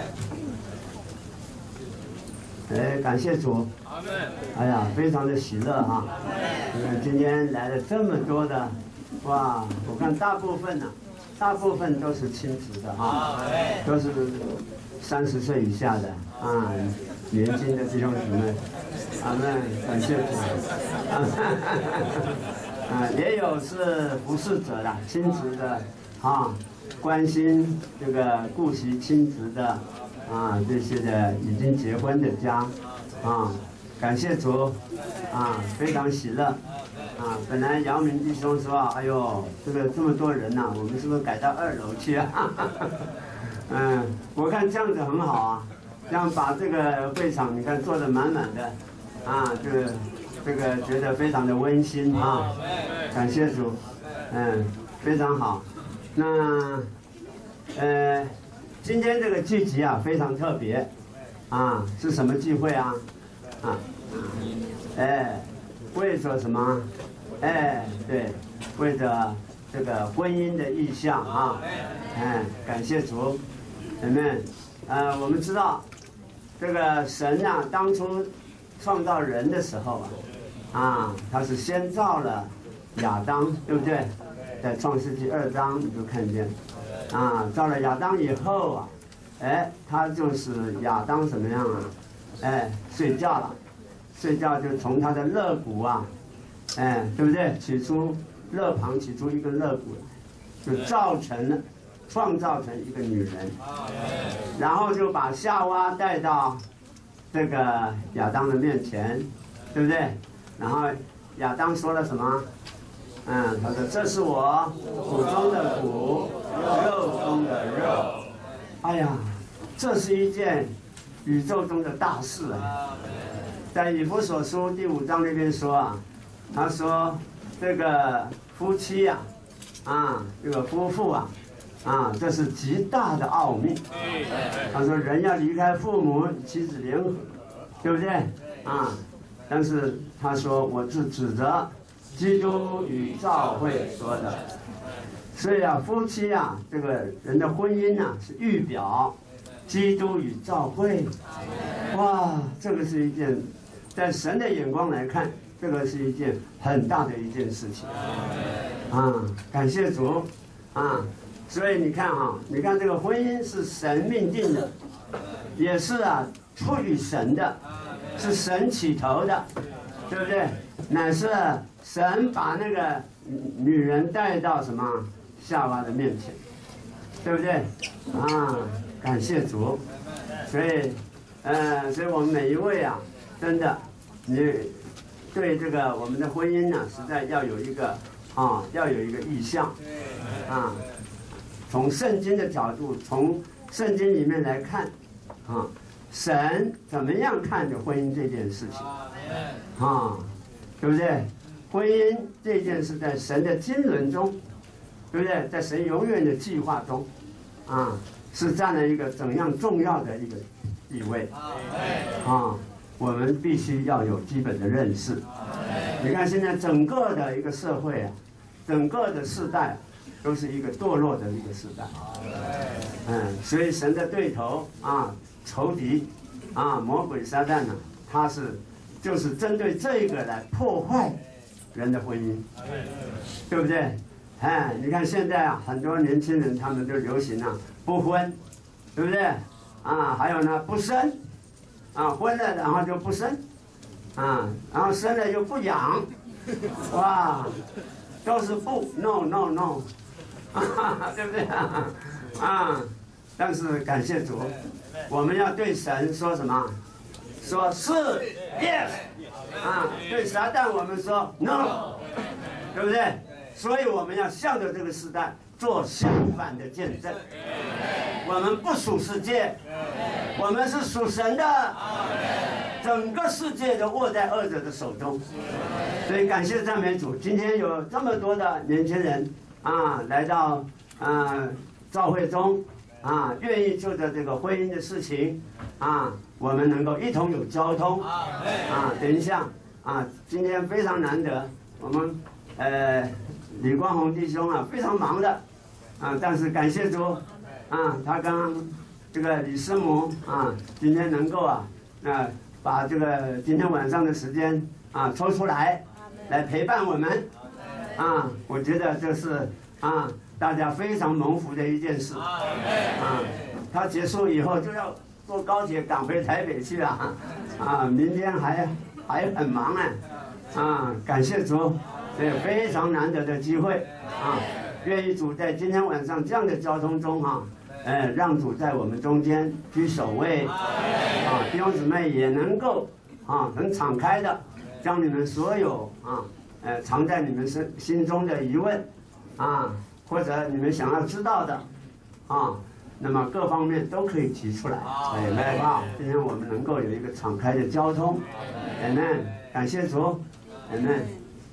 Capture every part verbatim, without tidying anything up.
哎，感谢主。哎呀，非常的喜乐哈！你看今天来了这么多的，哇！我看大部分呢、啊，大部分都是亲子的啊，都是三十岁以下的啊，年轻的弟兄姊妹。阿们，感谢主。啊，也有是服侍者的，亲子的啊，关心这个顾惜亲子的啊，这些的已经结婚的家啊。感谢主，啊，非常喜乐，啊，本来姚明弟兄说，哎呦，这个这么多人呐、啊，我们是不是改到二楼去啊？嗯，我看这样子很好啊，这样把这个会场你看坐得满满的，啊，这个这个觉得非常的温馨啊，感谢主，嗯，非常好。那呃，今天这个聚集啊非常特别，啊，是什么聚会啊？啊，哎，为着什么？哎，对，为着这个婚姻的意向啊，哎，感谢主，姐妹，呃，我们知道，这个神啊，当初创造人的时候啊，啊，他是先造了亚当，对不对？在创世纪二章你就看见，啊，造了亚当以后啊，哎，他就是亚当怎么样啊？哎，睡觉了，睡觉就从他的肋骨啊，哎，对不对？取出肋旁，取出一个肋骨，就造成了，创造成一个女人，然后就把夏娃带到这个亚当的面前，对不对？然后亚当说了什么？嗯，他说：“这是我骨中的骨，肉中的肉。”哎呀，这是一件宇宙中的大事啊！在以弗所书第五章那边说啊，他说这个夫妻呀、啊，啊，这个夫妇啊，啊，这是极大的奥秘。他说人要离开父母，妻子联合，对不对？啊，但是他说我是指着基督与教会说的。所以啊，夫妻啊，这个人的婚姻啊，是预表基督与教会。哇，这个是一件，在神的眼光来看，这个是一件很大的一件事情。啊，感谢主啊！所以你看啊，你看这个婚姻是神命定的，也是啊出于神的，是神起头的，对不对？乃是神把那个女人带到什么夏娃的面前，对不对？啊，感谢主。所以，呃，所以我们每一位啊，真的，你对这个我们的婚姻呢、啊，实在要有一个啊，要有一个意向啊。从圣经的角度，从圣经里面来看，啊，神怎么样看的婚姻这件事情，啊，对不对？婚姻这件事在神的经纶中，对不对？在神永远的计划中，啊，是占了一个怎样重要的一个地位，啊，我们必须要有基本的认识。你看现在整个的一个社会啊，整个的世代。都是一个堕落的一个时代，嗯，所以神的对头啊，仇敌啊，魔鬼撒旦呢，他是就是针对这个来破坏人的婚姻，对不对？哎，你看现在啊，很多年轻人他们就流行啊不婚，对不对？啊，还有呢不生，啊婚了然后就不生，啊，然后生了又不养，哇，都是不 no no no。对不对啊？啊！但是感谢主，我们要对神说什么？说是 yes 啊！对撒旦我们说 no， 对不对？所以我们要向着这个时代做相反的见证。我们不属世界，我们是属神的。整个世界都握在恶者的手中，所以感谢赞美主，今天有这么多的年轻人。啊，来到啊教会中啊，愿意就着这个婚姻的事情啊，我们能够一同有交通啊。等一下啊，今天非常难得，我们呃李光宏弟兄啊非常忙的啊，但是感谢主啊，他刚这个李师母啊，今天能够啊，啊，把这个今天晚上的时间啊抽出来，来陪伴我们，啊，我觉得这是啊大家非常蒙福的一件事，啊，他结束以后就要坐高铁赶回台北去了，啊，明天还还很忙哎，啊，感谢主，这非常难得的机会啊，愿意主在今天晚上这样的交通中哈。呃，让主在我们中间居首位，啊，弟兄姊妹也能够啊，很敞开的将你们所有啊，呃，藏在你们心心中的疑问，啊，或者你们想要知道的，啊，那么各方面都可以提出来，哎，来啊，今天我们能够有一个敞开的交通，阿们，感谢主，阿们。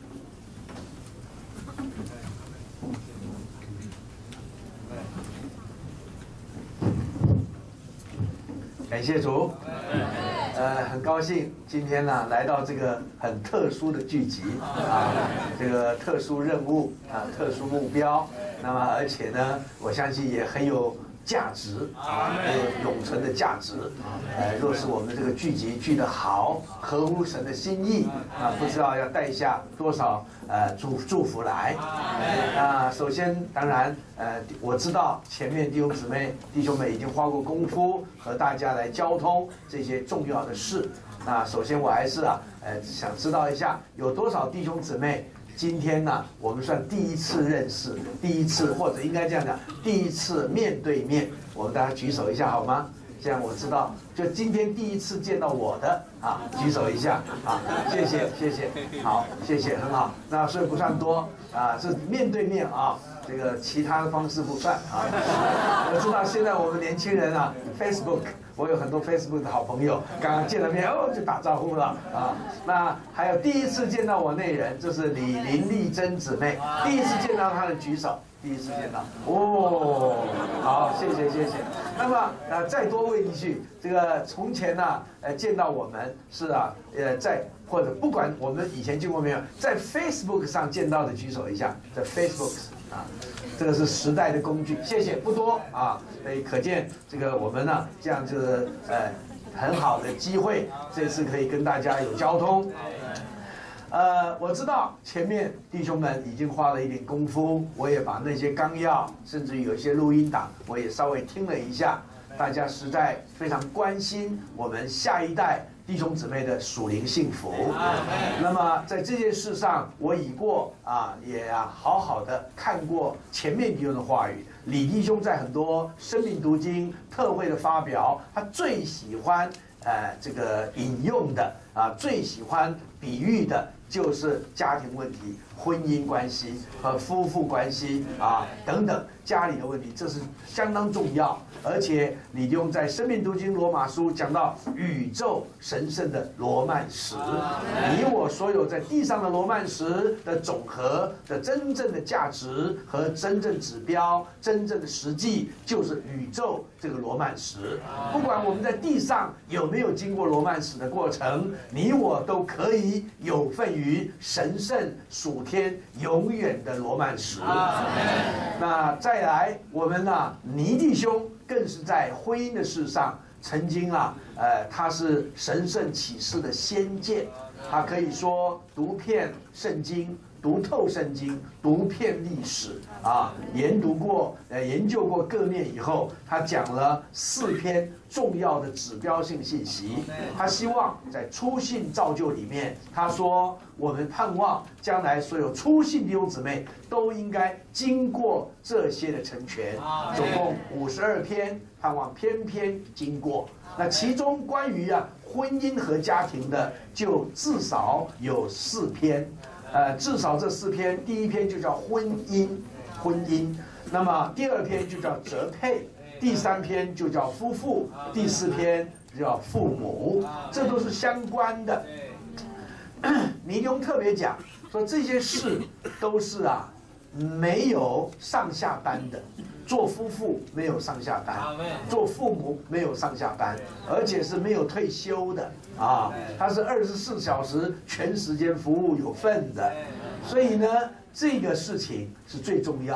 感谢主，呃，很高兴今天呢来到这个很特殊的聚集啊，这个特殊任务啊，特殊目标。那么而且呢，我相信也很有价值啊，有永存的价值。呃，若是我们这个聚集聚得好，合乎神的心意啊，不知道要带下多少呃祝祝福来。那首先当然呃，我知道前面弟兄姊妹弟兄们已经花过功夫和大家来交通这些重要的事。那首先我还是啊呃想知道一下有多少弟兄姊妹。今天呢，我们算第一次认识，第一次或者应该这样讲，第一次面对面，我们大家举手一下好吗？这样我知道，就今天第一次见到我的啊，举手一下啊，谢谢谢谢，好谢谢很好，那所以不算多啊，是面对面啊，这个其他的方式不算啊。我知道现在我们年轻人啊 ，Facebook。我有很多 Facebook 的好朋友，刚刚见了面哦就打招呼了啊。那还有第一次见到我那人，就是李林丽珍姊妹，第一次见到她的举手，第一次见到哦，好，谢谢谢谢。那么呃再多问一句，这个从前呢呃见到我们是啊呃在或者不管我们以前见过没有，在 Facebook 上见到的举手一下，在 Facebook 啊。这个是时代的工具，谢谢，不多啊，所以可见这个我们呢，这样就是呃很好的机会，这次可以跟大家有交通。呃，我知道前面弟兄们已经花了一点功夫，我也把那些纲要，甚至有一些录音档，我也稍微听了一下，大家实在非常关心我们下一代。弟兄姊妹的属灵幸福，那么在这件事上，我已过啊，也啊好好的看过前面弟兄的话语。李弟兄在很多生命读经特会的发表，他最喜欢呃这个引用的啊，最喜欢比喻的就是家庭问题、婚姻关系和夫妇关系啊等等家里的问题，这是相当重要。而且李弟兄在生命读经罗马书讲到宇宙神圣的罗曼史，你我所有在地上的罗曼史的总和的真正的价值和真正指标、真正的实际，就是宇宙这个罗曼史。不管我们在地上有没有经过罗曼史的过程，你我都可以有份于神圣属天永远的罗曼史。那再来，我们呢，倪弟兄更是在婚姻的事上，曾经啊，呃，他是神圣启示的先见，他可以说读遍圣经。读透圣经，读遍历史啊，研读过、呃研究过各面以后，他讲了四篇重要的指标性信息。他希望在初信造就里面，他说我们盼望将来所有初信弟兄姊妹都应该经过这些的成全，总共五十二篇，盼望篇篇经过。那其中关于啊婚姻和家庭的，就至少有四篇。呃，至少这四篇，第一篇就叫婚姻，婚姻；那么第二篇就叫择配，第三篇就叫夫妇，第四篇就叫父母，这都是相关的。倪弟兄特别讲说，这些事都是啊没有上下班的。做夫妇没有上下班，做父母没有上下班，而且是没有退休的啊！他是二十四小时全时间服务有份的，所以呢，这个事情是最重要。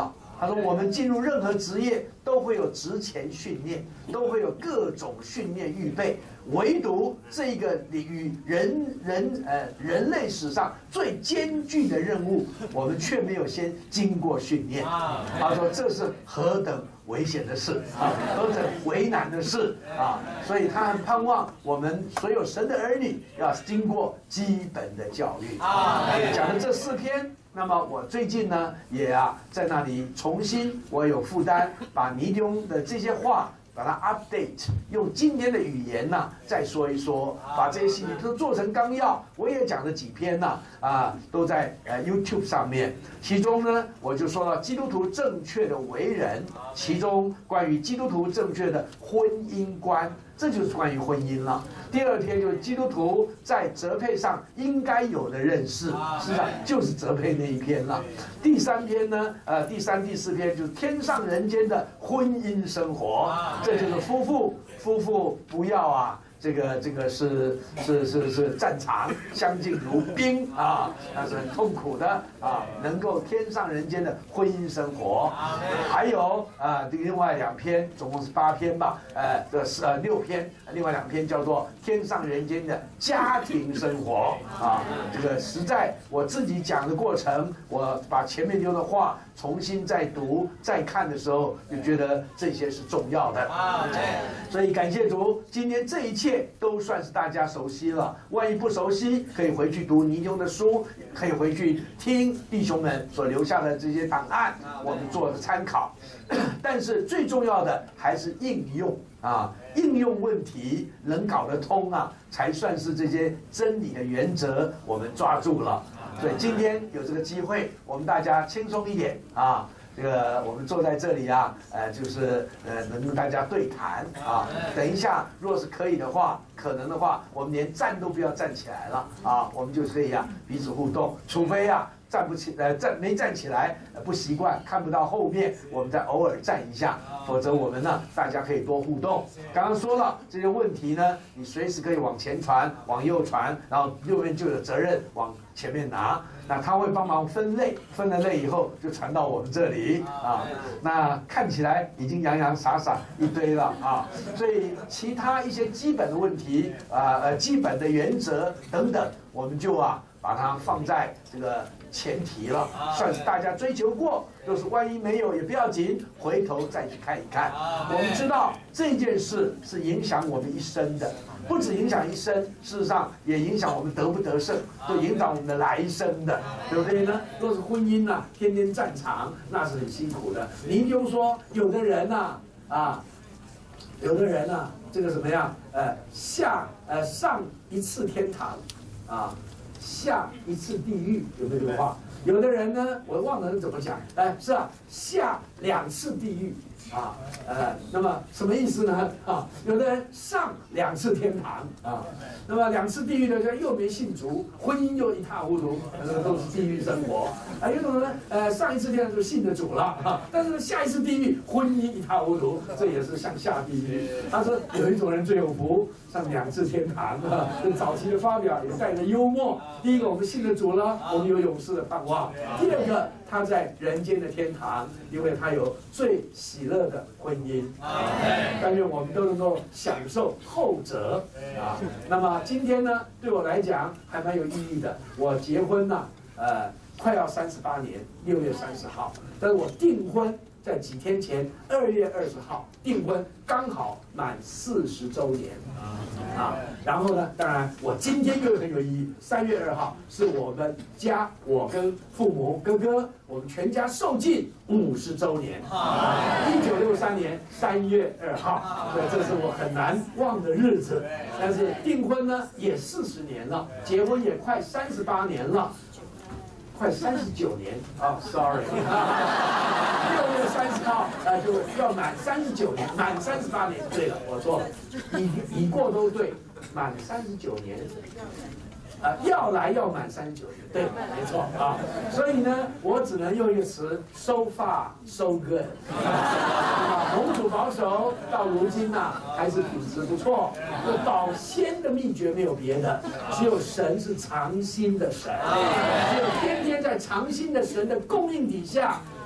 他说我们进入任何职业都会有职前训练，都会有各种训练预备，唯独这个领域人人呃人类史上最艰巨的任务，我们却没有先经过训练。他说这是何等危险的事啊，何等为难的事啊！所以他很盼望我们所有神的儿女要经过基本的教育。啊，讲的这四篇。那么我最近呢，也啊在那里重新，我有负担把尼弟兄的这些话，把它 update， 用今天的语言呢、啊、再说一说，把这些信息都做成纲要。我也讲了几篇呢、啊，啊都在呃 YouTube 上面。其中呢，我就说到基督徒正确的为人，其中关于基督徒正确的婚姻观。这就是关于婚姻了。第二篇就是基督徒在责配上应该有的认识，实际上就是责配那一篇了。第三篇呢，呃，第三、第四篇就是天上人间的婚姻生活，这就是夫妇，夫妇不要啊。这个这个是是是是战场，相敬如宾啊，那是很痛苦的啊。能够天上人间的婚姻生活，还有啊，另外两篇，总共是八篇吧，呃，这是呃六篇，另外两篇叫做天上人间的家庭生活啊。这个实在我自己讲的过程，我把前面丢的话重新再读再看的时候，就觉得这些是重要的。所以感谢主，今天这一切都算是大家熟悉了。万一不熟悉，可以回去读尼弟兄的书，可以回去听弟兄们所留下的这些档案，我们做的参考。但是最重要的还是应用啊，应用问题能搞得通啊，才算是这些真理的原则我们抓住了。所以今天有这个机会，我们大家轻松一点啊。这个我们坐在这里啊，呃，就是呃，能跟大家对谈啊。等一下，若是可以的话，可能的话，我们连站都不要站起来了啊，我们就可以啊彼此互动。除非啊站不起，呃站没站起来，呃、不习惯看不到后面，我们再偶尔站一下。否则我们呢，大家可以多互动。刚刚说了这些问题呢，你随时可以往前传，往右传，然后右边就有责任往前面拿。那他会帮忙分类，分了类以后就传到我们这里啊。那看起来已经洋洋洒洒一堆了啊。所以其他一些基本的问题啊呃基本的原则等等，我们就啊把它放在这个前提了，算是大家追求过。就是万一没有也不要紧，回头再去看一看。我们知道这件事是影响我们一生的。不止影响一生，事实上也影响我们得不得胜，都影响我们的来生的，对不对呢？若是婚姻呐、啊，天天战场，那是很辛苦的。您就说，有的人呐、啊，啊，有的人呐、啊，这个怎么样？呃，下呃上一次天堂，啊，下一次地狱，有没有这个话？有的人呢，我忘了怎么讲，哎，是啊，下两次地狱。啊，呃，那么什么意思呢？啊，有的人上两次天堂啊，那么两次地狱的人又没信主，婚姻又一塌糊涂，那都是地狱生活。啊，有种人呃上一次天堂就信了主了啊，但是下一次地狱婚姻一塌糊涂，这也是向下地狱。他说有一种人最有福，上两次天堂啊。早期的发表也带着幽默。第一个，我们信了主了，我们有永世的盼望；第二个，他在人间的天堂，因为他有最喜乐的婚姻。但愿我们都能够享受后者啊。那么今天呢，对我来讲还蛮有意义的。我结婚呢、啊，呃，快要三十八年，六月三十号，但是我订婚在几天前，二月二十号订婚，刚好满四十周年啊。然后呢，当然我今天又很有意义，三月二号是我们家，我跟父母、哥哥，我们全家受尽五十周年。一九六三年三月二号，对，这是我很难忘的日子。但是订婚呢也四十年了，结婚也快三十八年了。快三十九年啊 ，sorry， 六月三十号，呃，就要满三十九年，满三十八年。对了，我错了，已已过都对，满三十九年，呃，要来要满三十九年，对，没错啊。所以呢，我只能用一个词 ，so far so good。啊，蒙主保守到如今呐、啊，还是品质不错。这保鲜的秘诀没有别的，只有神是常新的神，只有天天在常新的神的供应底下，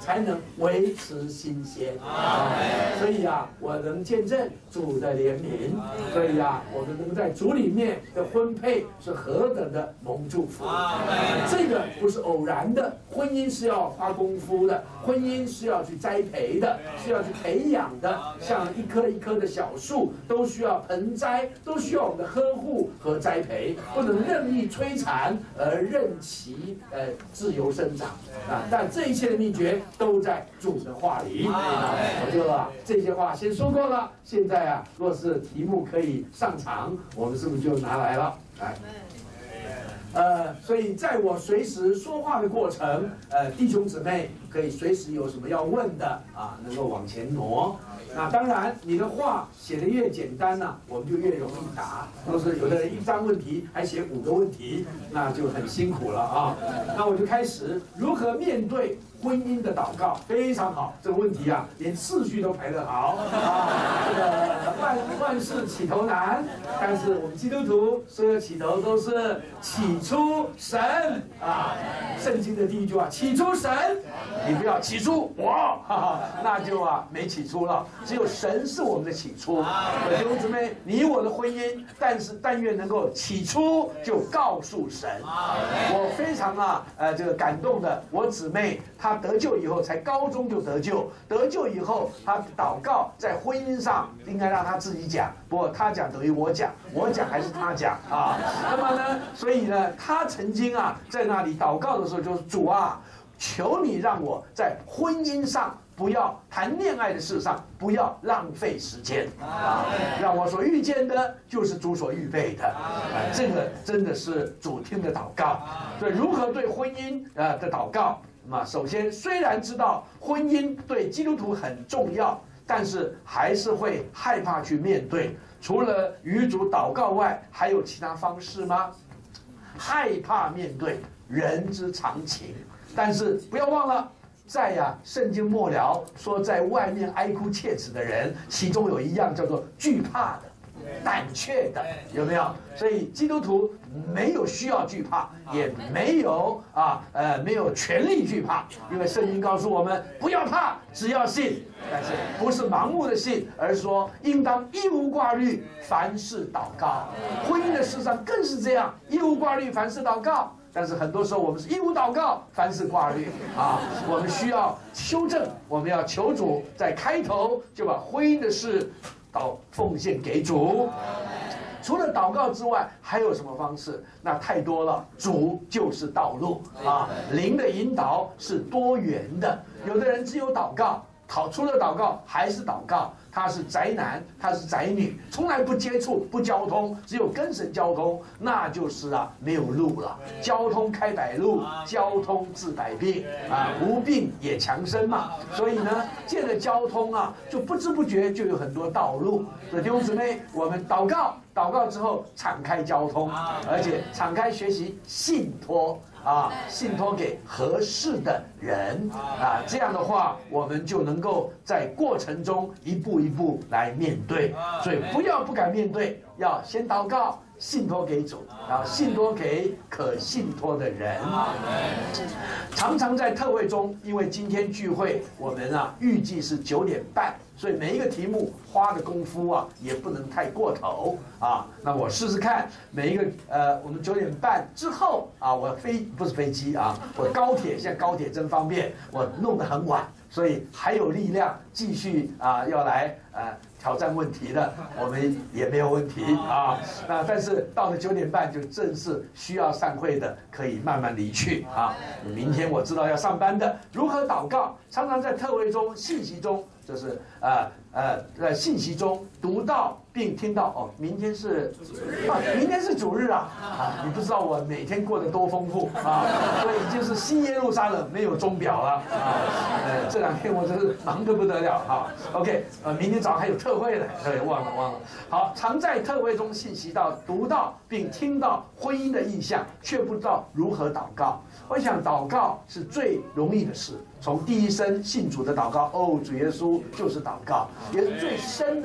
才能维持新鲜。所以啊，我能见证主的怜悯，所以啊，我们能在主里面的婚配是何等的蒙祝福。这个不是偶然的，婚姻是要花功夫的，婚姻是要去栽培的，是要去培养的，像一棵一棵的小树，都需要盆栽，都需要我们的呵护和栽培，不能任意摧残而任其呃自由生长啊！但这一切的秘诀都在主的话里。啊，我就啊这些话先说过了。现在啊，若是题目可以上场，我们是不是就拿来了？来。呃，所以在我随时说话的过程，呃，弟兄姊妹可以随时有什么要问的啊，能够往前挪。那当然，你的话写得越简单呢、啊，我们就越容易答。都是有的人一张问题还写五个问题，那就很辛苦了啊。那我就开始如何面对婚姻的祷告，非常好。这个问题啊，连次序都排得好啊。这个万万事起头难，但是我们基督徒所有起头都是起初神啊。圣经的第一句话，起初神，你不要起初我，哈哈，那就啊没起初了。只有神是我们的起初。弟兄姊妹，你我的婚姻，但是但愿能够起初就告诉神。我非常啊呃这个感动的，我姊妹她得救以后才高中就得救，得救以后她祷告在婚姻上应该让她自己讲，不过她讲等于我讲，我讲还是她讲啊。那么呢，所以呢，她曾经啊在那里祷告的时候就是主啊，求你让我在婚姻上。不要谈恋爱的事上，不要浪费时间啊！让我所遇见的就是主所预备的，啊，这个真的是主听的祷告。所以如何对婚姻呃的祷告？那么首先，虽然知道婚姻对基督徒很重要，但是还是会害怕去面对。除了与主祷告外，还有其他方式吗？害怕面对，人之常情。但是不要忘了。在呀、啊，圣经末了说，在外面哀哭切齿的人，其中有一样叫做惧怕的、胆怯的，有没有？所以基督徒没有需要惧怕，也没有啊呃没有权利惧怕，因为圣经告诉我们不要怕，只要信。但是不是盲目的信，而是说应当一无挂虑，凡事祷告。婚姻的事上更是这样，一无挂虑，凡事祷告。但是很多时候我们是一无祷告，凡事挂虑啊！我们需要修正，我们要求主在开头就把婚姻的事祷奉献给主。除了祷告之外，还有什么方式？那太多了。主就是道路啊，灵的引导是多元的。有的人只有祷告，讨除了祷告还是祷告。他是宅男，他是宅女，从来不接触、不交通，只有跟神交通，那就是啊没有路了。交通开百路，交通治百病啊，无病也强身嘛。所以呢，借着交通啊，就不知不觉就有很多道路。所以弟兄姊妹，我们祷告，祷告之后敞开交通，而且敞开学习信托。啊，信托给合适的人啊，这样的话，我们就能够在过程中一步一步来面对。所以不要不敢面对，要先祷告，信托给主，然后信托给可信托的人。常常在特会中，因为今天聚会我们啊预计是九点半，所以每一个题目花的功夫啊也不能太过头啊。那我试试看，每一个呃，我们九点半之后啊，我飞不是飞机啊，我高铁现在高铁真方便，我弄得很晚，所以还有力量继续啊要来呃挑战问题的，我们也没有问题啊。那但是到了九点半就正式需要散会的，可以慢慢离去啊。明天我知道要上班的，如何祷告？常常在特会中、信息中，就是呃呃呃信息中读到并听到哦，明天是啊，明天是主日啊啊！你不知道我每天过得多丰富啊，所以已经是新耶路撒冷没有钟表了啊。呃，这两天我真是忙得不得了哈。OK， 呃，明天早上还有特会呢，对，忘了忘了。好，常在特会中信息到读到并听到婚姻的意象，却不知道如何祷告。我想祷告是最容易的事，从第一声信主的祷告，哦，主耶稣就是祷告，也是最深的事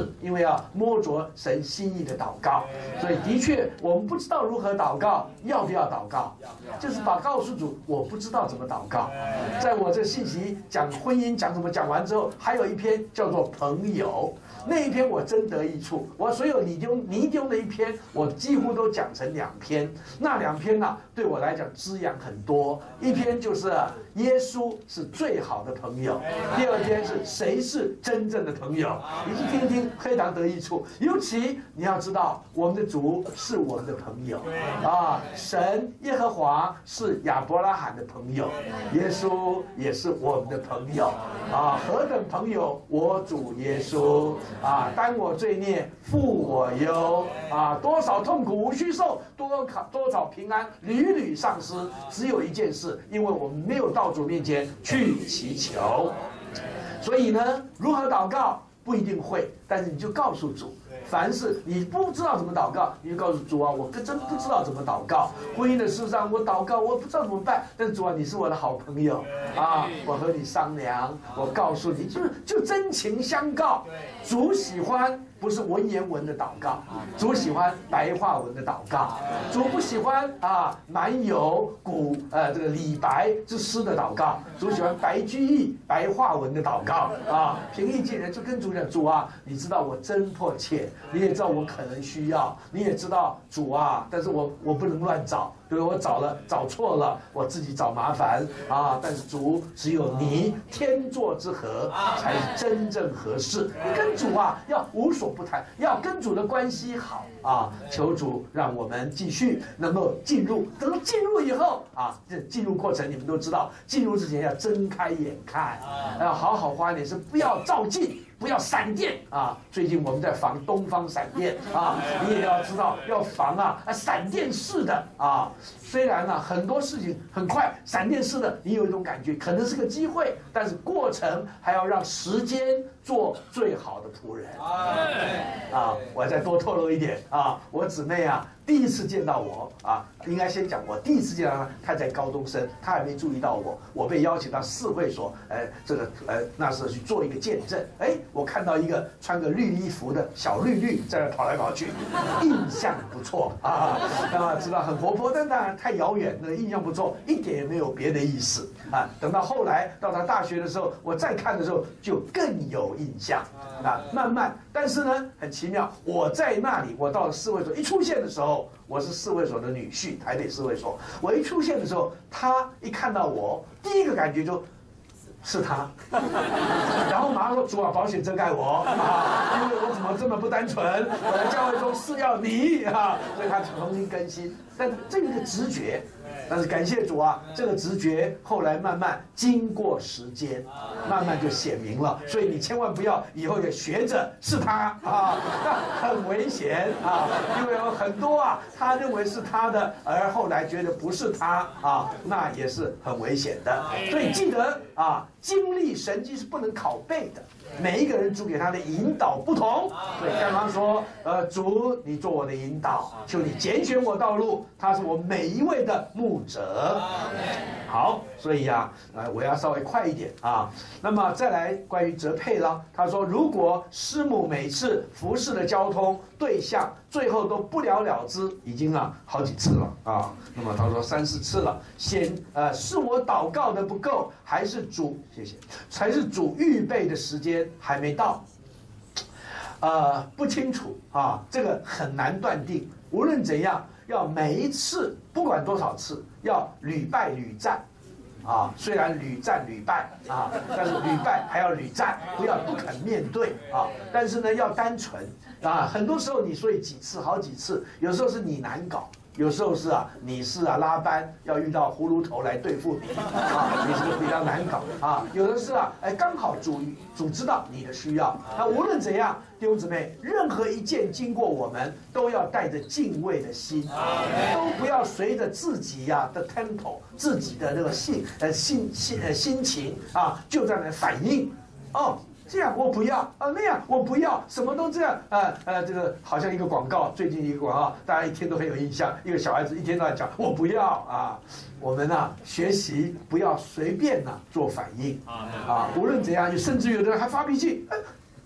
试，因为要摸着神心意的祷告。所以的确，我们不知道如何祷告，要不要祷告？就是把告诉主，我不知道怎么祷告。在我这信息讲婚姻讲怎么讲完之后，还有一篇叫做朋友。那一篇我真得益处，我所有你丢你丢的一篇，我几乎都讲成两篇。那两篇呢、啊，对我来讲滋养很多。一篇就是耶稣是最好的朋友，第二篇是谁是真正的朋友。你去听一听，非常得益处。尤其你要知道，我们的主是我们的朋友啊，神耶和华是亚伯拉罕的朋友，耶稣也是我们的朋友啊，何等朋友！我主耶稣。啊，担我罪孽，负我忧啊！多少痛苦无须受，多考多少平安屡屡丧失。只有一件事，因为我们没有到主面前去祈求，所以呢，如何祷告不一定会，但是你就告诉主。凡是你不知道怎么祷告，你就告诉主啊，我真不知道怎么祷告。婚姻的事上，我祷告，我不知道怎么办。但是主啊，你是我的好朋友啊，我和你商量，我告诉你，就是就真情相告。主喜欢不是文言文的祷告，主喜欢白话文的祷告。主不喜欢啊满有古呃这个李白之诗的祷告，主喜欢白居易白话文的祷告啊。平易近人，就跟主讲，主啊，你知道我真迫切。你也知道我可能需要，你也知道主啊，但是我我不能乱找，对我找了找错了，我自己找麻烦啊。但是主只有你天作之合才是真正合适。你跟主啊要无所不谈，要跟主的关系好啊。求主让我们继续能够进入，等到进入以后啊，这进入过程你们都知道，进入之前要睁开眼看，要好好花点，是不要照进。不要闪电啊！最近我们在防东方闪电啊，你也要知道要防啊，闪电式的啊。虽然呢、啊、很多事情很快，闪电式的，你有一种感觉可能是个机会，但是过程还要让时间做最好的仆人。啊，我再多透露一点啊，我姊妹啊。第一次见到我啊，应该先讲我第一次见到她，她在高中生，她还没注意到我。我被邀请到四会所，呃，这个呃那时候去做一个见证。哎，我看到一个穿个绿衣服的小绿绿在那跑来跑去，印象不错啊。那么知道很活泼，但当然太遥远，那个印象不错，一点也没有别的意思啊。等到后来到她大学的时候，我再看的时候就更有印象啊。慢慢，但是呢，很奇妙，我在那里，我到了四会所一出现的时候。我是四会所的女婿，台北四会所。我一出现的时候，他一看到我，第一个感觉就是他，然后马上说：“主啊，保险遮盖我啊，因为我怎么这么不单纯？我来教会中是要你啊！”所以他重新更新，但这个直觉。但是感谢主啊，这个直觉后来慢慢经过时间，慢慢就显明了。所以你千万不要以后也学着是他啊，那很危险啊，因为有很多啊，他认为是他的，而后来觉得不是他啊，那也是很危险的。所以记得啊，经历神迹是不能拷贝的。每一个人主给他的引导不同，所以刚刚说，呃，主你做我的引导，求你拣选我道路，他是我每一位的牧者。好，所以呀、啊，呃，我要稍微快一点啊。那么再来关于泽佩了，他说，如果师母每次服侍的交通对象最后都不了了之，已经啊好几次了啊。那么他说三四次了，先呃是我祷告的不够，还是主谢谢，还是主预备的时间还没到？呃，不清楚啊，这个很难断定。无论怎样，要每一次不管多少次，要屡败屡战。啊，虽然屡战屡败啊，但是屡败还要屡战，不要不肯面对啊。但是呢，要单纯啊。很多时候你所以几次好几次，有时候是你难搞，有时候是啊你是啊拉班要遇到葫芦头来对付你啊，你是比较难搞啊。有的是啊，哎刚好主主知道你的需要。那无论怎样，弟兄姊妹，任何一件经过我们，都要带着敬畏的心，都不要随着自己呀、啊、的 tempo， 自己的那个心呃心心呃心情啊，就在那反应哦。这样我不要啊，那样我不要，什么都这样啊呃，这个好像一个广告，最近一个广告，大家一听都很有印象。一个小孩子一天到晚讲我不要啊，我们啊学习不要随便呐、啊、做反应啊，无论怎样，甚至有的人还发脾气，哎，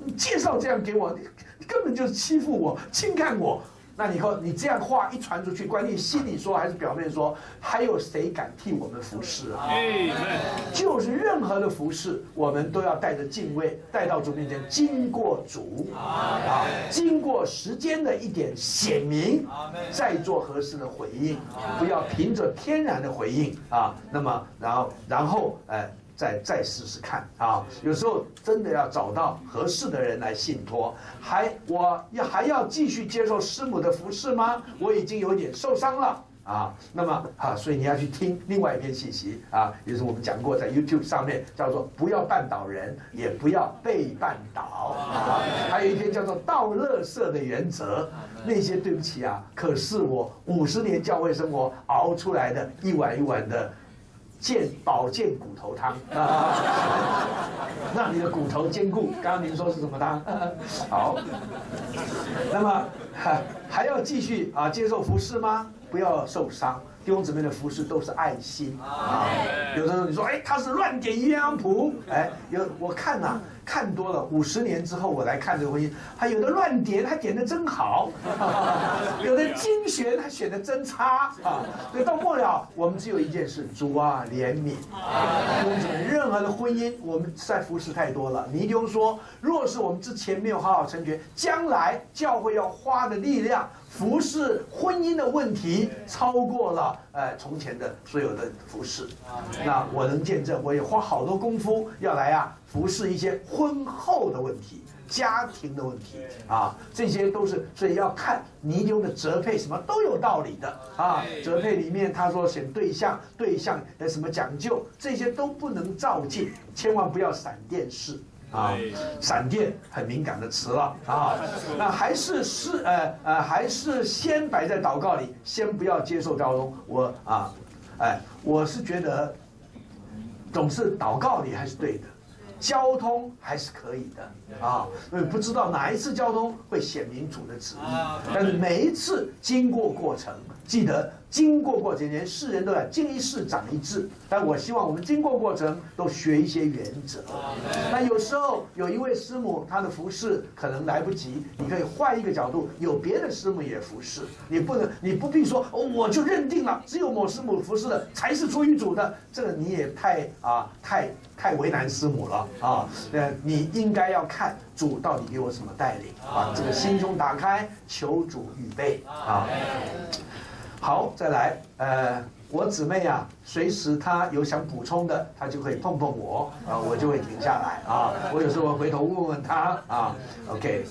你介绍这样给我，你你根本就是欺负我、轻看我。那你以后你这样话一传出去，管你心里说还是表面说，还有谁敢替我们服侍啊？就是任何的服侍，我们都要带着敬畏带到主面前，经过主啊，经过时间的一点显明，再做合适的回应，不要凭着天然的回应啊。那么然后然后哎。再再试试看啊！有时候真的要找到合适的人来信托。还我要还要继续接受师母的服侍吗？我已经有点受伤了啊。那么啊，所以你要去听另外一篇信息啊，也是我们讲过在 YouTube 上面，叫做不要绊倒人，也不要被绊倒啊。还有一篇叫做倒垃圾的原则。那些对不起啊，可是我五十年教会生活熬出来的一碗一碗的。健保健骨头汤啊，让你的骨头坚固。刚刚您说是什么汤？好，那么还还要继续啊接受服侍吗？不要受伤。弟兄姊妹的服侍都是爱心啊。有的时候你说，哎，他是乱点鸳鸯谱，哎，有我看呐、啊。看多了，五十年之后我来看这个婚姻，还有的乱点，还点得真好；有的精选，还选得真差啊！所以到末了，我们只有一件事：主啊，怜悯。兄弟们，任何的婚姻，我们实在服侍太多了。尼丢说，若是我们之前没有好好成全，将来教会要花的力量。服侍婚姻的问题超过了呃从前的所有的服侍，那我能见证，我也花好多功夫要来啊服侍一些婚后的问题、家庭的问题啊，这些都是所以要看尼丢的择配，什么都有道理的啊。择配里面他说选对象，对象的什么讲究，这些都不能照进，千万不要闪电式。啊，闪电很敏感的词了啊，那还是是呃呃，还是先摆在祷告里，先不要接受交通。我啊，哎，我是觉得总是祷告里还是对的，交通还是可以的啊，因为不知道哪一次交通会显明主的旨意，但是每一次经过过程，记得。经过过程，连世人都要经一事长一智，但我希望我们经过过程都学一些原则。那有时候有一位师母，她的服侍可能来不及，你可以换一个角度，有别的师母也服侍，你不能，你不必说、哦、我就认定了只有某师母服侍的才是出于主的，这个你也太啊太太为难师母了啊！呃，你应该要看主到底给我什么带领，把这个心胸打开，求主预备啊。好，再来，呃，我姊妹啊，随时她有想补充的，她就可以碰碰我，啊，我就会停下来啊。我有时候回头问问她啊 ，OK。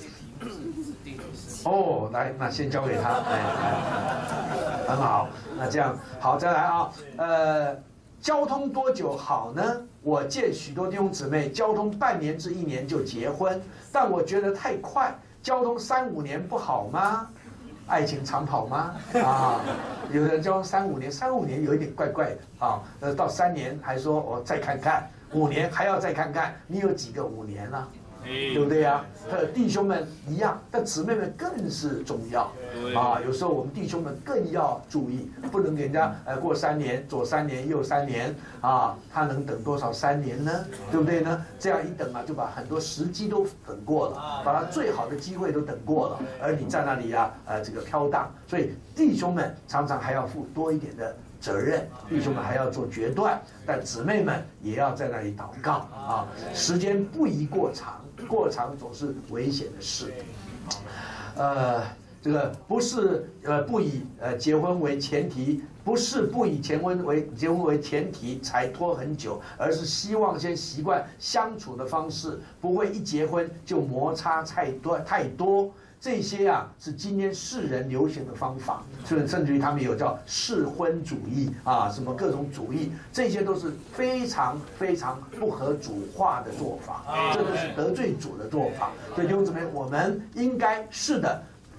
哦，来，那先交给她，哎，很好。那这样好，再来啊，呃，交通多久好呢？我见许多弟兄姊妹交通半年至一年就结婚，但我觉得太快，交通三五年不好吗？爱情长跑吗？啊，有的人交往三五年，三五年有一点怪怪的啊。呃，到三年还说我再看看，五年还要再看看，你有几个五年了、啊？对不对呀？呃，弟兄们一样，但姊妹们更是重要啊。有时候我们弟兄们更要注意，不能给人家呃过三年，左三年右三年啊，他能等多少三年呢？对不对呢？这样一等啊，就把很多时机都等过了，把他最好的机会都等过了，而你在那里啊，呃，这个飘荡。所以弟兄们常常还要负多一点的责任，弟兄们还要做决断，但姊妹们也要在那里祷告啊。时间不宜过长。过长总是危险的事，呃，这个不是呃不以呃结婚为前提，不是不以结婚为结婚为前提才拖很久，而是希望先习惯相处的方式，不会一结婚就摩擦太多太多。这些啊是今天世人流行的方法，甚甚至于他们有叫适婚主义啊，什么各种主义，这些都是非常非常不合主化的做法，这都是得罪主的做法。所以弟兄姊妹，我们应该是的，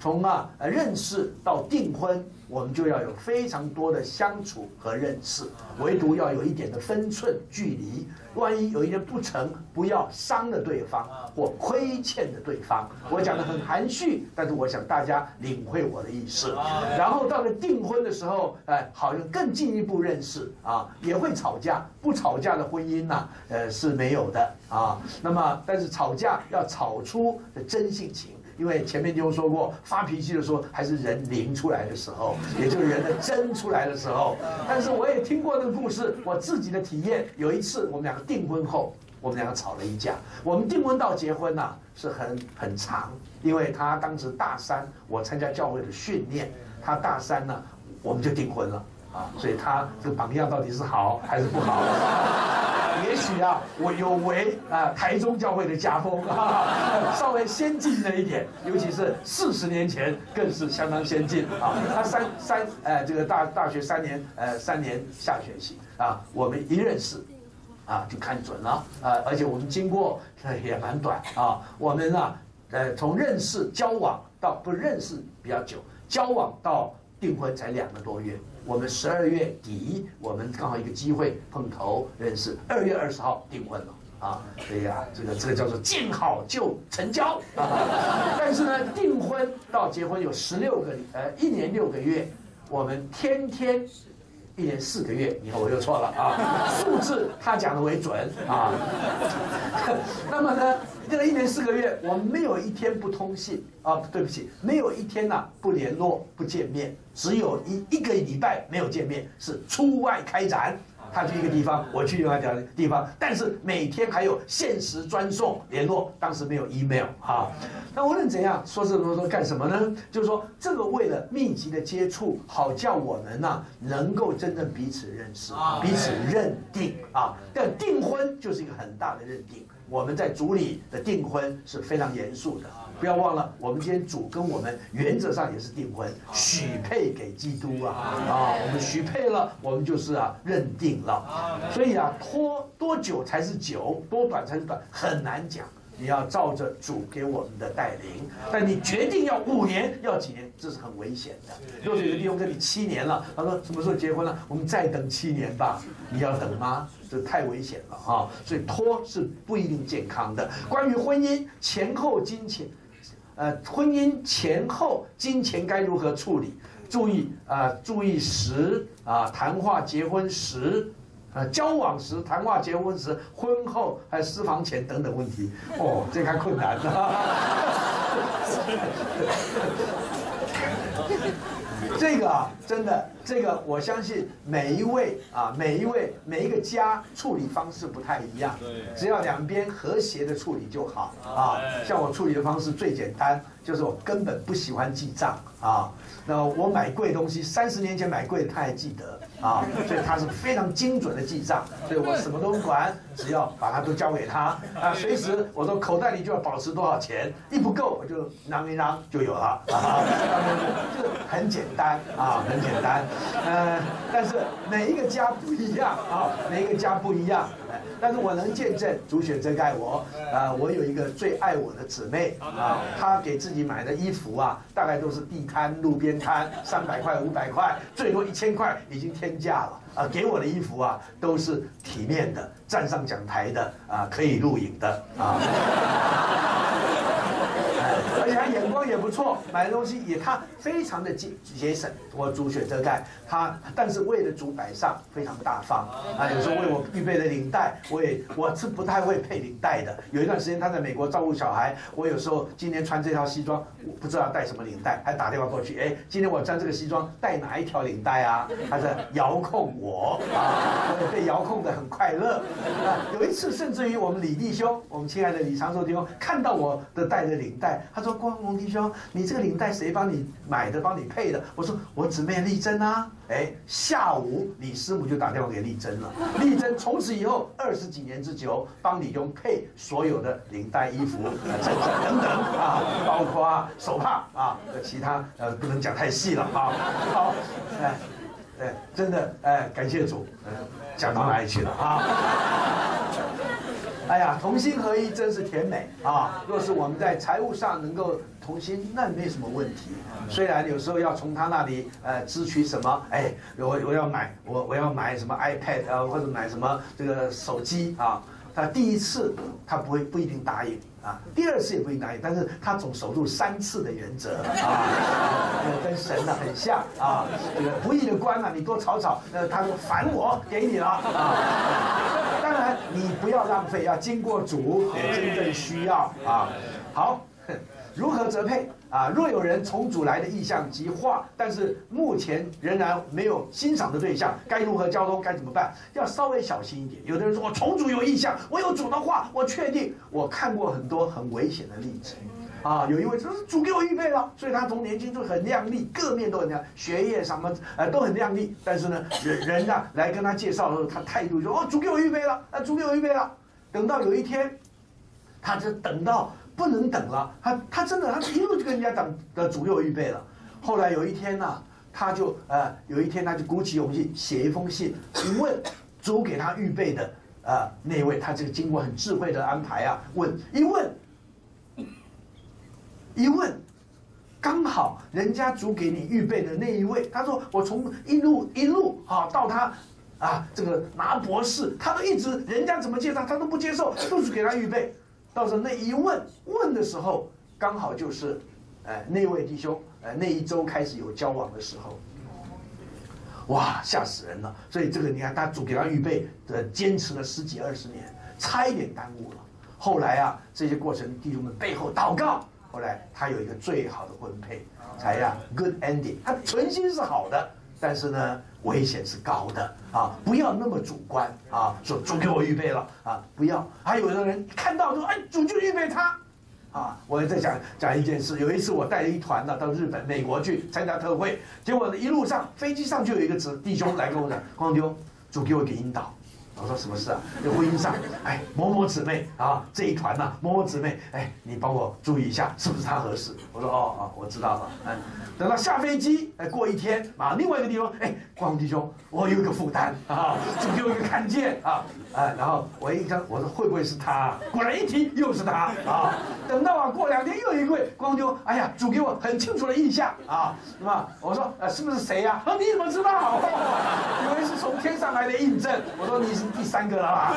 从啊呃认识到订婚，我们就要有非常多的相处和认识，唯独要有一点的分寸距离。万一有一点不成，不要伤了对方或亏欠了对方。我讲得很含蓄，但是我想大家领会我的意思。然后到了订婚的时候，哎，好像更进一步认识啊，也会吵架，不吵架的婚姻呐，呃是没有的啊。那么，但是吵架要吵出真性情。因为前面就说过，发脾气的时候还是人灵出来的时候，也就是人的真出来的时候。但是我也听过那个故事，我自己的体验。有一次我们两个订婚后，我们两个吵了一架。我们订婚到结婚呐、啊、是很很长，因为他当时大三，我参加教会的训练，他大三呢，我们就订婚了啊。所以他这个榜样到底是好还是不好？也许啊，我有违啊台中教会的家风啊，稍微先进了一点，尤其是四十年前更是相当先进啊。他三三呃这个大大学三年呃三年下学期啊，我们一认识啊就看准了啊，而且我们经过也蛮短啊，我们啊呃从认识交往到不认识比较久，交往到订婚才两个多月。我们十二月底，我们刚好一个机会碰头认识，二月二十号订婚了啊！所以啊，这个这个叫做见好就成交啊。但是呢，订婚到结婚有十六个呃一年六个月，我们天天一年四个月，你看我又错了啊，数字他讲的为准啊。那么呢，这个一年四个月，我们没有一天不通信啊，对不起，没有一天呐、啊、不联络不见面，只有一一个礼拜没有见面，是出外开展。他去一个地方，我去另外一个地方，但是每天还有限时专送联络。当时没有 email 啊，那无论怎样，说这么多干什么呢？就是说，这个为了密集的接触，好叫我们呐、啊、能够真正彼此认识、彼此认定啊。但订婚就是一个很大的认定。我们在主里的订婚是非常严肃的，不要忘了，我们今天主跟我们原则上也是订婚，许配给基督啊啊！我们许配了，我们就是啊认定了。所以啊，拖多久才是久，多短才是短，很难讲。你要照着主给我们的带领，但你决定要五年，要几年，这是很危险的。若是有个弟兄跟你七年了，他说什么时候结婚了？我们再等七年吧。你要等吗？这太危险了啊！所以拖是不一定健康的。关于婚姻前后金钱，呃，婚姻前后金钱该如何处理？注意啊、呃，注意时啊，谈话结婚时。呃，交往时、谈话、结婚时、婚后还有私房钱等等问题，哦，这个困难这个啊，真的，这个我相信每一位啊，每一位每一个家处理方式不太一样，只要两边和谐的处理就好啊。像我处理的方式最简单，就是我根本不喜欢记账啊。那我买贵东西，三十年前买贵的他还记得啊，所以他是非常精准的记账，所以我什么都不管，只要把它都交给他啊，随时我说口袋里就要保持多少钱，一不够我就嚷一嚷就有了啊，就很简单啊，很简单，呃，但是每一个家不一样啊，每一个家不一样，但是我能见证主选真爱我啊，我有一个最爱我的姊妹啊，她给自己买的衣服啊，大概都是地摊、路边摊，三百块、五百块，最多一千块，已经天价了啊！给我的衣服啊，都是体面的，站上讲台的啊，可以录影的啊。而且他眼光也不错，买的东西也他非常的节节省。我主选遮盖他，但是为了主摆上非常大方啊。有时候为我预备的领带，我也我是不太会配领带的。有一段时间他在美国照顾小孩，我有时候今天穿这条西装，我不知道带什么领带，还打电话过去，哎，今天我穿这个西装带哪一条领带啊？他在遥控我啊，我也被遥控得很快乐啊。有一次甚至于我们李弟兄，我们亲爱的李长寿弟兄，看到我的带的领带，他说。光荣弟兄，你这个领带谁帮你买的？帮你配的？我说我姊妹丽珍啊。哎，下午李师母就打电话给丽珍了。丽珍从此以后二十几年之久，帮李兄配所有的领带、衣服、衬衫等等啊，包括啊手帕啊，其他呃不能讲太细了啊。好，哎，哎，真的哎，感谢主，讲到哪里去了啊？ 哎呀，同心合一真是甜美啊！若是我们在财务上能够同心，那没什么问题。虽然有时候要从他那里呃支取什么，哎，我我要买我我要买什么 iPad 啊，或者买什么这个手机啊，他第一次他不会不一定答应。啊，第二次也不应答应，但是他总守住三次的原则啊，呃，跟神呢很像啊。这个不义的官啊，你多吵吵，呃，他说烦我给你了啊。当然你不要浪费，要经过主，也真正需要啊。好，如何择配啊？若有人从主来的意象及画，但是目前仍然没有欣赏的对象，该如何交通？该怎么办？要稍微小心一点。有的人说我从主有意象，我有主的话，我确定。我看过很多很危险的例子。啊，有一位就是主给我预备了，所以他从年轻就很亮丽，各面都很亮，学业什么呃都很亮丽。但是呢，人人啊来跟他介绍的时候，他态度就哦，主给我预备了，啊，主给我预备了。等到有一天，他就等到不能等了，他他真的他一路就跟人家等的主给我预备了。后来有一天呢、啊，他就呃有一天他就鼓起勇气写一封信，问主给他预备的呃那位，他这个经过很智慧的安排啊，问一问。一问，刚好人家主给你预备的那一位，他说我从一路一路啊到他啊这个拿博士，他都一直人家怎么介绍他都不接受，都是给他预备。到时候那一问问的时候，刚好就是，呃那位弟兄呃那一周开始有交往的时候，哇吓死人了！所以这个你看他主给他预备的坚持了十几二十年，差一点耽误了。后来啊这些过程弟兄们背后祷告。后来他有一个最好的婚配，才呀 good ending。他存心是好的，但是呢危险是高的啊！不要那么主观啊，说主给我预备了啊，不要。还有的人看到说，哎，主就预备他啊！我也在讲讲一件事，有一次我带了一团呢到日本、美国去参加特会，结果呢一路上飞机上就有一个子弟兄来跟我讲，光兄，主给我一个引导。我说什么事啊？这婚姻上，哎，某某姊妹啊，这一团呐、啊，某某姊妹，哎，你帮我注意一下，是不是她合适？我说哦哦，我知道了。嗯，等到下飞机，哎，过一天啊，另外一个地方，哎，光弟兄，我有一个负担啊，主给我一个看见啊，啊，然后我一看，我说会不会是他？果然一提又是他啊。等到啊，过两天又有一位光兄，哎呀，主给我很清楚的印象啊，是吧？我说呃，是不是谁呀、啊？啊，你怎么知道？以为是从天上来的印证。我说你是第三个了吧？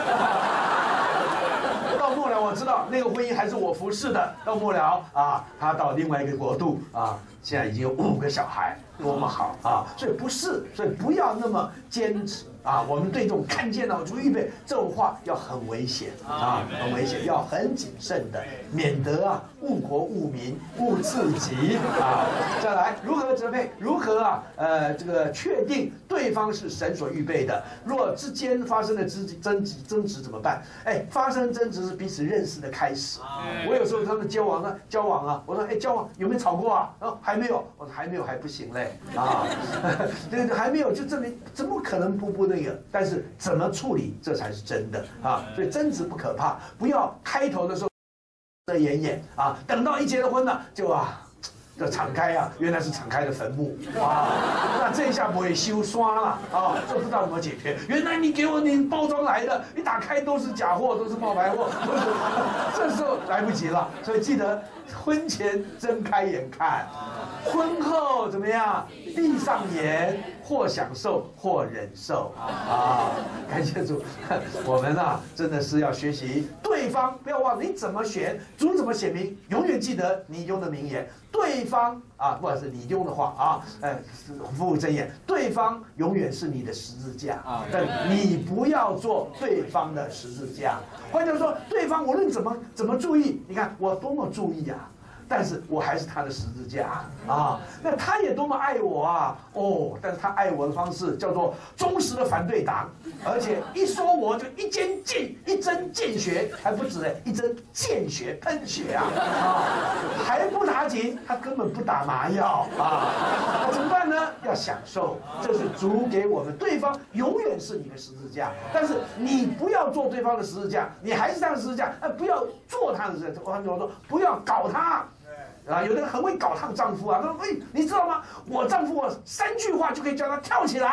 到末了我知道那个婚姻还是我服侍的。到末了啊，他到另外一个国度啊，现在已经有五个小孩，多么好啊！所以不是，所以不要那么坚持啊。我们对这种看见了主预备这种话要很危险啊，很危险，要很谨慎的，免得啊误国误民误自己啊。再来，如何择配？如何啊？呃，这个确定对方是神所预备的。若之间发生了争争执争执怎么办？哎，发生争执是彼此认识的开始。我有时候他们交往呢，交往啊，我说哎，交往有没有吵过啊？哦，还没有。我说还没有，还不行嘞啊，这个还没有，就证明怎么可能不不那个？但是怎么处理，这才是真的啊。所以争执不可怕，不要开头的时候遮掩掩啊，等到一结了婚了就啊。这敞开啊，原来是敞开的坟墓啊！那这一下不会修刷了啊，这不知道怎么解决。原来你给我你包装来的，一打开都是假货，都是冒牌货，都是这时候来不及了。所以记得婚前睁开眼看，婚后怎么样？闭上眼，或享受或忍受啊！感谢主，我们啊真的是要学习对方，不要忘了你怎么选，主怎么写明，永远记得你用的名言。对方啊，不管是你用的话啊，呃，服务真言，对方永远是你的十字架啊，但你不要做对方的十字架。换句话说，对方无论怎么怎么注意，你看我多么注意啊！但是我还是他的十字架啊，那他也多么爱我啊，哦，但是他爱我的方式叫做忠实的反对党，而且一说我就一针见一针见血，还不止嘞，一针见血喷血啊，啊，还不打紧，他根本不打麻药啊，那怎么办呢？要享受，这是主给我们，对方永远是你的十字架，但是你不要做对方的十字架，你还是他的十字架，呃，不要做他的十字架，换句话说，不要搞他。啊，有的人很会搞他丈夫啊，他说：“哎，你知道吗？我丈夫我三句话就可以叫他跳起来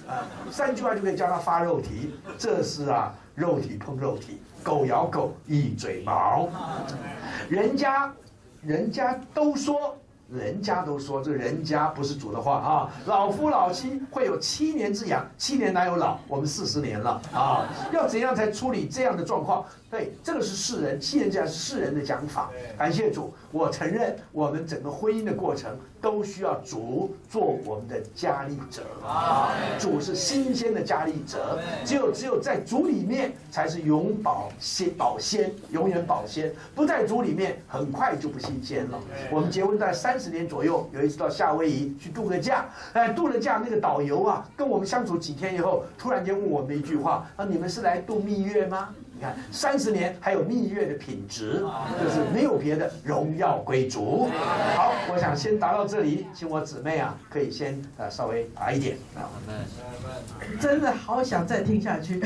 啊，三句话就可以教他发肉体，这是啊，肉体碰肉体，狗咬狗，一嘴毛。人家，人家都说。人家都说，这人家不是主的话啊，老夫老妻会有七年之痒，七年哪有老？我们四十年了啊，要怎样才处理这样的状况？对，这个是世人，七年之痒是世人的讲法。感谢主，我承认我们整个婚姻的过程都需要主做我们的加力者啊，主是新鲜的加力者，只有只有在主里面才是永保鲜保鲜，永远保鲜，不在主里面很快就不新鲜了。我们结婚在三十年左右，有一次到夏威夷去度个假，哎，度了假那个导游啊，跟我们相处几天以后，突然间问我们一句话：啊，你们是来度蜜月吗？你看，三十年还有蜜月的品质，就是没有别的，荣耀归主。好，我想先答到这里，请我姊妹啊，可以先呃稍微答一点啊。 真的好想再听下去。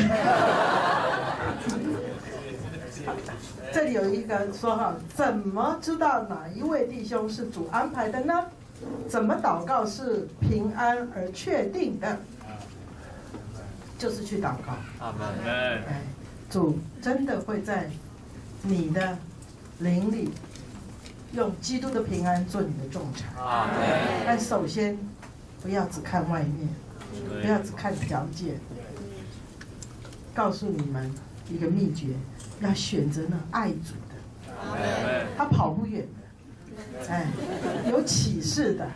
这里有一个说哈，怎么知道哪一位弟兄是主安排的呢？怎么祷告是平安而确定的？就是去祷告。 阿门。 哎，主真的会在你的灵里用基督的平安做你的仲裁。 阿门。 但首先不要只看外面，不要只看条件。告诉你们一个秘诀。要选择那爱主的，他跑不远的，哎，有启示的，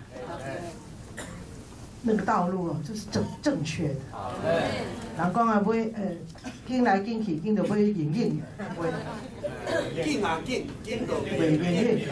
那个道路哦，就是正正确的。人讲啊，买呃，紧来紧去，紧就买硬硬的，买紧啊紧，紧就买硬硬。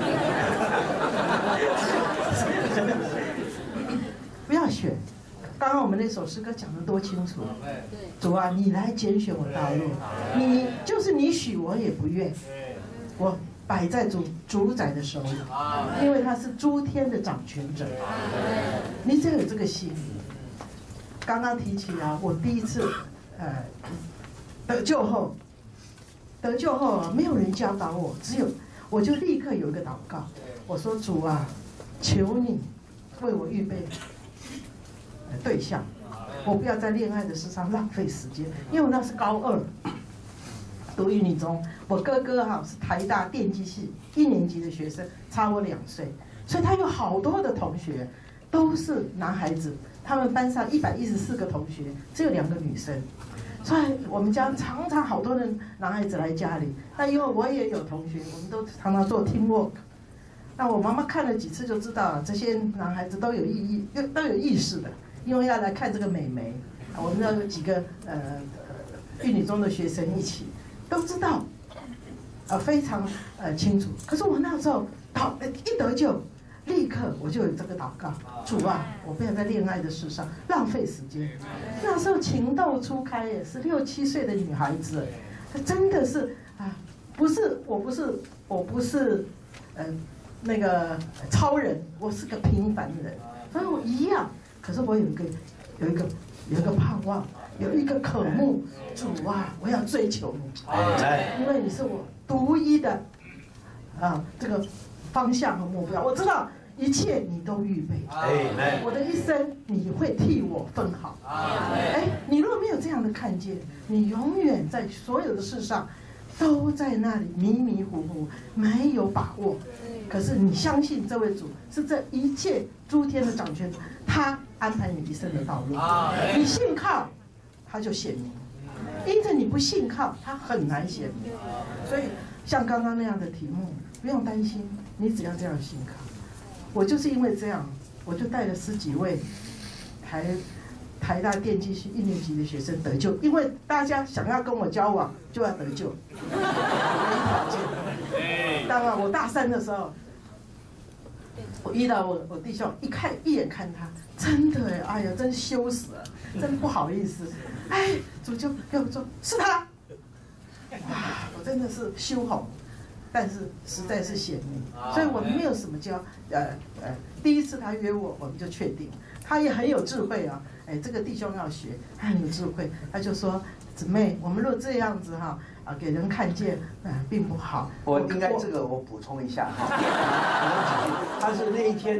不要选。刚刚我们那首诗歌讲得多清楚，主啊，你来拣选我道路，你就是你许我也不愿，我摆在主主宰的手里，因为他是诸天的掌权者，你只要有这个心。刚刚提起啊，我第一次呃得救后，得救后啊，没有人教导我，只有我就立刻有一个祷告，我说主啊，求你为我预备对象，我不要在恋爱的事上浪费时间，因为我那是高二，读语女中，我哥哥哈是台大电机系一年级的学生，差我两岁，所以他有好多的同学都是男孩子，他们班上一百一十四个同学，只有两个女生，所以我们家常常好多的男孩子来家里。那因为我也有同学，我们都常常做 team work。那我妈妈看了几次就知道了，这些男孩子都有意义，都有意识的。因为要来看这个美眉，我们那有几个呃玉女中的学生一起都知道，呃非常呃清楚。可是我那时候祷一得救，立刻我就有这个祷告：主啊，我不要在恋爱的事上浪费时间。那时候情窦初开，也是六七岁的女孩子，她真的是啊，不是我不是我不是呃那个超人，我是个平凡人，所以我一样。可是我有一个，有一个，有一个盼望，有一个渴慕，主啊，我要追求你，因为你是我独一的，啊，这个方向和目标。我知道一切你都预备，我的一生你会替我分好。哎，你如果没有这样的看见，你永远在所有的事上都在那里迷迷糊糊，没有把握。可是你相信这位主是这一切诸天的掌权者，他安排你一生的道路，你信靠他就显明，因着你不信靠他很难显明。所以像刚刚那样的题目不用担心，你只要这样信靠。我就是因为这样，我就带了十几位台台大电机系一年级的学生得救，因为大家想要跟我交往就要得救，没条件。当然我大三的时候，我遇到我我弟兄，一看一眼看他，真的哎，哎呀，真羞死了，真不好意思。哎，主就跟我说是他，哇，我真的是羞红，但是实在是显明，所以我们没有什么交，呃呃，第一次他约我，我们就确定，他也很有智慧啊，哎，这个弟兄要学，他很有智慧，他就说姊妹，我们若这样子哈。啊，给人看见，啊，并不好。 我应该这个我补充一下哈，他是那一天呐、啊，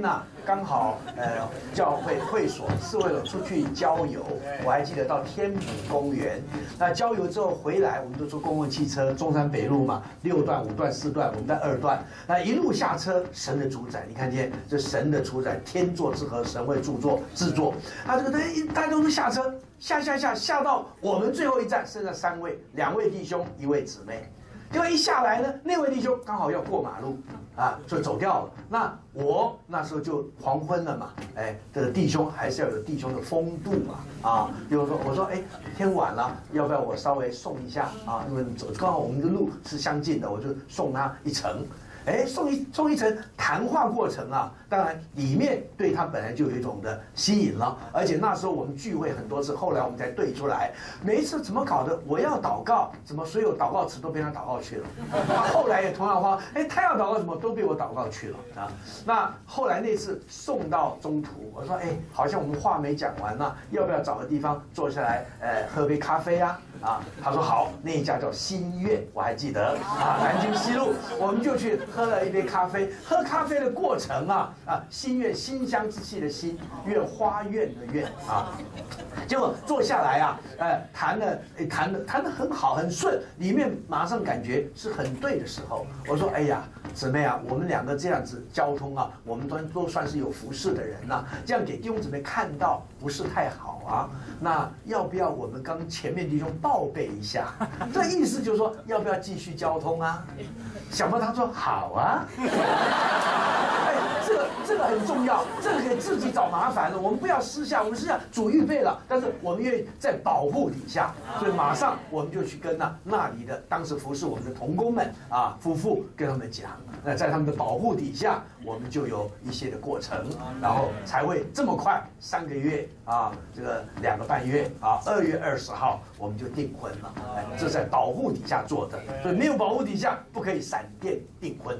刚好呃教会会所是为了出去郊游，我还记得到天母公园。那郊游之后回来，我们都坐公共汽车，中山北路嘛，六段、五段、四段，我们在二段。那一路下车，神的主宰，你看见这神的主宰，天作之合，神为著作制作。啊，这个大家都是下车，下下下下到我们最后一站，剩下三位，两位弟兄，一位姊妹。结果一下来呢，那位弟兄刚好要过马路，啊，就走掉了。那我那时候就黄昏了嘛，哎，这个弟兄还是要有弟兄的风度嘛，啊，比如说我说，哎，天晚了，要不要我稍微送一下啊？因为走刚好我们的路是相近的，我就送他一程。哎，送一送一程谈话过程啊，当然里面对他本来就有一种的吸引了，而且那时候我们聚会很多次，后来我们才对出来，每一次怎么搞的？我要祷告，怎么所有祷告词都被他祷告去了？他后来也同样话，哎，他要祷告什么都被我祷告去了啊。那后来那次送到中途，我说，哎，好像我们话没讲完呢，要不要找个地方坐下来，呃，喝杯咖啡啊？啊，他说好，那一家叫新苑，我还记得啊，南京西路，我们就去喝了一杯咖啡。喝咖啡的过程啊，啊，新苑馨香之气的馨，苑花苑的苑啊，结果坐下来啊，呃，谈的谈的谈的很好，很顺，里面马上感觉是很对的时候，我说，哎呀，姊妹啊，我们两个这样子交通啊，我们都都算是有服侍的人呐、啊，这样给弟兄姊妹看到不是太好啊。那要不要我们刚前面弟兄报备一下？这意思就是说，要不要继续交通啊？想不到他说好啊。哎，这个这个很重要，这个给自己找麻烦了。我们不要私下，我们私下主预备了，但是我们愿意在保护底下，所以马上我们就去跟那那里的当时服侍我们的同工们啊夫妇跟他们讲，那在他们的保护底下，我们就有一些的过程，然后才会这么快三个月啊，这个两个半月啊，二月二十号我们就订婚了。哎，这在保护底下做的，所以没有保护底下不可以闪电订婚。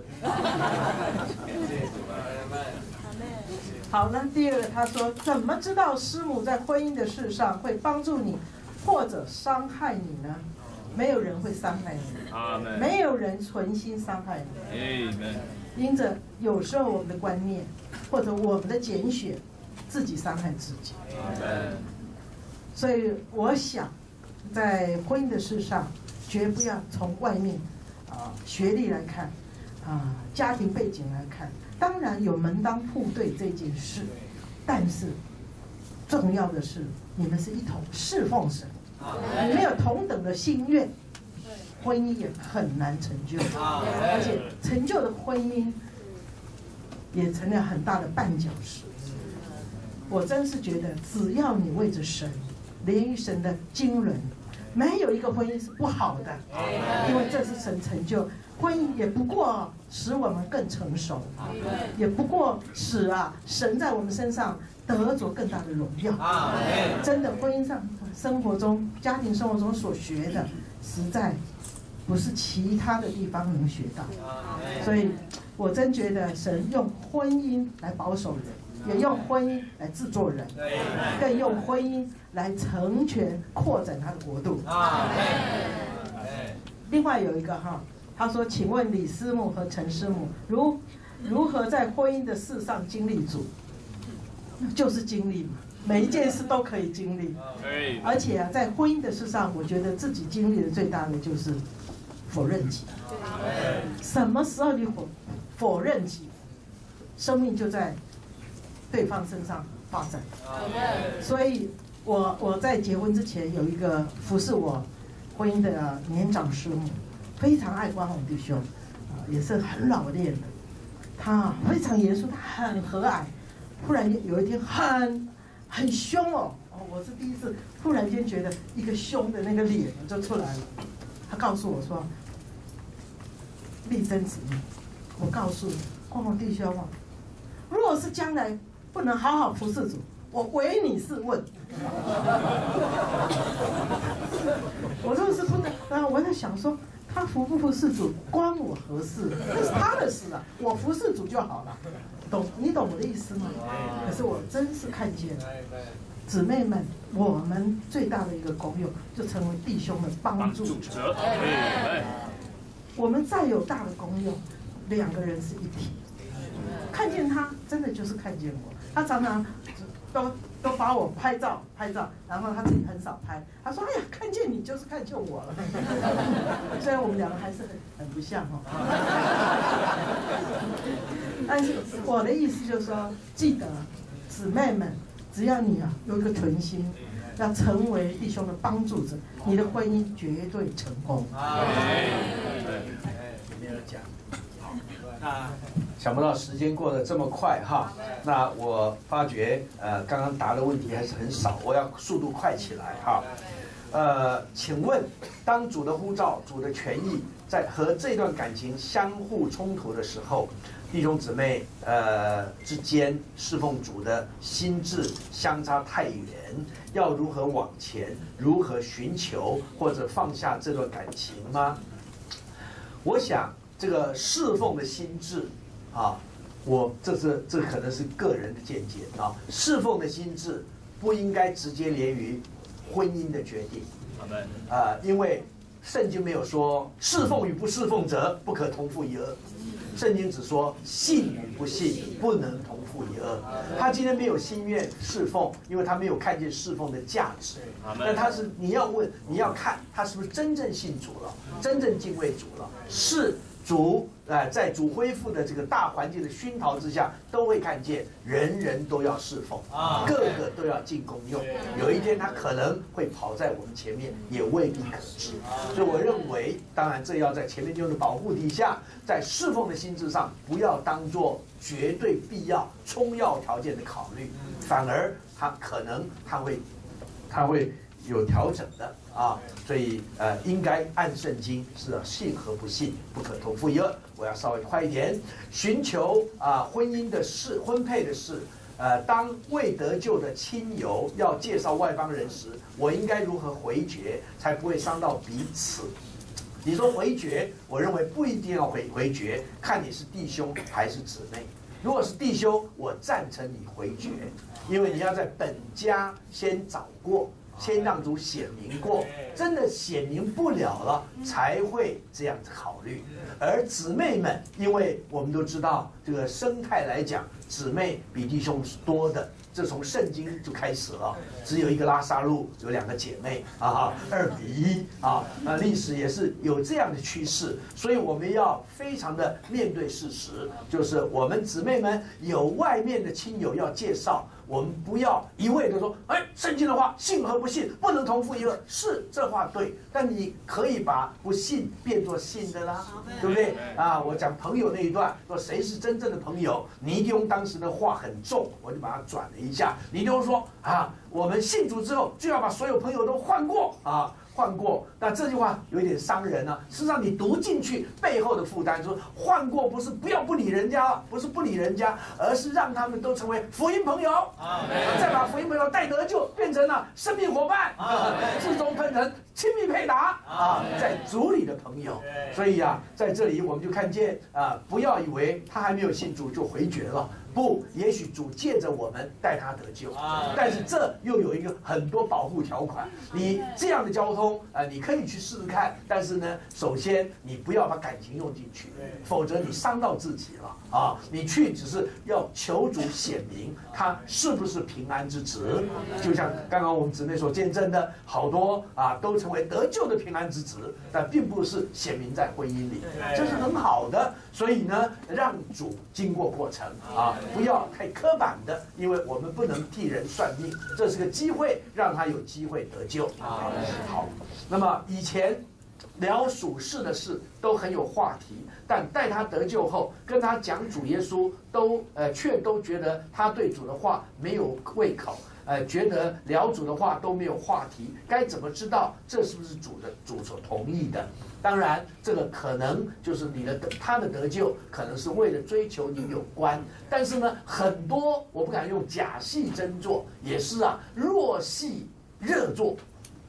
好，那第二个他说，怎么知道师母在婚姻的事上会帮助你，或者伤害你呢？没有人会伤害你，没有人存心伤害你。因着有时候我们的观念，或者我们的拣选，自己伤害自己。所以我想，在婚姻的事上，绝不要从外面啊、呃、学历来看，啊、呃、家庭背景来看。当然有门当户对这件事，但是重要的是你们是一同侍奉神，你们有同等的心愿，婚姻也很难成就，而且成就的婚姻也成了很大的绊脚石。我真是觉得，只要你为着神，连于神的经纶，没有一个婚姻是不好的，因为这是神成就。婚姻也不过使我们更成熟，也不过使啊神在我们身上得着更大的荣耀。真的，婚姻上、生活中、家庭生活中所学的，实在不是其他的地方能学到。所以，我真觉得神用婚姻来保守人，也用婚姻来制作人，更用婚姻来成全、扩展他的国度。另外有一个哈。他说：“请问李师母和陈师母如如何在婚姻的事上经历主？就是经历嘛，每一件事都可以经历。而且啊，在婚姻的事上，我觉得自己经历的最大的就是否认己。什么时候你否否认己，生命就在对方身上发展。所以我我在结婚之前有一个服侍我婚姻的年长师母。”非常爱关宏弟兄，啊，也是很老练的。他非常严肃，他很和蔼。忽然有一天很很凶哦，哦，我是第一次，忽然间觉得一个凶的那个脸就出来了。他告诉我说：“丽珍姊妹，我告诉你，关宏弟兄哦，若是将来不能好好服侍主，我唯你是问。”我就是不能，然后我在想说。他服不服侍主关我何事？那是他的事啊，我服侍主就好了。懂？你懂我的意思吗？可是我真是看见了，姊妹们，我们最大的一个功用，就成为弟兄的帮助者。我们再有大的功用，两个人是一体。看见他真的就是看见我，他常常都都把我拍照拍照，然后他自己很少拍。他说：“哎呀，看见你就是看见我了。”虽然我们两个还是很很不像哦，但是我的意思就是说，记得姊妹们，只要你啊有一个存心，要成为弟兄的帮助者，你的婚姻绝对成功。 没有讲。那想不到时间过得这么快哈，那我发觉呃刚刚答的问题还是很少，我要速度快起来哈。呃，请问当主的呼召、主的权益在和这段感情相互冲突的时候，弟兄姊妹呃之间侍奉主的心智相差太远，要如何往前？如何寻求或者放下这段感情吗？我想。这个侍奉的心智，啊，我这是这可能是个人的见解啊。侍奉的心智不应该直接连于婚姻的决定，啊，因为圣经没有说侍奉与不侍奉者不可同负一軛，圣经只说信与不信不能同负一軛。他今天没有心愿侍奉，因为他没有看见侍奉的价值。那他是你要问，你要看他是不是真正信主了，真正敬畏主了，是。主呃，在主恢复的这个大环境的熏陶之下，都会看见人人都要侍奉，个个都要尽功用。有一天他可能会跑在我们前面，也未必可知。所以我认为，当然这要在前面就是保护底下，在侍奉的心智上，不要当作绝对必要、充要条件的考虑，反而他可能他会他会有调整的。啊，所以呃，应该按圣经是信和不信不可同负一軛。我要稍微快一点，寻求啊婚姻的事、婚配的事。呃，当未得救的亲友要介绍外邦人时，我应该如何回绝，才不会伤到彼此？你说回绝，我认为不一定要回回绝，看你是弟兄还是姊妹。如果是弟兄，我赞成你回绝，因为你要在本家先找过。先让主显明过，真的显明不了了，才会这样子考虑。而姊妹们，因为我们都知道这个生态来讲，姊妹比弟兄是多的，这从圣经就开始了。只有一个拉撒路，有两个姐妹啊，二比一啊，那历史也是有这样的趋势。所以我们要非常的面对事实，就是我们姊妹们有外面的亲友要介绍。我们不要一味的说，哎，圣经的话，信和不信不能同负一軛，是这话对，但你可以把不信变作信的啦，对不对？啊，我讲朋友那一段，说谁是真正的朋友？尼弟兄当时的话很重，我就把它转了一下。尼弟兄说啊，我们信主之后就要把所有朋友都换过啊。换过，那这句话有一点伤人啊。事实上，你读进去背后的负担，说换过不是不要不理人家了，不是不理人家，而是让他们都成为福音朋友，再把福音朋友带得救，变成了生命伙伴，至终喷成亲密配搭啊，在主里的朋友。所以啊，在这里我们就看见啊，不要以为他还没有信主就回绝了。不，也许主借着我们带他得救，但是这又有一个很多保护条款。你这样的交通，呃，你可以去试试看，但是呢，首先你不要把感情用进去，否则你伤到自己了啊！你去只是要求主显明他是不是平安之子，就像刚刚我们姊妹所见证的，好多啊都成为得救的平安之子，但并不是显明在婚姻里，这是很好的。所以呢，让主经过过程啊。不要太刻板的，因为我们不能替人算命，这是个机会，让他有机会得救啊。好，那么以前聊属世的事都很有话题，但待他得救后，跟他讲主耶稣，都呃却都觉得他对主的话没有胃口。呃，觉得聊主的话都没有话题，该怎么知道这是不是主的主所同意的？当然，这个可能就是你的他的得救，可能是为了追求你有关。但是呢，很多我不敢用假戏真做，也是啊，若戏热做。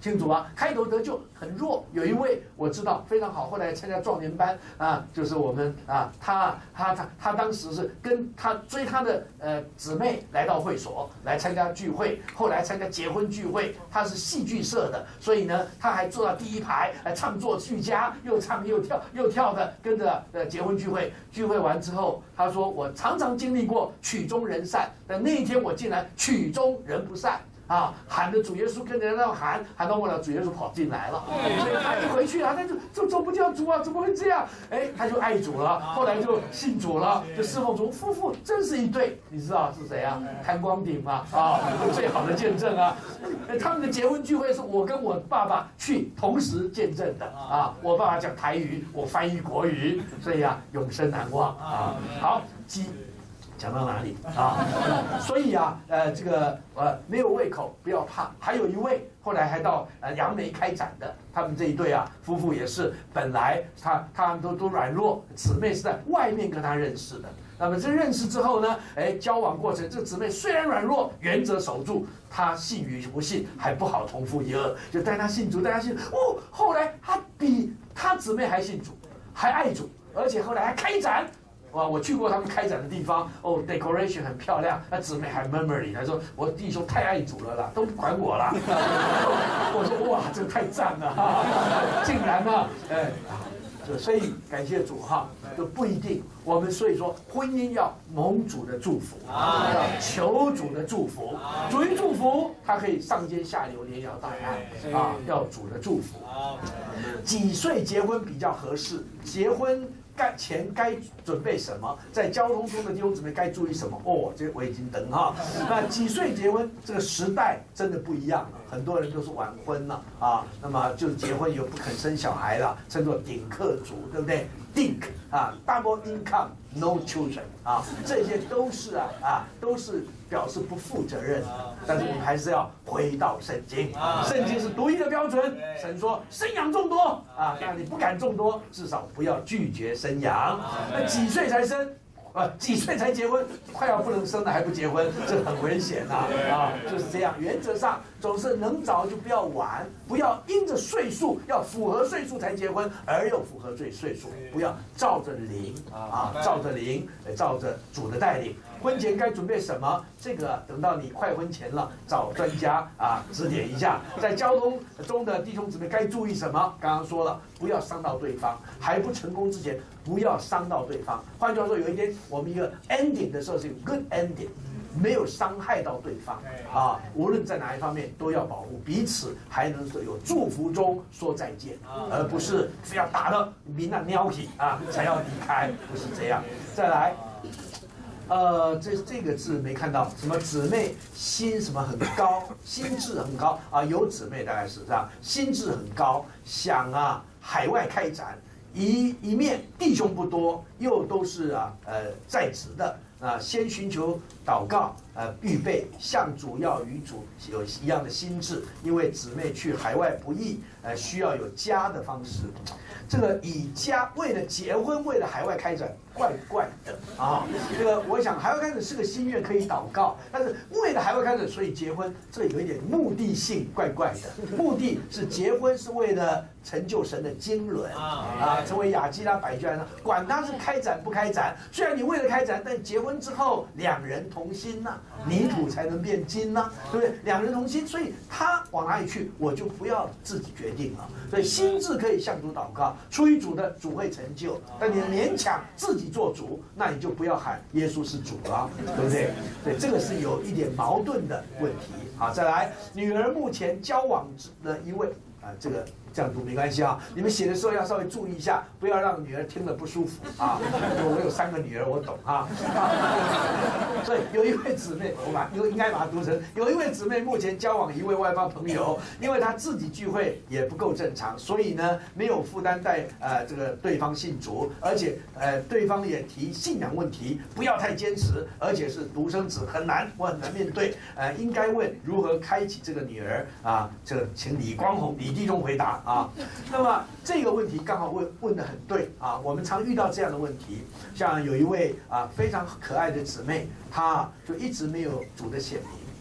清楚吧？开头得救很弱，有一位我知道非常好，后来参加壮年班啊，就是我们啊，他他他他当时是跟他追他的呃姊妹来到会所来参加聚会，后来参加结婚聚会，他是戏剧社的，所以呢他还坐到第一排来唱作俱佳，又唱又跳又跳的跟着呃结婚聚会，聚会完之后，他说我常常经历过曲终人散，但那一天我竟然曲终人不散。啊，喊着主耶稣，跟着那喊，喊到末了，主耶稣跑进来了，所以他一回去啊，他就就走不掉主啊，怎么会这样？哎，他就爱主了，后来就信主了，就侍奉主。夫妇真是一对，你知道是谁啊？谭光鼎嘛，啊，最好的见证啊。他们的结婚聚会是我跟我爸爸去同时见证的啊，我爸爸讲台语，我翻译国语，所以啊，永生难忘啊。好，几。讲到哪里啊？所以啊，呃，这个呃没有胃口不要怕。还有一位后来还到呃杨梅开展的，他们这一对啊夫妇也是，本来他他们都都软弱，姊妹是在外面跟他认识的。那么这认识之后呢，哎，交往过程，这个姊妹虽然软弱，原则守住，他信与不信还不好同父异母，就带他信主，带他信主。哦，后来他比他姊妹还信主，还爱主，而且后来还开展。哇！我去过他们开展的地方，哦 ，decoration 很漂亮。那姊妹还 memory， 他说我弟兄太爱主了啦，都不管我啦。我说哇，这个太赞了哈！竟然呢，哎，所以感谢主哈，就不一定。我们所以说，婚姻要蒙主的祝福，要求主的祝福。主一祝福，他可以上尖下流，连摇带按啊，要主的祝福。几岁结婚比较合适？结婚。该前该准备什么？在交通中的弟兄姊妹该注意什么？哦，这我已经等哈。那几岁结婚？这个时代真的不一样了，很多人都是晚婚了啊。那么就结婚又不肯生小孩了，称作顶客族，对不对 ？Dink 啊 ，double income no children 啊，这些都是啊啊都是表示不负责任的。但是我们还是要回到圣经，圣经是独一的标准。神说生养众多啊，但你不敢众多，至少不要拒绝生养。那几岁才生？呃，几岁才结婚？快要不能生了还不结婚，这很危险呐！啊，就是这样。原则上总是能早就不要晚，不要因着岁数要符合岁数才结婚，而又符合岁岁数，不要照着灵啊，照着灵，照着主的带领。婚前该准备什么？这个等到你快婚前了，找专家啊指点一下。在交通中的弟兄姊妹该注意什么？刚刚说了，不要伤到对方，还不成功之前不要伤到对方。换句话说，有一天我们一个 ending 的时候是 good ending， 没有伤害到对方啊，无论在哪一方面都要保护彼此，还能有祝福中说再见，而不是非要打到明那尿起啊才要离开，不是这样。再来。呃，这这个字没看到，什么姊妹心什么很高，心智很高啊，有姊妹大概是这样，心智很高，想啊海外开展，一一面弟兄不多，又都是啊呃在职的啊，先寻求祷告，呃预备向主要与主有一样的心智，因为姊妹去海外不易，呃需要有家的方式。这个以家为了结婚，为了海外开展，怪怪的啊！这个我想海外开展是个心愿，可以祷告，但是为了海外开展，所以结婚，这个有一点目的性，怪怪的。目的是结婚是为了成就神的经纶啊，成为亚基拉百居呢，管他是开展不开展，虽然你为了开展，但结婚之后两人同心呐、啊，泥土才能变金呐、啊，对不对？两人同心，所以他往哪里去，我就不要自己决定了。所以心智可以向主祷告。出于主的，主会成就，但你勉强自己做主，那你就不要喊耶稣是主了，对不对？对，这个是有一点矛盾的问题。好，再来，女儿目前交往的一位啊，这个这样读没关系啊，你们写的时候要稍微注意一下，不要让女儿听了不舒服啊。我有三个女儿，我懂啊。所以有一位姊妹，我把应该把它读成有一位姊妹目前交往一位外邦朋友，因为她自己聚会也不够正常，所以呢没有负担带呃这个对方信主，而且呃对方也提信仰问题，不要太坚持，而且是独生子很难，我很难面对。呃，应该问如何开启这个女儿啊？这个请李光宏李弟兄回答啊。那么这个问题刚好问问得很对啊，我们常遇到这样的问题，像有一位啊非常可爱的姊妹。他就一直没有主的显明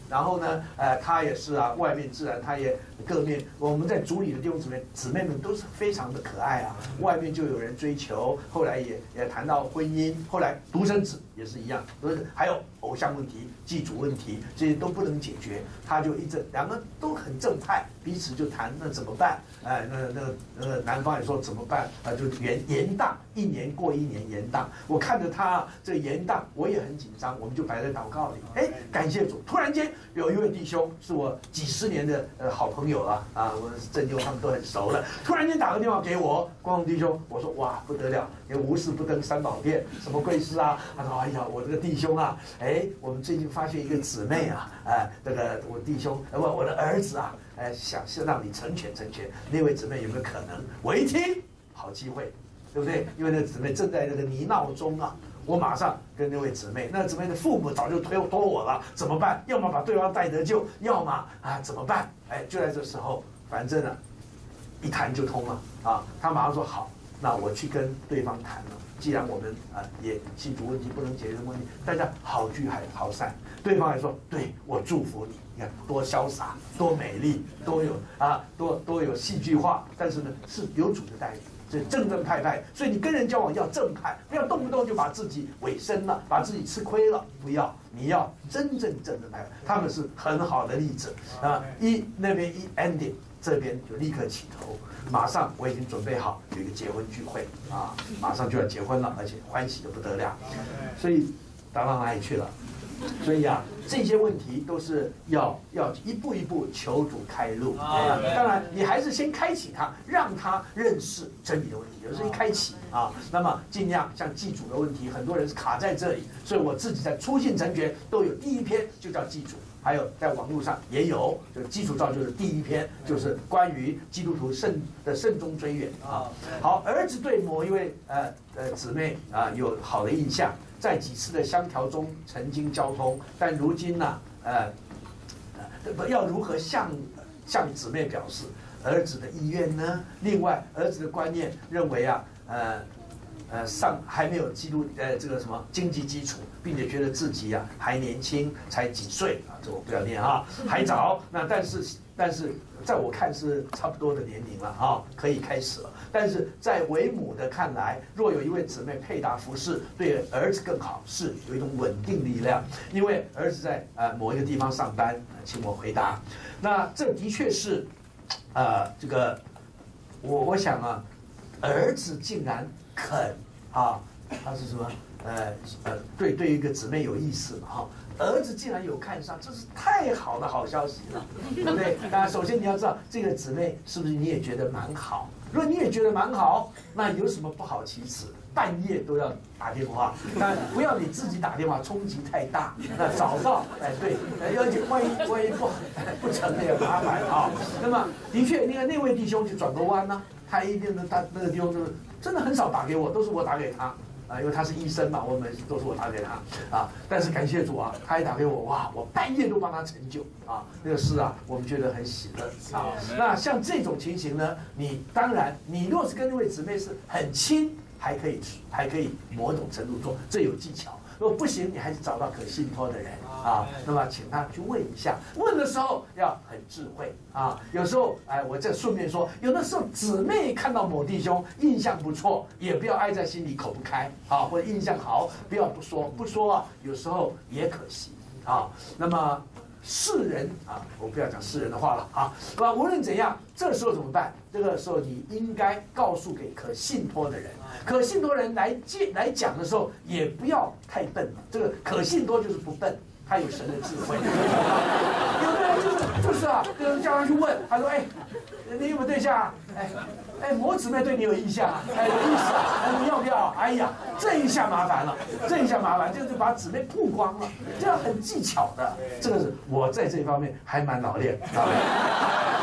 然后呢，呃，他也是啊，外面自然他也各面，我们在组里的弟兄姊妹姊妹们都是非常的可爱啊。外面就有人追求，后来也也谈到婚姻，后来独生子也是一样，都是还有偶像问题、祭祖问题，这些都不能解决，他就一直两个都很正派，彼此就谈那怎么办？哎，那那那个男方也说怎么办？啊，就延延宕，一年过一年延宕。我看着他这个延宕，我也很紧张，我们就摆在祷告里。哎，感谢主，突然间有一位弟兄是我几十年的呃好朋友了啊，我郑兄他们都很熟了，突然间打个电话给我，光荣弟兄，我说哇不得了，因为无事不登三宝殿，什么贵司啊？他说哎呀，我这个弟兄啊，哎，我们最近发现一个姊妹啊，哎，这个我弟兄，呃不，我的儿子啊。哎，想是让你成全成全那位姊妹有没有可能？我一听，好机会，对不对？因为那姊妹正在这个泥淖中啊，我马上跟那位姊妹，那姊妹的父母早就推脱我了，怎么办？要么把对方带得救，要么啊怎么办？哎，就在这时候，反正啊，一谈就通了啊。他马上说好，那我去跟对方谈了。既然我们啊也信主问题不能解决的问题，大家好聚还好散。对方还说，对我祝福你，你看多潇洒，多美丽，多有啊，多多有戏剧化，但是呢是有主的带领，这正正派派。所以你跟人交往要正派，不要动不动就把自己委身了，把自己吃亏了，不要，你要真正正正派派。他们是很好的例子啊，一那边一 ending， 这边就立刻起头。马上我已经准备好有一个结婚聚会啊，马上就要结婚了，而且欢喜的不得了，所以打到哪里去了？所以啊，这些问题都是要要一步一步求主开路。啊、当然，你还是先开启他，让他认识真理的问题。有时候一开启啊，那么尽量像祭祖的问题，很多人是卡在这里，所以我自己在初信成全都有第一篇就叫祭祖。还有在网络上也有，就基础造就的第一篇，就是关于基督徒慎的慎终追远啊。好，儿子对某一位呃呃姊妹啊有好的印象，在几次的相调中曾经交通，但如今呢，呃，呃要如何向向姊妹表示儿子的意愿呢？另外，儿子的观念认为啊，呃。呃，上还没有基督呃这个什么经济基础，并且觉得自己啊还年轻，才几岁啊，这我不要念啊，还早。那但是但是在我看是差不多的年龄了啊，可以开始了。但是在为母的看来，若有一位姊妹配搭服侍，对儿子更好，是有一种稳定力量。因为儿子在呃某一个地方上班，请我回答。那这的确是，呃，这个我我想啊，儿子竟然。肯啊，他是什么？呃呃，对，对一个姊妹有意思嘛哈。儿子竟然有看上，这是太好的好消息了，对不对？那首先你要知道，这个姊妹是不是你也觉得蛮好？如果你也觉得蛮好，那有什么不好其词？半夜都要打电话，但不要你自己打电话，冲击太大。那找到，哎，对，而且万一万一不不成也麻烦啊。那么的确，那个那位弟兄就转个弯呢、啊，他一定的他那个弟兄就是真的很少打给我，都是我打给他。啊，因为他是医生嘛，我们都是我打给他啊。但是感谢主啊，他一打给我，哇，我半夜都帮他成就啊。那个事啊，我们觉得很喜乐啊。那像这种情形呢，你当然，你若是跟那位姊妹是很亲，还可以还可以某种程度做，这有技巧。如果不行，你还是找到可信托的人啊。那么请他去问一下，问的时候要很智慧啊。有时候，哎，我这顺便说，有的时候姊妹看到某弟兄印象不错，也不要爱在心里口不开啊，或者印象好，不要不说，不说啊，有时候也可惜啊。那么世人啊，我不要讲世人的话了啊。那无论怎样，这时候怎么办？这个时候你应该告诉给可信托的人。可信托人来接来讲的时候，也不要太笨了。这个可信托就是不笨，他有神的智慧。有的人就是就是啊，有人叫他去问，他说：“哎，你有没有对象啊？哎哎，某姊妹对你有印象啊？哎，有意思啊？哎，你要不要？哎呀，这一下麻烦了，这一下麻烦，这个就把姊妹曝光了，这样很技巧的。这个是我在这一方面还蛮老练啊。”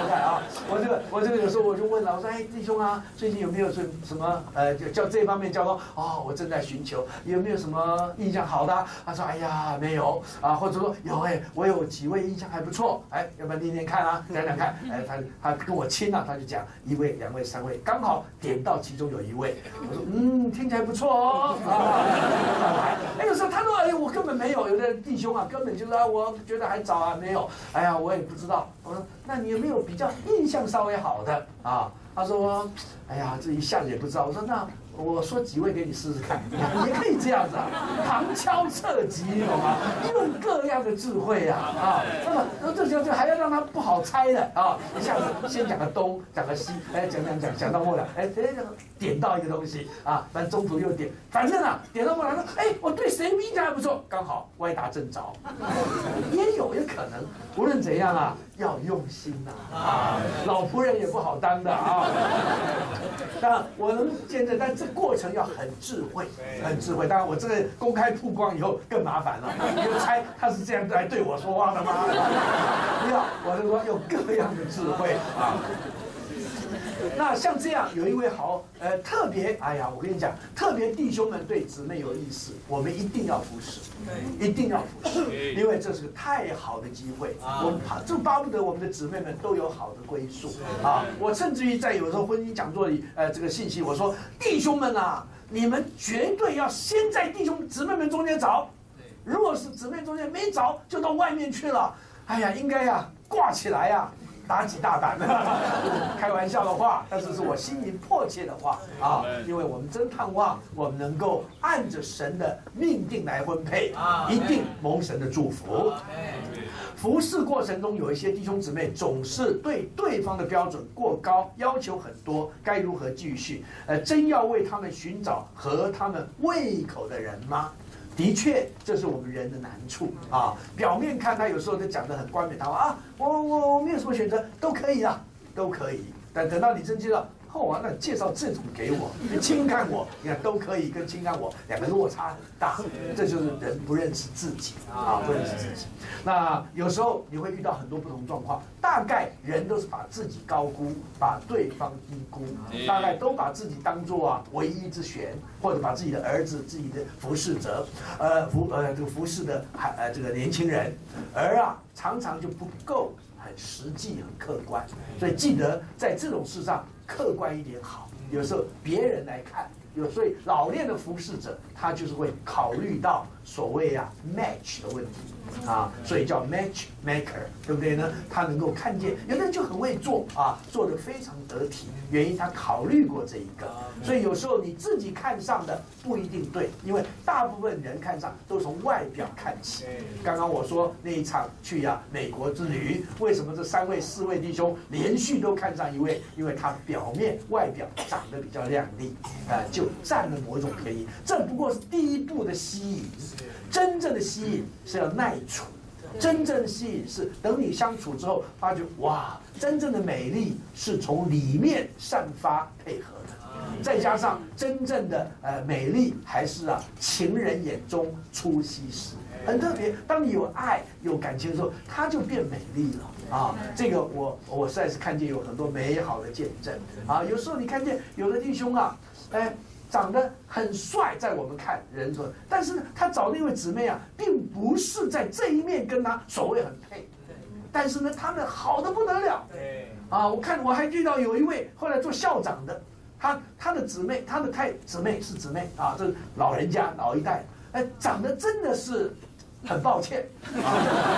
不在啊？我这个我这个有时候我就问了，我说哎弟兄啊，最近有没有什什么呃叫这方面交通？哦，我正在寻求，有没有什么印象好的？他说哎呀没有啊，或者说有哎，我有几位印象还不错，哎，要不然念念看啊，讲讲看，哎他他跟我亲了，他就讲一位、两位、三位，刚好点到其中有一位，我说嗯听起来不错哦啊，哎有时候他说哎我根本没有，有的弟兄啊根本就是啊我觉得还早啊没有，哎呀我也不知道，我说那你有没有比较印象稍微好的啊？他说哎呀这一下子也不知道，我说那。我说几位给你试试看，也可以这样子啊，旁敲侧击，你懂吗？用各样的智慧啊啊，那么这就就还要让他不好猜的啊，一下子先讲个东，讲个西，哎，讲讲讲讲到末了，哎，哎，点到一个东西啊，反正中途又点，反正啊，点到末了说，哎，我对谁印象还不错，刚好歪打正着，也有也可能，无论怎样啊，要用心呐啊，老仆人也不好当的啊。当然我能见证，但这过程要很智慧，很智慧。当然我这个公开曝光以后更麻烦了，你就猜他是这样来对我说话的吗？不要，我是说有各样的智慧啊。那像这样有一位好呃特别，哎呀，我跟你讲，特别弟兄们对姊妹有意思，我们一定要服侍，一定要服侍，因为这是个太好的机会。我们就巴不得我们的姊妹们都有好的归宿啊！我甚至于在有时候婚姻讲座里，呃，这个信息我说，弟兄们啊，你们绝对要先在弟兄姊妹们中间找，如果是姊妹中间没找，就到外面去了。哎呀，应该呀挂起来呀。打几大板，开玩笑的话，但是是我心里迫切的话啊，因为我们真盼望我们能够按着神的命定来婚配，一定蒙神的祝福。服侍过程中，有一些弟兄姊妹总是对对方的标准过高，要求很多，该如何继续？呃，真要为他们寻找合他们胃口的人吗？的确，这是我们人的难处啊。表面看他有时候就讲得很冠冕堂皇啊，我我我没有什么选择，都可以啦，都可以。但等到你真知道，哦啊，那你介绍这种给我，你轻看我，你看都可以，跟轻看我两个落差很大，这就是人不认识自己啊，不认识自己。那有时候你会遇到很多不同状况，大概人都是把自己高估，把对方低估，大概都把自己当作啊唯一之选，或者把自己的儿子、自己的服侍者，呃服呃这个服侍的还呃这个年轻人，而啊常常就不够很实际、很客观。所以记得在这种事上客观一点好。有时候别人来看，有所以老练的服侍者，他就是会考虑到所谓啊 match 的问题啊，所以叫 match maker， 对不对呢？他能够看见，有的人就很会做啊，做得非常得体，原因他考虑过这一个。所以有时候你自己看上的不一定对，因为大部分人看上都从外表看起。刚刚我说那一场去呀、啊、美国之旅，为什么这三位四位弟兄连续都看上一位？因为他表面外表长得比较靓丽，啊、呃，就占了某一种便宜。这不过是第一步的吸引，真正的吸引是要耐处。真正的吸引是等你相处之后，发觉哇，真正的美丽是从里面散发配合的，再加上真正的呃美丽还是啊情人眼中出西施，很特别。当你有爱有感情的时候，它就变美丽了啊！这个我我实在是看见有很多美好的见证啊。有时候你看见有的弟兄啊，哎。长得很帅，在我们看人说，但是呢，他找那位姊妹啊，并不是在这一面跟他所谓很配，但是呢，他们好的不得了。啊，我看我还遇到有一位后来做校长的，他他的姊妹，他的太姊妹是姊妹啊，这老人家老一代，哎，长得真的是很抱歉。啊、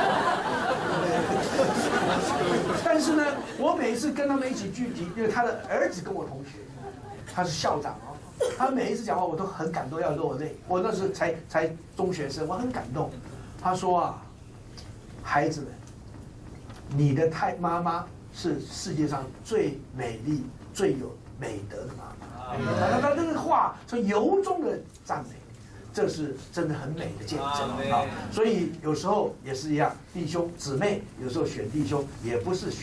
但是呢，我每一次跟他们一起聚集，因为他的儿子跟我同学，他是校长哦。他每一次讲话，我都很感动，要落泪。我那时才才中学生，我很感动。他说啊，孩子们，你的太妈妈是世界上最美丽、最有美德的妈妈。他他这个话从由衷的赞美，这是真的很美的见证啊。所以有时候也是一样，弟兄姊妹有时候选弟兄也不是选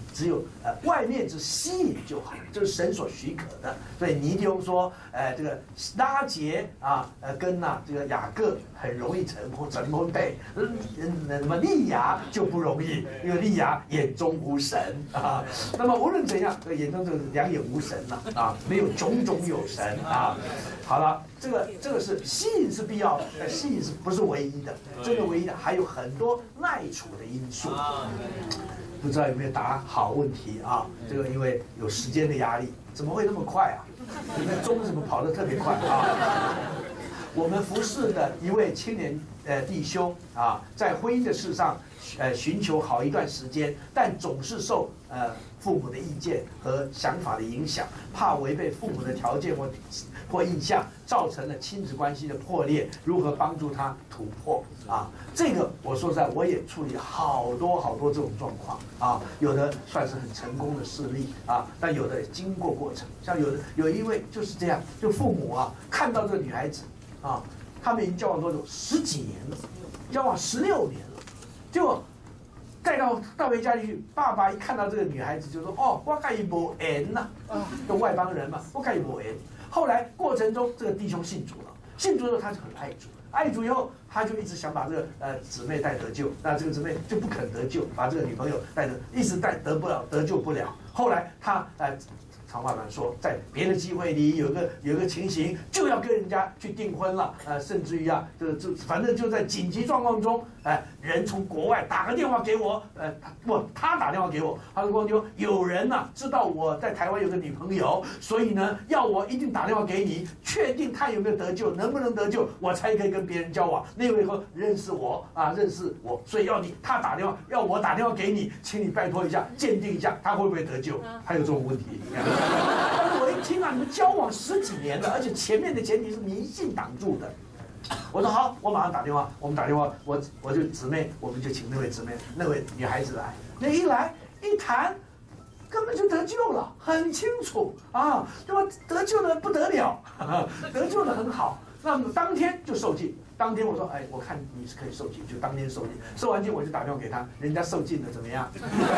只有呃外面之吸引就好，这是神所许可的。所以尼迪翁说，呃这个拉结啊，呃跟呐、啊、这个雅各很容易成婚成婚配，嗯那么利亚就不容易，因为利亚眼中无神啊。那么无论怎样，这个眼中这个两眼无神了 啊, 啊，没有种种有神啊。好了，这个这个是吸引是必要的，但吸引是不是唯一的？真的唯一的还有很多赖处的因素。不知道有没有答好问题啊？这个因为有时间的压力，怎么会那么快啊？你们钟怎么跑得特别快啊？我们服侍的一位青年呃弟兄啊，在婚姻的事上呃寻求好一段时间，但总是受呃父母的意见和想法的影响，怕违背父母的条件或或印象，造成了亲子关系的破裂。如何帮助他突破啊？这个我说实在，我也处理好多好多这种状况啊，有的算是很成功的事例啊，但有的也经过过程。像有的有一位就是这样，就父母啊看到这个女孩子啊，他们已经交往多久？十几年了，交往十六年了，结果带到带回家里去，爸爸一看到这个女孩子就说：“哦，我跟你无缘呐，就外邦人嘛，我跟你无缘。”后来过程中，这个弟兄信主了，信主之后他就很爱主，爱主以后他就一直想把这个呃姊妹带得救，那这个姊妹就不肯得救，把这个女朋友带得一直带得不了，得救不了。后来他呃。长话短说，在别的机会里有个有个情形，就要跟人家去订婚了，呃，甚至于啊，就就反正就在紧急状况中，哎、呃，人从国外打个电话给我，呃，他不，他打电话给我，他说光丢，有人呐、啊、知道我在台湾有个女朋友，所以呢要我一定打电话给你，确定他有没有得救，能不能得救，我才可以跟别人交往。那位说认识我啊，认识我，所以要你他打电话，要我打电话给你，请你拜托一下，鉴定一下他会不会得救，还有这种问题。但是我一听啊，你们交往十几年了，而且前面的前提是迷信挡住的。我说好，我马上打电话，我们打电话，我我就姊妹，我们就请那位姊妹，那位女孩子来。那一来一谈，根本就得救了，很清楚啊，对吧？得救的不得了，得救的很好。那么当天就受尽。当天我说，哎，我看你是可以受尽，就当天受尽。受完尽我就打电话给他，人家受尽了怎么样？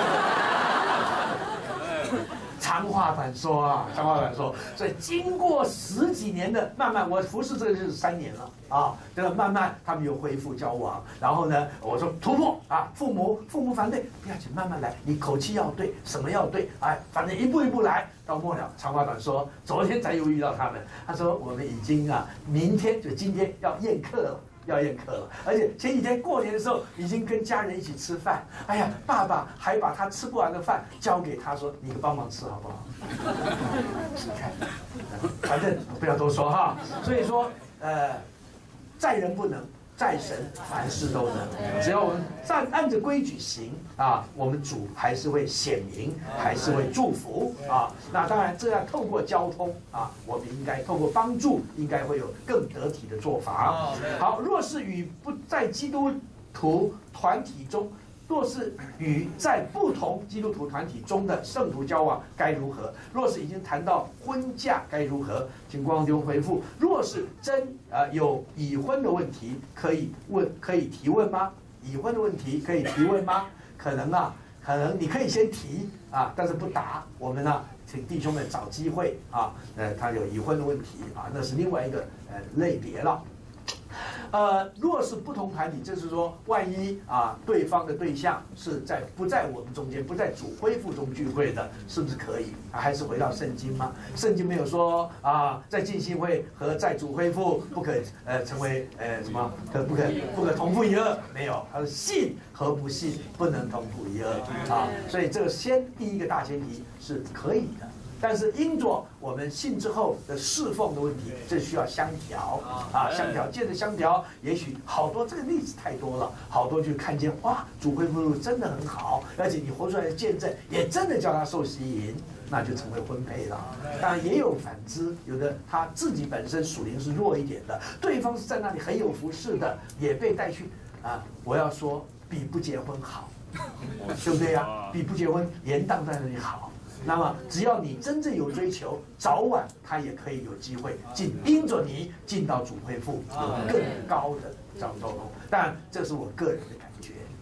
长话短说啊，长话短说，所以经过十几年的慢慢，我服侍这个就是三年了啊，这个慢慢他们又恢复交往，然后呢，我说突破啊，父母父母反对不要紧，慢慢来，你口气要对，什么要对，哎，反正一步一步来，到末了，长话短说，昨天才又遇到他们，他说我们已经啊，明天就今天要宴客了。要宴客了，而且前几天过年的时候已经跟家人一起吃饭。哎呀，爸爸还把他吃不完的饭交给他说：“你帮忙吃好不好？”你看，反正不要多说哈。所以说，呃，在人不能，在神凡事都能。只要我们按按着规矩行啊，我们主还是会显明，还是会祝福啊。那当然，这样透过交通啊，我们应该透过帮助，应该会有更得体的做法。好，若是与不在基督徒团体中，若是与在不同基督徒团体中的圣徒交往，该如何？若是已经谈到婚嫁，该如何？请光丢回复。若是真呃有已婚的问题，可以问，可以提问吗？已婚的问题可以提问吗？可能啊，可能你可以先提啊，但是不答。我们呢，请弟兄们找机会啊，呃，他有已婚的问题啊，那是另外一个呃类别了。呃，若是不同团体，就是说，万一啊，对方的对象是在不在我们中间，不在主恢复中聚会的，是不是可以？啊、还是回到圣经吗？圣经没有说啊，在浸信会和在主恢复不可呃成为呃什么可不可不可同父一儿？没有，他说信和不信不能同父一儿啊。所以这个先第一个大前提是可以的。但是因着我们信之后的侍奉的问题，这需要相调啊，相调，借着相调，也许好多这个例子太多了，好多就看见哇，主恢复路真的很好，而且你活出来的见证也真的叫他受吸引，那就成为婚配了。当然也有反之，有的他自己本身属灵是弱一点的，对方是在那里很有服侍的，也被带去啊，我要说比不结婚好，对不对呀、啊？比不结婚延宕在那里好。那么，只要你真正有追求，早晚他也可以有机会进，因着你进到主恢复，有更高的交通。当然，这是我个人的感觉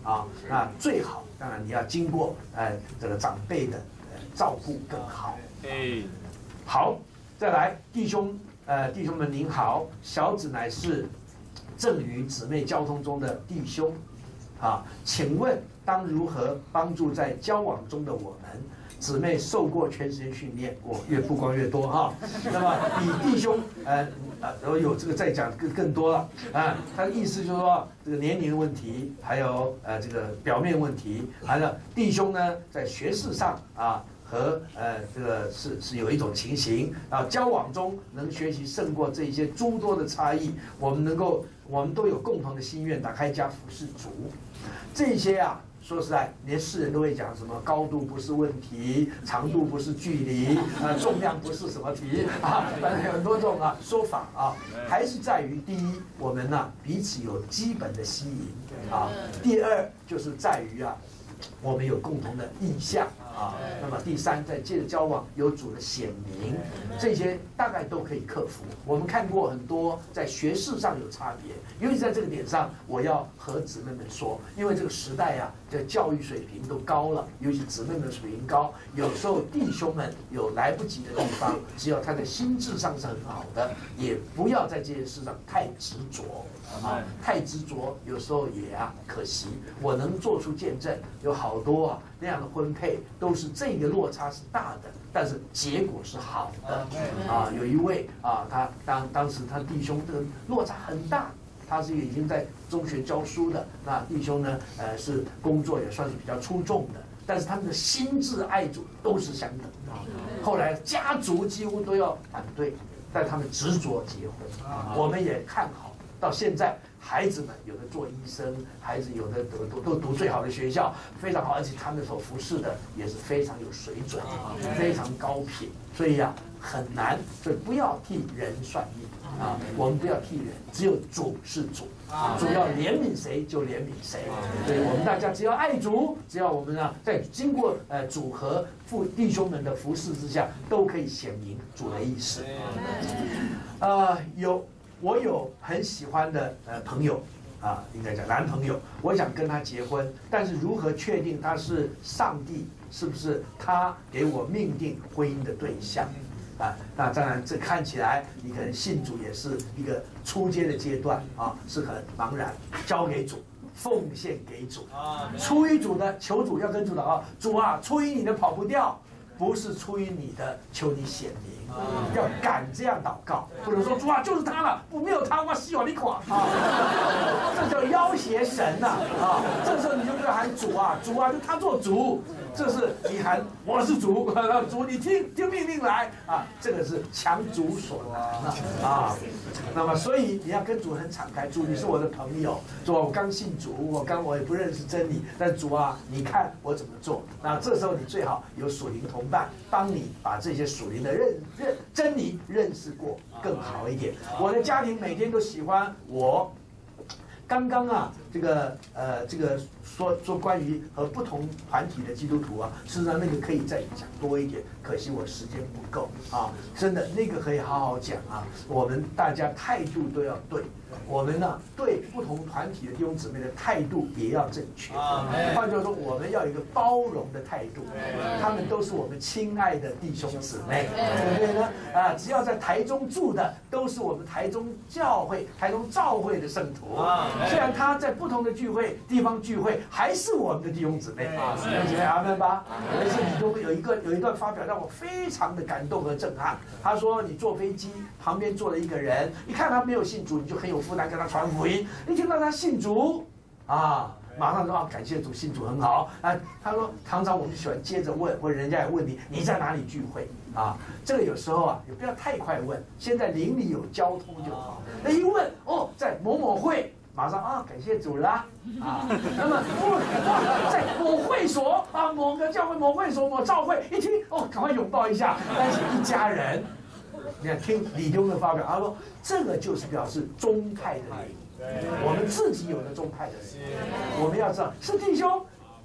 啊，那最好当然你要经过呃这个长辈的呃照顾更好。哎，好，再来，弟兄呃弟兄们您好，小子乃是正与姊妹交通中的弟兄，啊，请问当如何帮助在交往中的我们？姊妹受过全时间训练，我越曝光越多哈。那么比弟兄呃呃有这个再讲更更多了啊。他的意思就是说，这个年龄的问题，还有呃这个表面问题，还有弟兄呢在学识上啊和呃这个是是有一种情形啊，交往中能学习胜过这些诸多的差异，我们能够我们都有共同的心愿，打开家服侍主，这些啊。说实在，连世人都会讲什么高度不是问题，长度不是距离，呃，重量不是什么题啊，反正有很多这种啊说法啊，还是在于第一，我们呢、啊、彼此有基本的吸引啊；第二就是在于啊，我们有共同的意向啊；那么第三，在借着交往有主的显明，这些大概都可以克服。我们看过很多在学识上有差别，尤其在这个点上，我要和姊妹们说，因为这个时代啊。这教育水平都高了，尤其姊妹们的水平高，有时候弟兄们有来不及的地方，只要他的心智上是很好的，也不要在这件事上太执着啊，太执着有时候也啊可惜。我能做出见证，有好多啊那样的婚配都是这个落差是大的，但是结果是好的啊。有一位啊，他当当时他弟兄这个落差很大。他是已经在中学教书的，那弟兄呢，呃，是工作也算是比较出众的，但是他们的心智爱主都是相等的。后来家族几乎都要反对，但他们执着结婚，我们也看好。到现在，孩子们有的做医生，孩子有的都都都读最好的学校，非常好，而且他们所服侍的也是非常有水准，非常高品，所以呀、啊，很难，所以不要替人算命。啊，我们不要替人，只有主是主，主要怜悯谁就怜悯谁。所以我们大家只要爱主，只要我们呢在经过呃主和父弟兄们的服侍之下，都可以显明主的意思。呃，有我有很喜欢的呃朋友啊，应该讲男朋友，我想跟他结婚，但是如何确定他是上帝，是不是他给我命定婚姻的对象？啊，那当然，这看起来你可能信主也是一个初阶的阶段啊，是很茫然，交给主，奉献给主，出于主的求主要跟主祷告，主啊，出于你的跑不掉，不是出于你的求你显明，要敢这样祷告，不能说主啊就是他了，不没有他我希望你垮啊，这叫要挟神呐 啊, 啊，这时候你就不要喊主啊主啊，就他做主。这是你喊我是主，主你听听命令来啊！这个是强主所难啊！那么所以你要跟主很敞开，主你是我的朋友，主啊我刚信主，我刚我也不认识真理，但主啊你看我怎么做？那这时候你最好有属灵同伴，帮你把这些属灵的认认真理认识过更好一点。我的家庭每天都喜欢我。刚刚啊，这个呃，这个说说关于和不同团体的基督徒啊，事实上那个可以再讲多一点，可惜我时间不够啊，真的那个可以好好讲啊。我们大家态度都要对，我们呢对不同团体的弟兄姊妹的态度也要正确。换句话说，我们要有一个包容的态度，他们都是我们亲爱的弟兄姊妹，对不对呢？啊，只要在台中住的，都是我们台中教会、台中召会的圣徒。虽然他在不同的聚会地方聚会，还是我们的弟兄姊妹啊，弟兄姊妹阿门吧。有一次李宗有一个有一段发表让我非常的感动和震撼。他说：“你坐飞机旁边坐了一个人，一看他没有信主，你就很有负担跟他传福音。一听到他信主，啊。”马上说啊，感谢主，信主很好啊。他说，常常我们喜欢接着问，或者人家也问你，你在哪里聚会啊？这个有时候啊，也不要太快问。现在邻里有交通就好。那一问哦，在某某会，马上啊，感谢主啦啊。那么不在某会所啊，某个教会、某会所、某召会，一听哦，赶快拥抱一下，但是一家人。你看，听李兄的发表，他说这个就是表示宗派的灵。我们自己有的宗派的人，我们要知道是弟兄，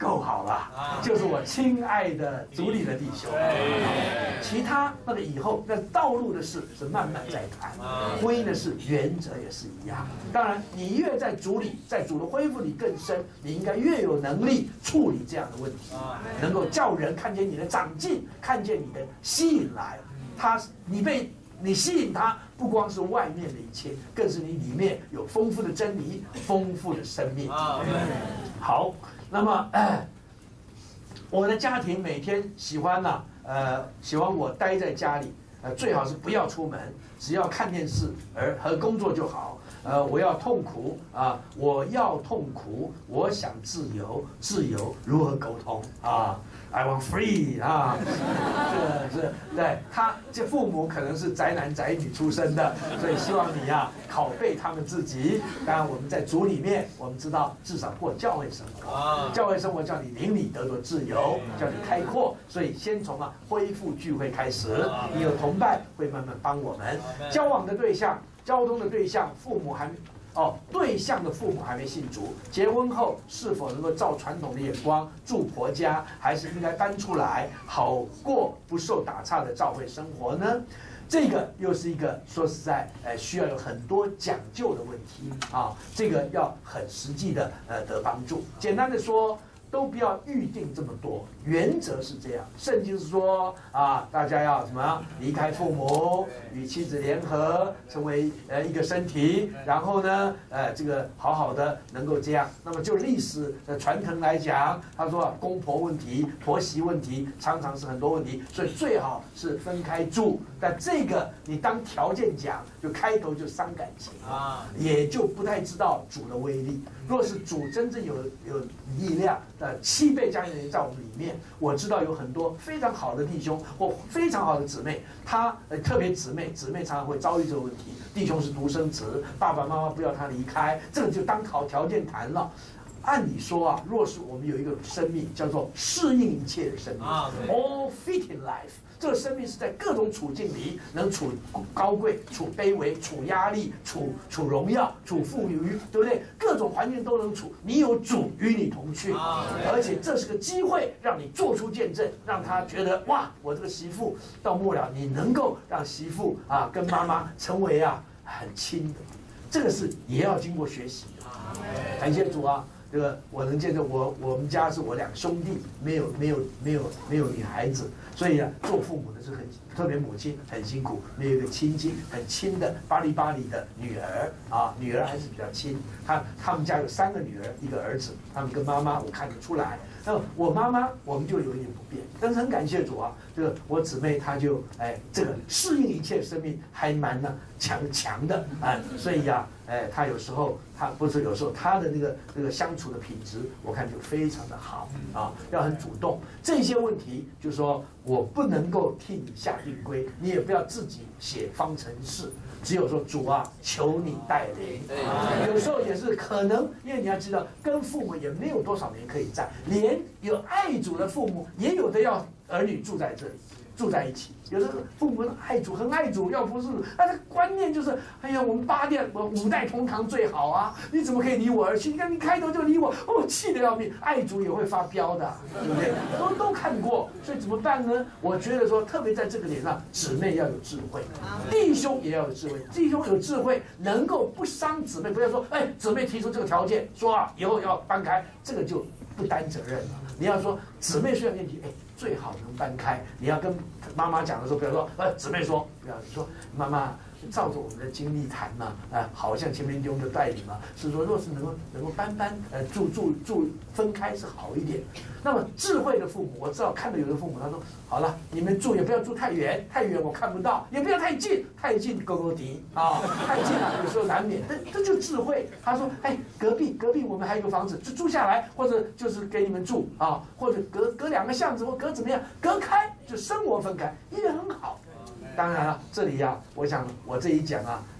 够好了，就是我亲爱的主里的弟兄。其他那个以后那道路的事是慢慢再谈，婚姻的事原则也是一样。当然，你越在主里，在主的恢复里更深，你应该越有能力处理这样的问题，能够叫人看见你的长进，看见你的吸引来。他，你被你吸引他，不光是外面的一切，更是你里面有丰富的真理，丰富的生命。好，那么。呃我的家庭每天喜欢呢、啊，呃，喜欢我待在家里，呃，最好是不要出门，只要看电视而和工作就好。呃，我要痛苦啊，我要痛苦，我想自由，自由如何沟通啊 ？I want free 啊，这个是对他这父母可能是宅男宅女出身的，所以希望你呀、啊、拷贝他们自己。当然我们在主里面，我们知道至少过教会生活，教会生活叫你灵里得着自由，叫你开阔，所以先从啊恢复聚会开始，你有同伴会慢慢帮我们交往的对象。交通的对象，父母还没哦，对象的父母还没信主，结婚后是否能够照传统的眼光住婆家，还是应该搬出来，好过不受打岔的教会生活呢？这个又是一个说实在，呃，需要有很多讲究的问题啊，这个要很实际的呃得帮助。简单的说。都不要预定这么多，原则是这样。圣经是说啊，大家要什么？离开父母，与妻子联合，成为呃一个身体。然后呢，呃，这个好好的能够这样。那么就历史的传承来讲，他说、啊、公婆问题、婆媳问题，常常是很多问题，所以最好是分开住。但这个你当条件讲，就开头就伤感情啊，也就不太知道主的威力。若是主真正有有力量。呃，七倍加人在我们里面，我知道有很多非常好的弟兄或非常好的姊妹，他呃特别姊妹，姊妹常常会遭遇这个问题。弟兄是独生子，爸爸妈妈不要他离开，这个就当好条件谈了。按理说啊，若是我们有一个生命叫做适应一切的生命 ，all fit in life。这个生命是在各种处境里能处高贵、处卑微、处压力、处处荣耀、处富裕，对不对？各种环境都能处。你有主与你同去，而且这是个机会，让你做出见证，让他觉得哇，我这个媳妇到末了，你能够让媳妇啊跟妈妈成为啊很亲的，这个是也要经过学习的。感谢主啊！这个我能见证，我我们家是我两兄弟，没有没有没有没有女孩子。所以啊，做父母的是很特别，母亲很辛苦，没有一个亲亲很亲的巴黎巴黎的女儿啊，女儿还是比较亲。他他们家有三个女儿，一个儿子，他们跟妈妈我看得出来。那我妈妈我们就有一点不便，但是很感谢主啊，这个我姊妹她就哎这个适应一切生命还蛮呢强强的哎，所以呀、啊、哎她有时候她不是有时候她的那个那个相处的品质我看就非常的好啊，要很主动。这些问题就是说我不能够替你下定规，你也不要自己写方程式。只有说主啊，求你带领。有时候也是可能，因为你要知道，跟父母也没有多少年可以在，连有爱主的父母也有的要儿女住在这里，住在一起。有的父母爱主很爱主，要不是他的观念就是，哎呀，我们八代我五代同堂最好啊，你怎么可以离我而去？你看你开头就离我，哦，气得要命。爱主也会发飙的，对不对？都都看过，所以怎么办呢？我觉得说，特别在这个点上，姊妹要有智慧，弟兄也要有智慧。弟兄有智慧，能够不伤姊妹，不要说，哎，姊妹提出这个条件，说啊，以后要搬开，这个就不担责任了。你要说姊妹虽然问题，哎。最好能搬开。你要跟妈妈讲的时候，不要说，呃，姊妹说，不要说妈妈照着我们的经历谈嘛，啊、呃，好像前面用的带领嘛，是说若是能够能够搬搬，呃，住住住分开是好一点。那么智慧的父母，我知道看到有的父母他说，好了，你们住也不要住太远，太远我看不到，也不要太近，太近勾勾敌啊，太近了有时候难免。这这就智慧。他说，哎，隔壁隔壁我们还有一个房子，就住下来，或者就是给你们住啊，或者隔隔两个巷子或隔怎么样，隔开就生活分开也很好。当然了，这里呀、啊，我想我这一讲啊，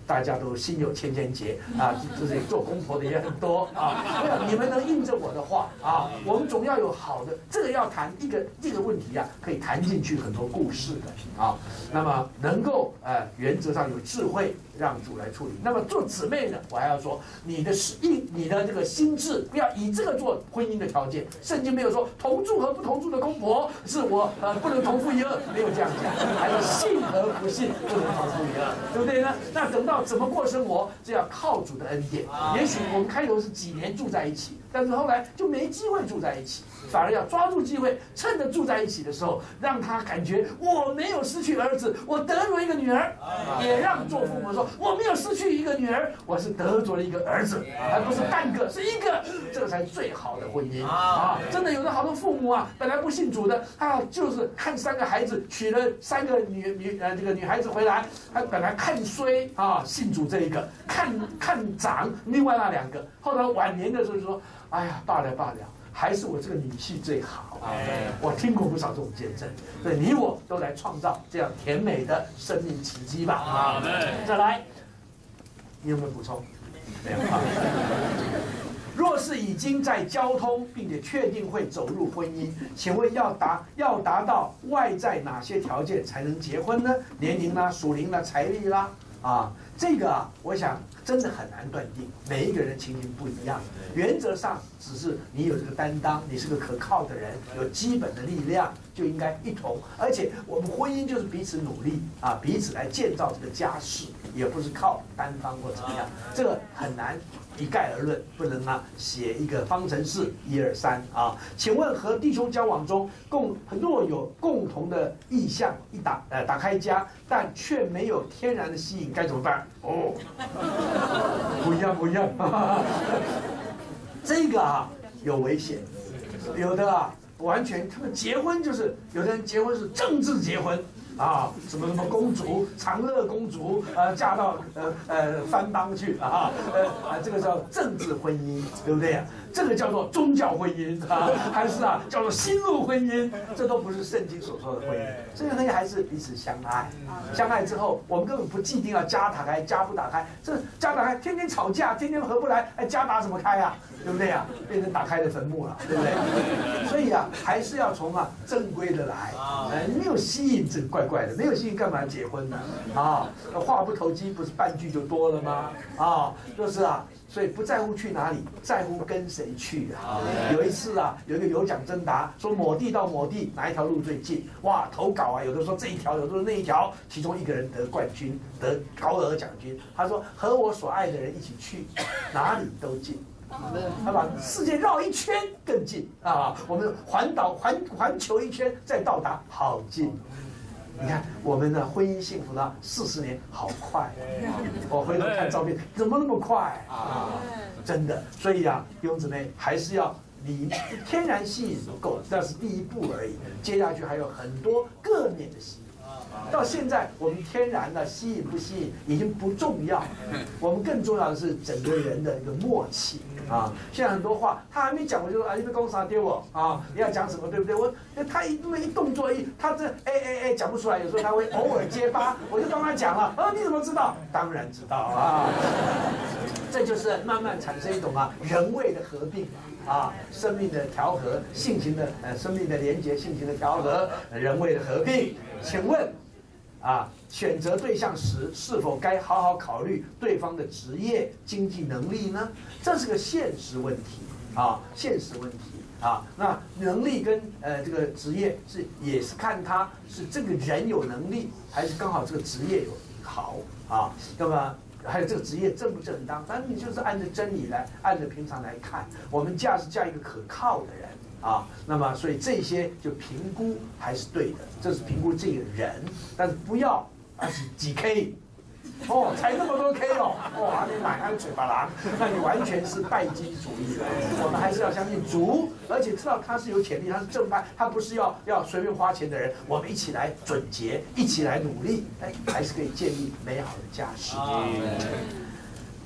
大家都心有千千结啊，就是做公婆的也很多啊。你们能应着我的话啊，我们总要有好的，这个要谈一个这个问题啊，可以谈进去很多故事的啊。那么能够呃原则上有智慧，让主来处理。那么做姊妹呢，我还要说，你的意你的这个心智不要以这个做婚姻的条件。圣经没有说同住和不同住的公婆是我呃不能同父一儿，没有这样讲，还有信和不信不能同父一儿，对不对呢？那等到怎么过生活，这要靠主的恩典。也许我们开头是几年住在一起，但是后来就没机会住在一起，反而要抓住机会，趁着住在一起的时候，让他感觉我没有失去儿子，我得着一个女儿，也让做父母说我没有失去一个女儿，我是得着了一个儿子，还不是半个，是一个，这个才最好的婚姻啊！真的有的好多父母啊，本来不信主的啊，就是看三个孩子，娶了三个女女呃这个女孩子回来，他本来看衰啊，信主这一个，看看长另外那两个，后来晚年的时候就说，哎呀，罢了罢了。还是我这个女婿最好啊！我听过不少这种见证，所以你我都来创造这样甜美的生命奇迹吧！啊，再来，你有没有补充？没有啊。若是已经在交通，并且确定会走入婚姻，请问要达要达到外在哪些条件才能结婚呢？年龄啦、属灵啦、财力啦，啊，这个啊，我想真的很难断定，每一个人情形不一样。原则上，只是你有这个担当，你是个可靠的人，有基本的力量，就应该一同。而且我们婚姻就是彼此努力啊，彼此来建造这个家室，也不是靠单方或怎么样，这个很难一概而论，不能啊写一个方程式一二三啊。请问和弟兄交往中共若有共同的意向，一打呃打开家，但却没有天然的吸引，该怎么办？哦，不一样不一样，这个啊有危险，有的啊完全他们结婚就是有的人结婚是政治结婚。啊，什么什么公主，长乐公主，呃，嫁到呃呃藩邦去啊，呃啊，这个叫政治婚姻，对不对啊？这个叫做宗教婚姻啊，还是啊叫做新路婚姻，这都不是圣经所说的婚姻。这个婚姻还是彼此相爱，相爱之后，我们根本不既定要家打开，家不打开，这家打开，天天吵架，天天合不来，哎，家打怎么开啊？对不对啊？变成打开的坟墓了，对不对？所以啊，还是要从啊正规的来，哎，没有吸引这个怪怪的，没有吸引干嘛结婚呢？啊，话不投机，不是半句就多了吗？啊，就是啊。所以不在乎去哪里，在乎跟谁去啊！有一次啊，有一个有奖征答，说某地到某地哪一条路最近？哇，投稿啊，有的说这一条，有的说那一条，其中一个人得冠军，得高额奖金。他说和我所爱的人一起去，哪里都近。他把世界绕一圈更近啊！我们环岛环环球一圈再到达，好近。你看我们的婚姻幸福呢，四十年好快，我回头看照片，怎么那么快啊？真的，所以啊，弟兄姊妹还是要你天然吸引不够，这是第一步而已，接下去还有很多各面的吸引。到现在，我们天然的吸引不吸引已经不重要，我们更重要的是整个人的一个默契啊。现在很多话他还没讲，我就说啊，你别讲啥丢我啊，你要讲什么对不对？我他一那么一动作一，他这哎哎哎讲不出来，有时候他会偶尔结巴，我就帮他讲了。啊，你怎么知道？当然知道啊。这就是慢慢产生一种啊人味的合并。啊，生命的调和，性情的呃，生命的连结，性情的调和，人味的合并。请问，啊，选择对象时是否该好好考虑对方的职业、经济能力呢？这是个现实问题啊，现实问题啊。那能力跟呃这个职业是也是看他是这个人有能力，还是刚好这个职业有好啊？那么。还有这个职业正不正当？反正你就是按照真理来，按照平常来看，我们嫁是嫁一个可靠的人啊。那么，所以这些就评估还是对的，这是评估这个人，但是不要啊几 K， 哦，才那么多 K 哦，哇，你买那个嘴巴狼，那你完全是拜金主义了。我们还是要相信主，而且知道他是有潜力，他是正派，他不是要要随便花钱的人。我们一起来准结，一起来努力，哎，还是可以建立美好的家室。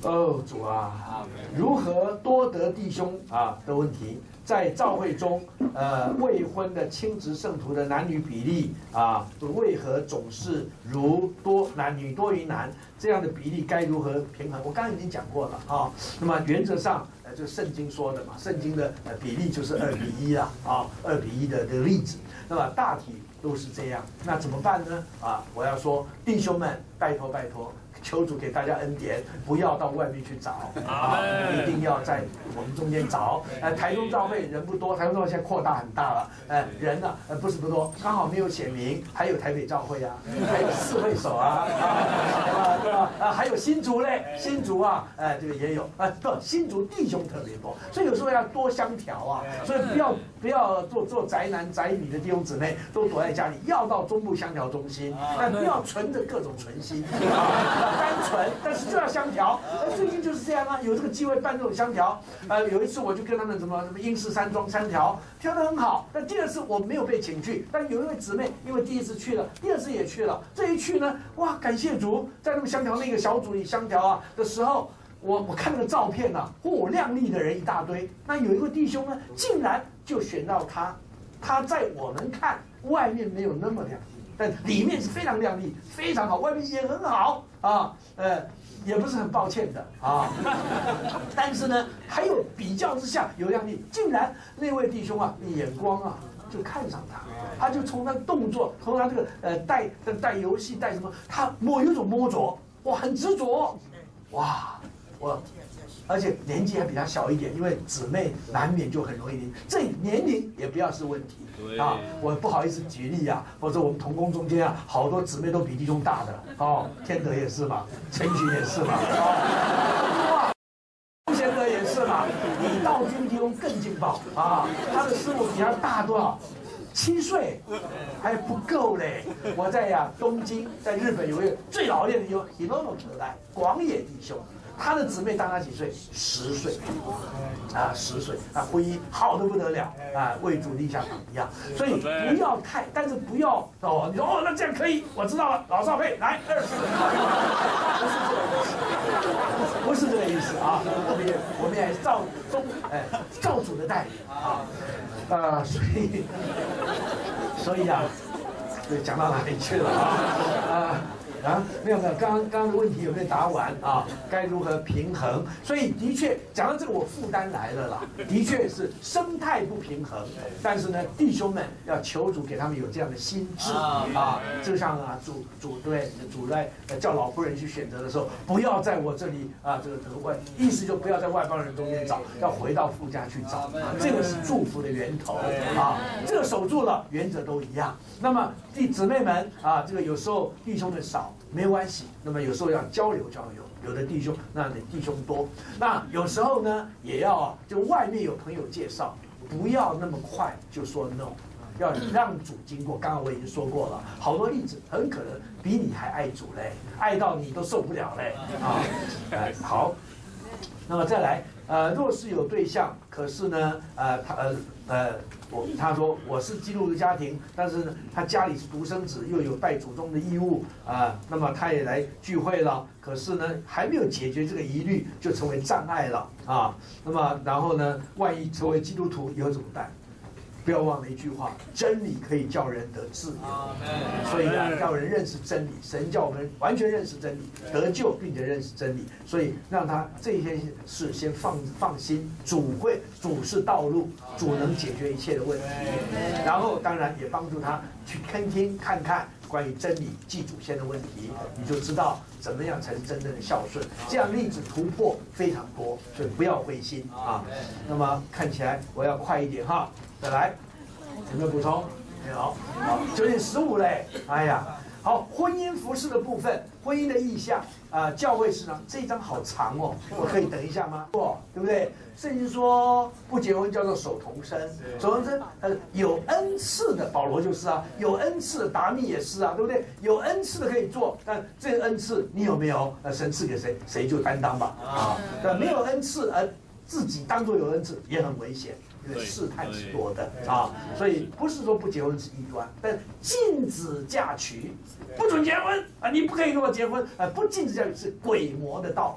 哦，主啊，如何多得弟兄啊的问题，在教会中，呃，未婚的亲职圣徒的男女比例啊，为何总是如多男女多于男这样的比例该如何平衡？我刚刚已经讲过了啊。那么原则上，呃，就是圣经说的嘛，圣经的呃比例就是二比一啊，啊，二比一的这个例子。那么大体都是这样，那怎么办呢？啊，我要说，弟兄们，拜托拜托。求主给大家恩典，不要到外面去找啊，一定要在我们中间找。呃，台中教会人不多，台中教会现在扩大很大了，呃，人呢、啊，呃，不是不多，刚好没有写明，还有台北教会啊，还有四会手啊，啊，对吧？啊，还有新竹嘞，新竹啊，呃，这个也有，呃，不，新竹弟兄特别多，所以有时候要多相调啊，所以不要不要做做宅男宅女的弟兄姊妹都躲在家里，要到中部香调中心，但不要存着各种存心啊。单纯，但是就要相调。呃，最近就是这样啊，有这个机会办这种相调。呃，有一次我就跟他们什么什么英式山庄三条跳得很好，但第二次我没有被请去，但有一位姊妹因为第一次去了，第二次也去了，这一去呢，哇，感谢主，在那个相调那个小组里相调啊的时候，我我看那个照片啊，嚯，亮丽的人一大堆。那有一位弟兄呢，竟然就选到他，他在我们看外面没有那么亮丽，但里面是非常亮丽，非常好，外面也很好啊，呃，也不是很抱歉的啊。但是呢，还有比较之下有亮丽，竟然那位弟兄啊，眼光啊就看上他，他就从他动作，从他这个呃带带游戏带什么，他摸有一种摸着，哇，很执着，哇，我。而且年纪还比他小一点，因为姊妹难免就很容易，这年龄也不要是问题啊。我不好意思举例啊，或者我们同工中间啊，好多姊妹都比弟兄大的哦，天德也是嘛，陈群也是嘛，哇，吴贤德也是嘛，李道君弟兄更劲爆啊，他的师傅比他大多少？七岁还不够嘞！我在呀、啊、东京，在日本有一个最老练的弟兄，Hinono可来广野弟兄。他的姊妹大他几岁？十岁，啊，十岁啊，婚姻好得不得了啊，为主立下榜样。所以不要太，但是不要哦，你说哦，那这样可以，我知道了，老少配来二十，不是这个意思，不是这个意思啊。我们也我们也照中哎照主的带领啊，啊，所以所以啊，对，讲到哪里去了啊？啊。啊，没有没有，刚刚刚刚的问题有没有答完啊？该如何平衡？所以的确讲到这个，我负担来了啦。的确是生态不平衡，但是呢，弟兄们要求主给他们有这样的心智啊。就像啊，主主对主在叫老妇人去选择的时候，不要在我这里啊这个得外，意思就不要在外邦人中间找，要回到父家去找。这个是祝福的源头啊。这个守住了，原则都一样。那么弟姊妹们啊，这个有时候弟兄们少。没关系，那么有时候要交流交流，有的弟兄，那你弟兄多，那有时候呢也要就外面有朋友介绍，不要那么快就说 no， 要让主经过。刚刚我已经说过了，好多例子很可能比你还爱主嘞，爱到你都受不了嘞啊！哎，好，那么再来，呃，若是有对象，可是呢，呃，他呃呃。我他说我是基督徒家庭，但是呢，他家里是独生子，又有拜祖宗的义务啊、呃，那么他也来聚会了，可是呢，还没有解决这个疑虑，就成为障碍了啊。那么然后呢，万一成为基督徒以后怎么办？不要忘了一句话：真理可以叫人得自由。所以啊，叫人认识真理，神叫我们完全认识真理，得救并且认识真理。所以让他这些事先放放心，主会主是道路，主能解决一切的问题。然后当然也帮助他去听听看看关于真理、祭祖先的问题，你就知道怎么样才是真正的孝顺。这样例子突破非常多，所以不要灰心啊。那么看起来我要快一点哈。再来，有没有补充？没有。好，九点十五嘞。哎呀，好，婚姻服饰的部分，婚姻的意象啊、呃，教会市场这一章好长哦，我可以等一下吗？哦，对不对？圣经说不结婚叫做守童身，守童身呃有恩赐的，保罗就是啊，有恩赐的达密也是啊，对不对？有恩赐的可以做，但这个恩赐你有没有？呃，神赐给谁，谁就担当吧。啊，对，没有恩赐而自己当作有恩赐也很危险。因为试探是多的啊，所以不是说不结婚是异端，但禁止嫁娶，不准结婚啊！你不可以跟我结婚啊！不禁止嫁娶是鬼魔的道理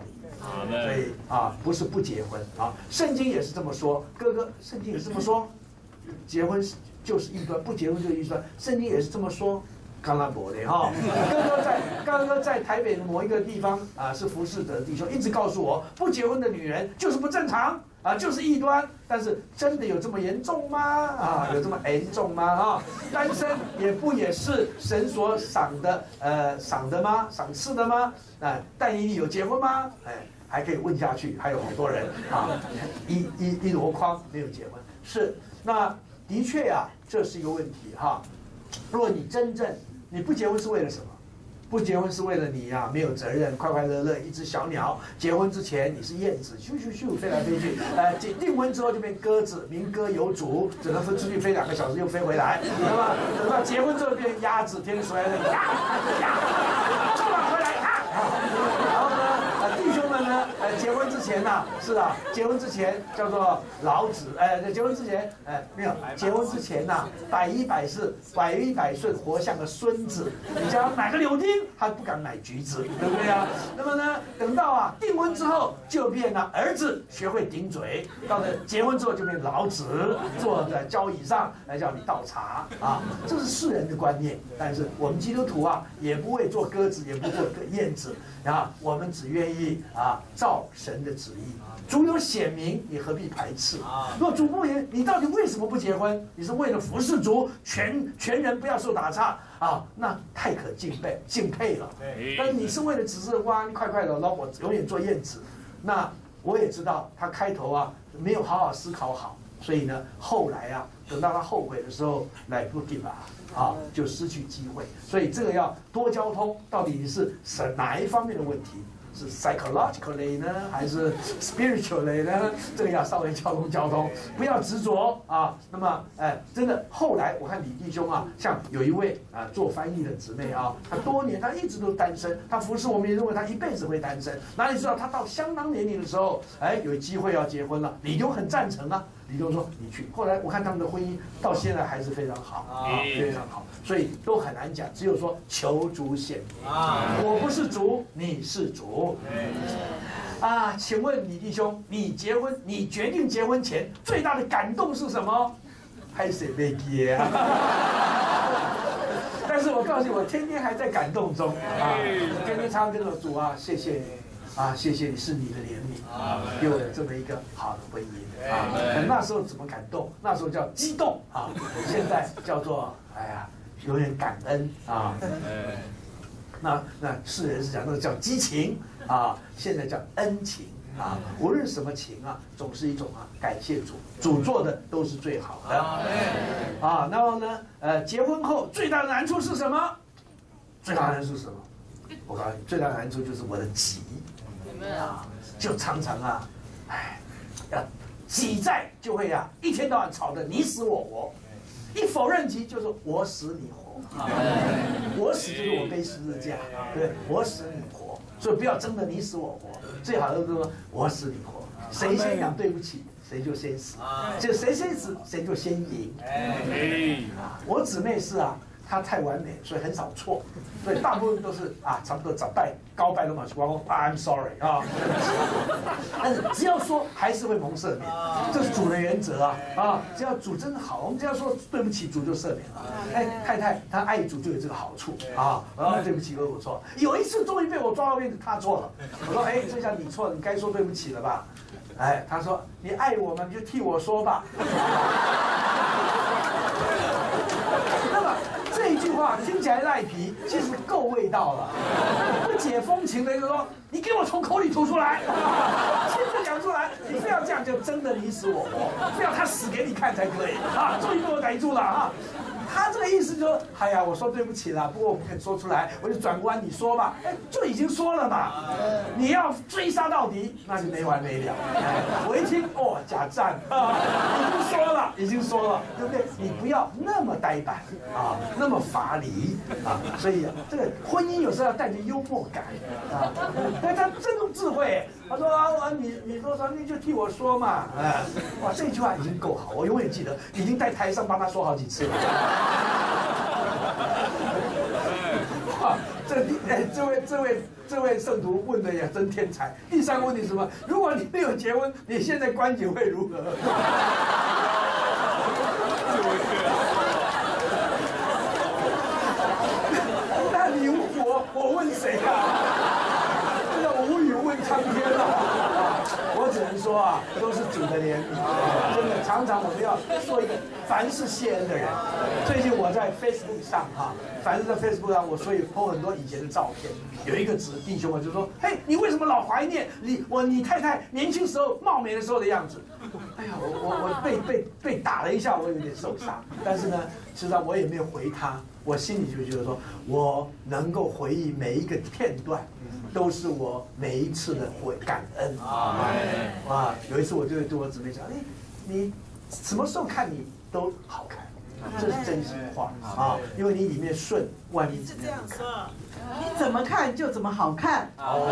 所以啊，不是不结婚啊，圣经也是这么说。哥哥，圣经也是这么说，结婚就是异端，不结婚就是异端。圣经也是这么说。刚拉伯的哈，哥哥在哥哥在台北的某一个地方啊，是服侍的弟兄，一直告诉我，不结婚的女人就是不正常啊，就是异端。但是真的有这么严重吗？啊，有这么严重吗？啊，单身也不也是神所赏的呃赏的吗？赏赐的吗？啊，但你有结婚吗？哎，还可以问下去，还有好多人啊，一一一箩筐没有结婚。是，那的确呀、啊，这是一个问题哈。若你真正你不结婚是为了什么？不结婚是为了你呀、啊，没有责任，快快乐乐，一只小鸟。结婚之前你是燕子，咻咻咻飞来飞去。呃，订婚之后就变鸽子，鸣歌有主，只能飞出去飞两个小时又飞回来。那么等到结婚之后变鸭子，天天出来的呀呀，突然回来啊。然后呢，呃，弟兄们呢，呃，结婚之前呢、啊，是啊，结婚之前叫做老子，呃，结婚之前，呃，没有，结婚之前呐、啊，百依百顺，百依百顺，活像个孙子。你叫他买个柳丁，他不敢买橘子，对不对啊？那么呢，等到啊订婚之后，就变了儿子学会顶嘴，到了结婚之后就变老子，坐在交椅上来叫你倒茶啊，这是世人的观念。但是我们基督徒啊，也不会做鸽子，也不做燕子啊，我们只愿意啊照神的旨意。主有显明，你何必排斥？若主不言，你到底为什么不结婚？你是为了服侍主，全全人不要受打岔啊？那太可敬佩敬佩了。但是你是为了只是哇，快快的让我永远做燕子，那我也知道他开头啊没有好好思考好，所以呢后来啊等到他后悔的时候来不及吧。啊，就失去机会，所以这个要多交通。到底是是哪一方面的问题？是 psychologically 呢，还是 spiritually 呢？这个要稍微交通交通，不要执着啊。那么，哎，真的，后来我看李弟兄啊，像有一位啊做翻译的姊妹啊，她多年她一直都单身，她服侍我们也认为她一辈子会单身。哪里知道她到相当年龄的时候，哎，有机会要结婚了，李兄很赞成啊。李东说：“你去。”后来我看他们的婚姻到现在还是非常好啊，非常好，所以都很难讲。只有说求主显明，我不是主，你是主。啊，请问李弟兄，你结婚，你决定结婚前最大的感动是什么？拍谁被接啊？但是我告诉你，我天天还在感动中啊，天天常常跟我主啊，谢谢你。啊，谢谢你，是你的怜悯，给我这么一个好的婚姻啊！那时候怎么感动？那时候叫激动啊，现在叫做哎呀，有点感恩啊。那那世人是讲那个叫激情啊，现在叫恩情啊。无论什么情啊，总是一种啊感谢主，主做的都是最好的啊。然后呢，呃，结婚后最大的难处是什么？最大的难处是什么？我告诉你，最大的难处就是我的急。啊，就常常啊，哎，要挤在就会啊，一天到晚吵得你死我活，一否认急就是我死你活，我死就是我背十字架，对，我死你活，所以不要争得你死我活，最好就是说我死你活，谁先讲对不起，谁就先死，就谁先死谁就先赢。我姊妹是啊。他太完美，所以很少错，所以大部分都是啊，差不多早拜高拜都马去光光啊 ，I'm sorry 啊，但是只要说还是会蒙赦免，这是主的原则啊啊，只要主真的好，我们只要说对不起，主就赦免了。哎，太太她爱主就有这个好处啊，啊对不起，我错。有一次终于被我抓到面子，她错了，我说哎，这下你错了，你该说对不起了吧？哎，她说你爱我嘛，你就替我说吧。那么。这一句话听起来赖皮，其实够味道了。不解风情的就说：“你给我从口里吐出来，亲自讲出来。你非要这样，就争得你死我活，非要他死给你看才可以啊！终于被我逮住了啊！”他这个意思就是说，哎呀，我说对不起了，不过我不肯说出来，我就转弯，你说吧，哎，就已经说了嘛。你要追杀到底，那就没完没了。我一听，哦，假战啊，已经说了，已经说了，对不对？你不要那么呆板啊，那么乏力啊。所以这个婚姻有时候要带着幽默感啊。但他真有智慧，他说啊，你你说什么你就替我说嘛，哎，哇，这句话已经够好，我永远记得，已经在台上帮他说好几次了。 啊，这第哎，这位这位这位圣徒问的也真天才。第三个问题是什么？如果你没有结婚，你现在关系会如何？那你问我，我问谁啊？这叫无语问苍天啊！我只能说啊，都是主的怜悯，真的，常常我们要做一个凡事谢恩的人。最近我在 Facebook 上哈，凡是在 Facebook 上，我所以 po 很多以前的照片。有一个子弟兄啊，就说：“嘿，你为什么老怀念你我你太太年轻时候貌美的时候的样子？”哎呀，我我我被被被打了一下，我有点受伤。但是呢，实际上我也没有回他，我心里就觉得说，我能够回忆每一个片段。都是我每一次的回感恩啊！有一次我就对我姊妹讲：“哎，你什么时候看你都好看，这是真心话啊！因为你里面顺，万一怎么样看， 你怎么看就怎么好看。”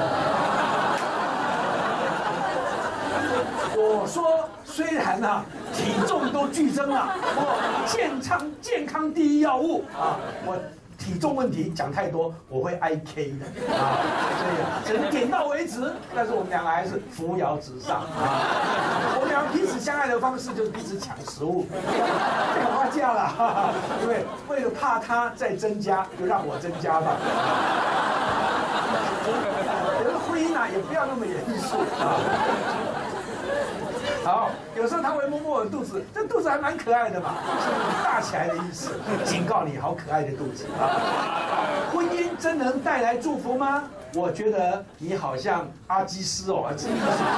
我说虽然啊体重都剧增了，我健康健康第一要务啊，我。体重问题讲太多，我会 I K 的啊，所以啊，只能点到为止。但是我们两个还是扶摇直上啊。我们两个彼此相爱的方式就是彼此抢食物，不要架了，因为为了怕他再增加，就让我增加吧。有的婚姻啊，也不要那么严肃啊。好，有时候他会摸摸我的肚子，这肚子还蛮可爱的嘛，是大起来的意思，警告你好可爱的肚子啊。婚姻真能带来祝福吗？我觉得你好像阿基斯哦，这意思。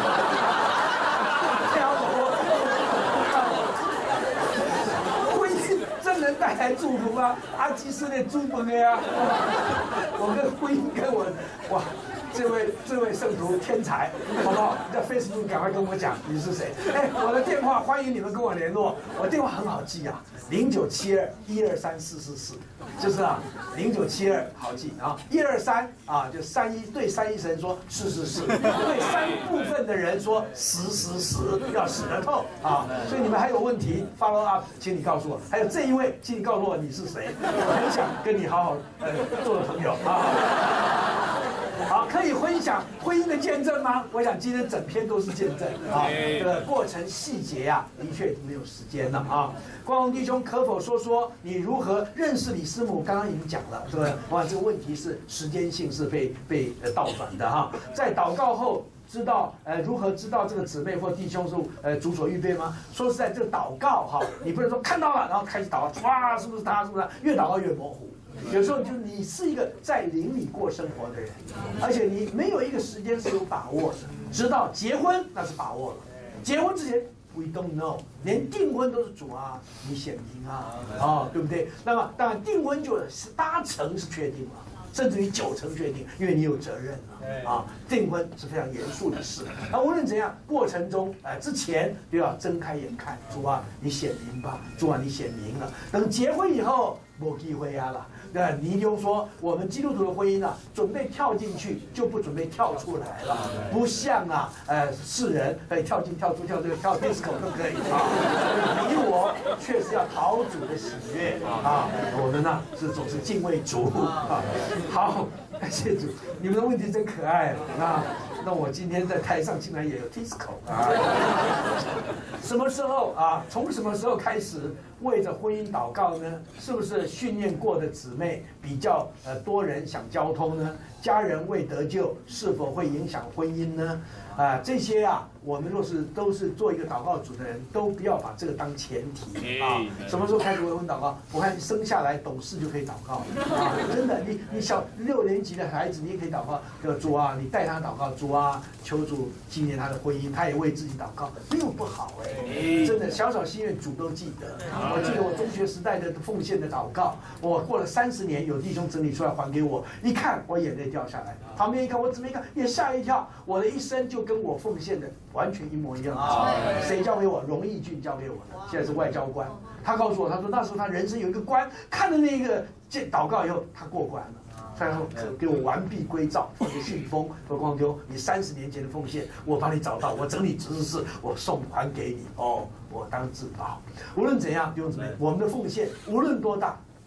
婚姻真能带来祝福吗？阿基斯那猪崩的呀。我跟婚姻跟我哇。这位这位圣徒天才，好不好？你在 Facebook 赶快跟我讲你是谁？哎，我的电话欢迎你们跟我联络，我电话很好记啊，零九七二一二三四四四，就是啊，零九七二好记啊，一二三啊，就三一对三一神说是是是，对三部分的人说十十十，要死得透啊！所以你们还有问题 follow up， 请你告诉我。还有这一位，请你告诉我你是谁，我很想跟你好好呃做个朋友啊。好，可以分享婚姻的见证吗？我想今天整篇都是见证啊，这个过程细节啊，的确没有时间了啊。光荣弟兄，可否说说你如何认识李师母？刚刚已经讲了，是不是？哇，这个问题是时间性是被被呃倒转的哈。在祷告后，知道呃如何知道这个姊妹或弟兄是呃主所预备吗？说实在，这个祷告哈，你不能说看到了然后开始祷告，哇，是不是他？是不是他？越祷告越模糊。有时候就你是一个在灵里过生活的人，而且你没有一个时间是有把握的，直到结婚那是把握了。结婚之前 we don't know， 连订婚都是主啊，你显明啊，啊，对不对？那么当然订婚就是八成是确定了。甚至于九成确定，因为你有责任了啊！订婚是非常严肃的事。那无论怎样，过程中，哎、呃，之前就要睁开眼看，主啊，你显明吧，主啊，你显明了。等结婚以后，没机会啊了。那尼丢说，我们基督徒的婚姻啊，准备跳进去，就不准备跳出来了，不像啊，呃，世人可以跳进跳出，跳这个跳 disco 都可以啊。你我确实要讨主的喜悦啊，我们呢是总是敬畏主啊。好，感谢主，你们的问题真可爱啊。那我今天在台上竟然也有 disco 啊。什么时候啊？从什么时候开始为着婚姻祷告呢？是不是训练过的姊妹比较呃多人想交通呢？家人未得救，是否会影响婚姻呢？啊、呃，这些啊，我们若是都是做一个祷告主的人，都不要把这个当前提啊。什么时候开始为婚祷告？我看你生下来懂事就可以祷告啊，真的，你你小六年级的孩子，你也可以祷告，就主啊，你带他祷告，主啊，求主纪念他的婚姻，他也为自己祷告，没有不好哎，真的，小小心愿主都记得。我记得我中学时代的奉献的祷告，我过了三十年，有弟兄整理出来还给我，一看我眼泪掉下来，旁边一看我姊妹一看也吓一跳，我的一生就跟我奉献的完全一模一样。谁交给我？荣义俊交给我的，现在是外交官。他告诉我，他说那时候他人生有一个关，看了那个这祷告以后，他过关了。然后给我完璧归赵，放个信封，说光丢，你三十年前的奉献，我帮你找到，我整理指示室，我送还给你。哦，我当自保。无论怎样，弟兄姊妹，我们的奉献无论多大，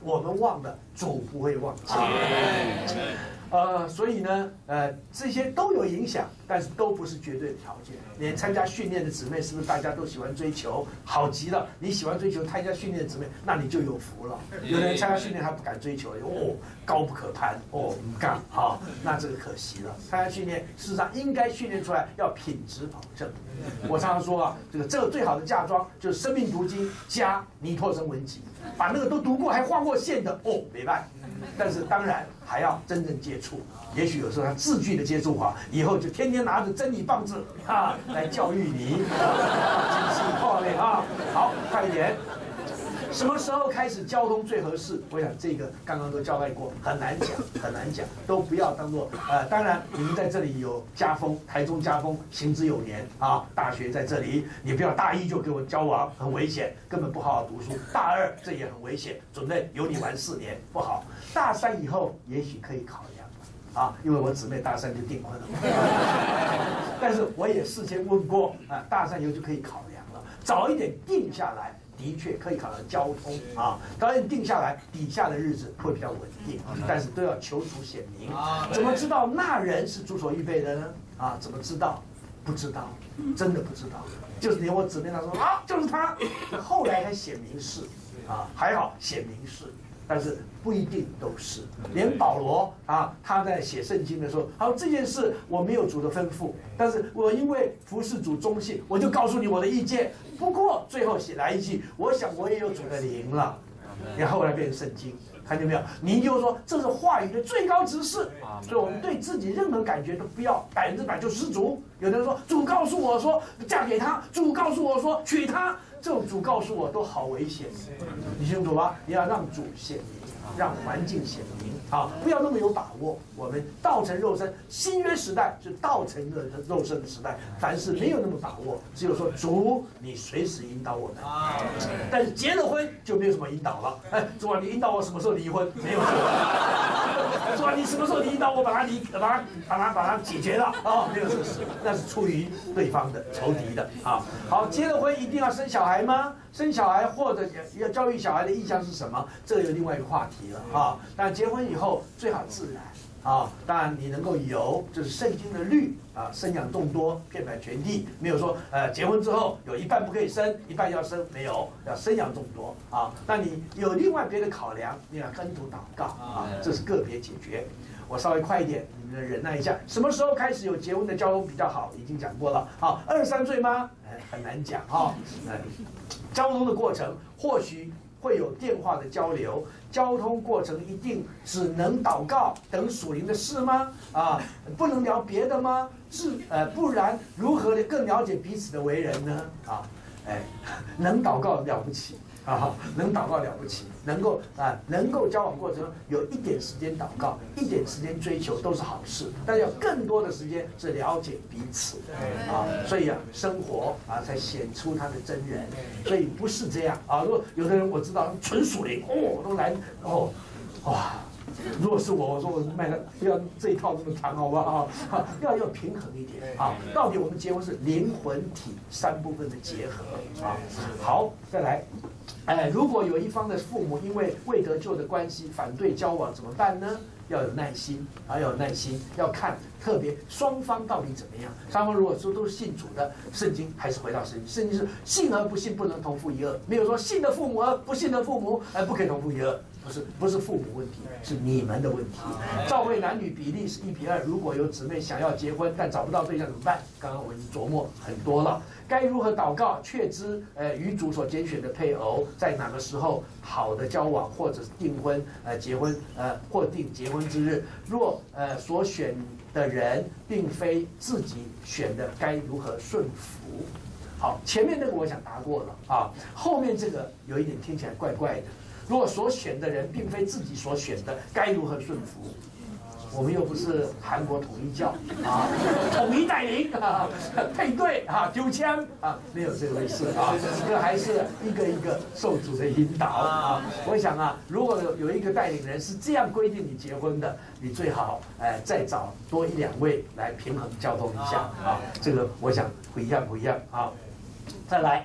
我们忘了，主不会忘记。呃，所以呢，呃，这些都有影响，但是都不是绝对的条件。连参加训练的姊妹，是不是大家都喜欢追求？好极了，你喜欢追求参加训练的姊妹，那你就有福了。有的人参加训练他不敢追求，哦，高不可攀，哦，不干，好，那这个可惜了。参加训练，事实上应该训练出来要品质保证。我常常说啊，这个这个最好的嫁妆就是《生命读经》加尼托生文集，把那个都读过还画过线的，哦，没办法。但是当然还要真正接触，也许有时候他字句的接触法，以后就天天拿着真理棒子啊来教育你，精细化嘞啊！好，快一点。什么时候开始交通最合适？我想这个刚刚都交代过，很难讲，很难讲，都不要当做呃。当然，你们在这里有家风，台中家风行之有年啊。大学在这里，你不要大一就跟我交往，很危险，根本不好好读书。大二这也很危险，准备有你玩四年不好。大三以后也许可以考量啊，因为我姊妹大三就订婚了，但是我也事先问过啊，大三以后就可以考量了，早一点定下来。的确可以考量交通啊，当然定下来底下的日子会比较稳定，但是都要求主显明。怎么知道那人是主所预备的呢？啊，怎么知道？不知道，真的不知道。就是连我姊妹她说啊，就是他，后来才显明是啊，还好显明是。但是不一定都是，连保罗啊，他在写圣经的时候，好这件事我没有主的吩咐，但是我因为服侍主忠信，我就告诉你我的意见。不过最后写来一句，我想我也有主的灵了，然后后来变成圣经，看见没有？您就说这是话语的最高指示，所以我们对自己任何感觉都不要百分之百就失足。有的人说主告诉我说嫁给他，主告诉我说娶他。这种主告诉我都好危险，你清楚吧？你要让主显明，让环境显明，啊，不要那么有把握。我们道成肉身，新约时代是道成的肉身的时代，凡事没有那么把握，只有说主，你随时引导我们。但是结了婚就没有什么引导了。哎，主啊，你引导我什么时候离婚？没有这个。主啊，你什么时候你引导我把它离，把它把它把它解决了？哦，没有这个事，那是出于对方的仇敌的啊。好，结了婚一定要生小孩吗？生小孩或者要教育小孩的意向是什么？这个有另外一个话题了啊。但结婚以后最好自然啊，当然你能够有，就是圣经的律啊，生养众多，遍满全地，没有说呃结婚之后有一半不可以生，一半要生，没有，要生养众多啊。那你有另外别的考量，你要跟主祷告啊，这是个别解决。我稍微快一点，你们忍耐一下。什么时候开始有结婚的交通比较好？已经讲过了。好，二十三岁吗？哎，很难讲啊。哎，交通的过程或许会有电话的交流，交通过程一定只能祷告等属灵的事吗？啊，不能聊别的吗？是呃，不然如何更了解彼此的为人呢？啊，哎，能祷告了不起。啊，能祷告了不起，能够啊，能够交往过程中有一点时间祷告，一点时间追求都是好事，但要更多的时间是了解彼此啊，所以啊，生活啊才显出他的真人，所以不是这样啊。如果有的人我知道纯属灵哦，都来哦，哇。如果是我，我说我卖的不要这一套这么长，好不好？啊，要要平衡一点啊。到底我们结婚是灵魂体三部分的结合啊。好，再来，哎，如果有一方的父母因为未得救的关系反对交往，怎么办呢？要有耐心，啊，要有耐心，要看特别双方到底怎么样。双方如果说都是信主的，圣经还是回到圣经，圣经是信而不信不能同父一轭，没有说信的父母而不信的父母哎不可以同父一轭。不是不是父母问题，是你们的问题。教会男女比例是一比二，如果有姊妹想要结婚但找不到对象怎么办？刚刚我已经琢磨很多了，该如何祷告，确知呃与主所拣选的配偶在哪个时候好的交往，或者是订婚呃结婚呃或定结婚之日。若呃所选的人并非自己选的，该如何顺服？好，前面那个我想答过了啊，后面这个有一点听起来怪怪的。如果所选的人并非自己所选的，该如何顺服？我们又不是韩国统一教啊，统一带领啊，配对啊，丢枪啊，没有这回事啊，这还是一个一个受主的引导啊。我想啊，如果有有一个带领人是这样规定你结婚的，你最好哎再找多一两位来平衡交通一下啊。这个我想不一样不一样啊。再来。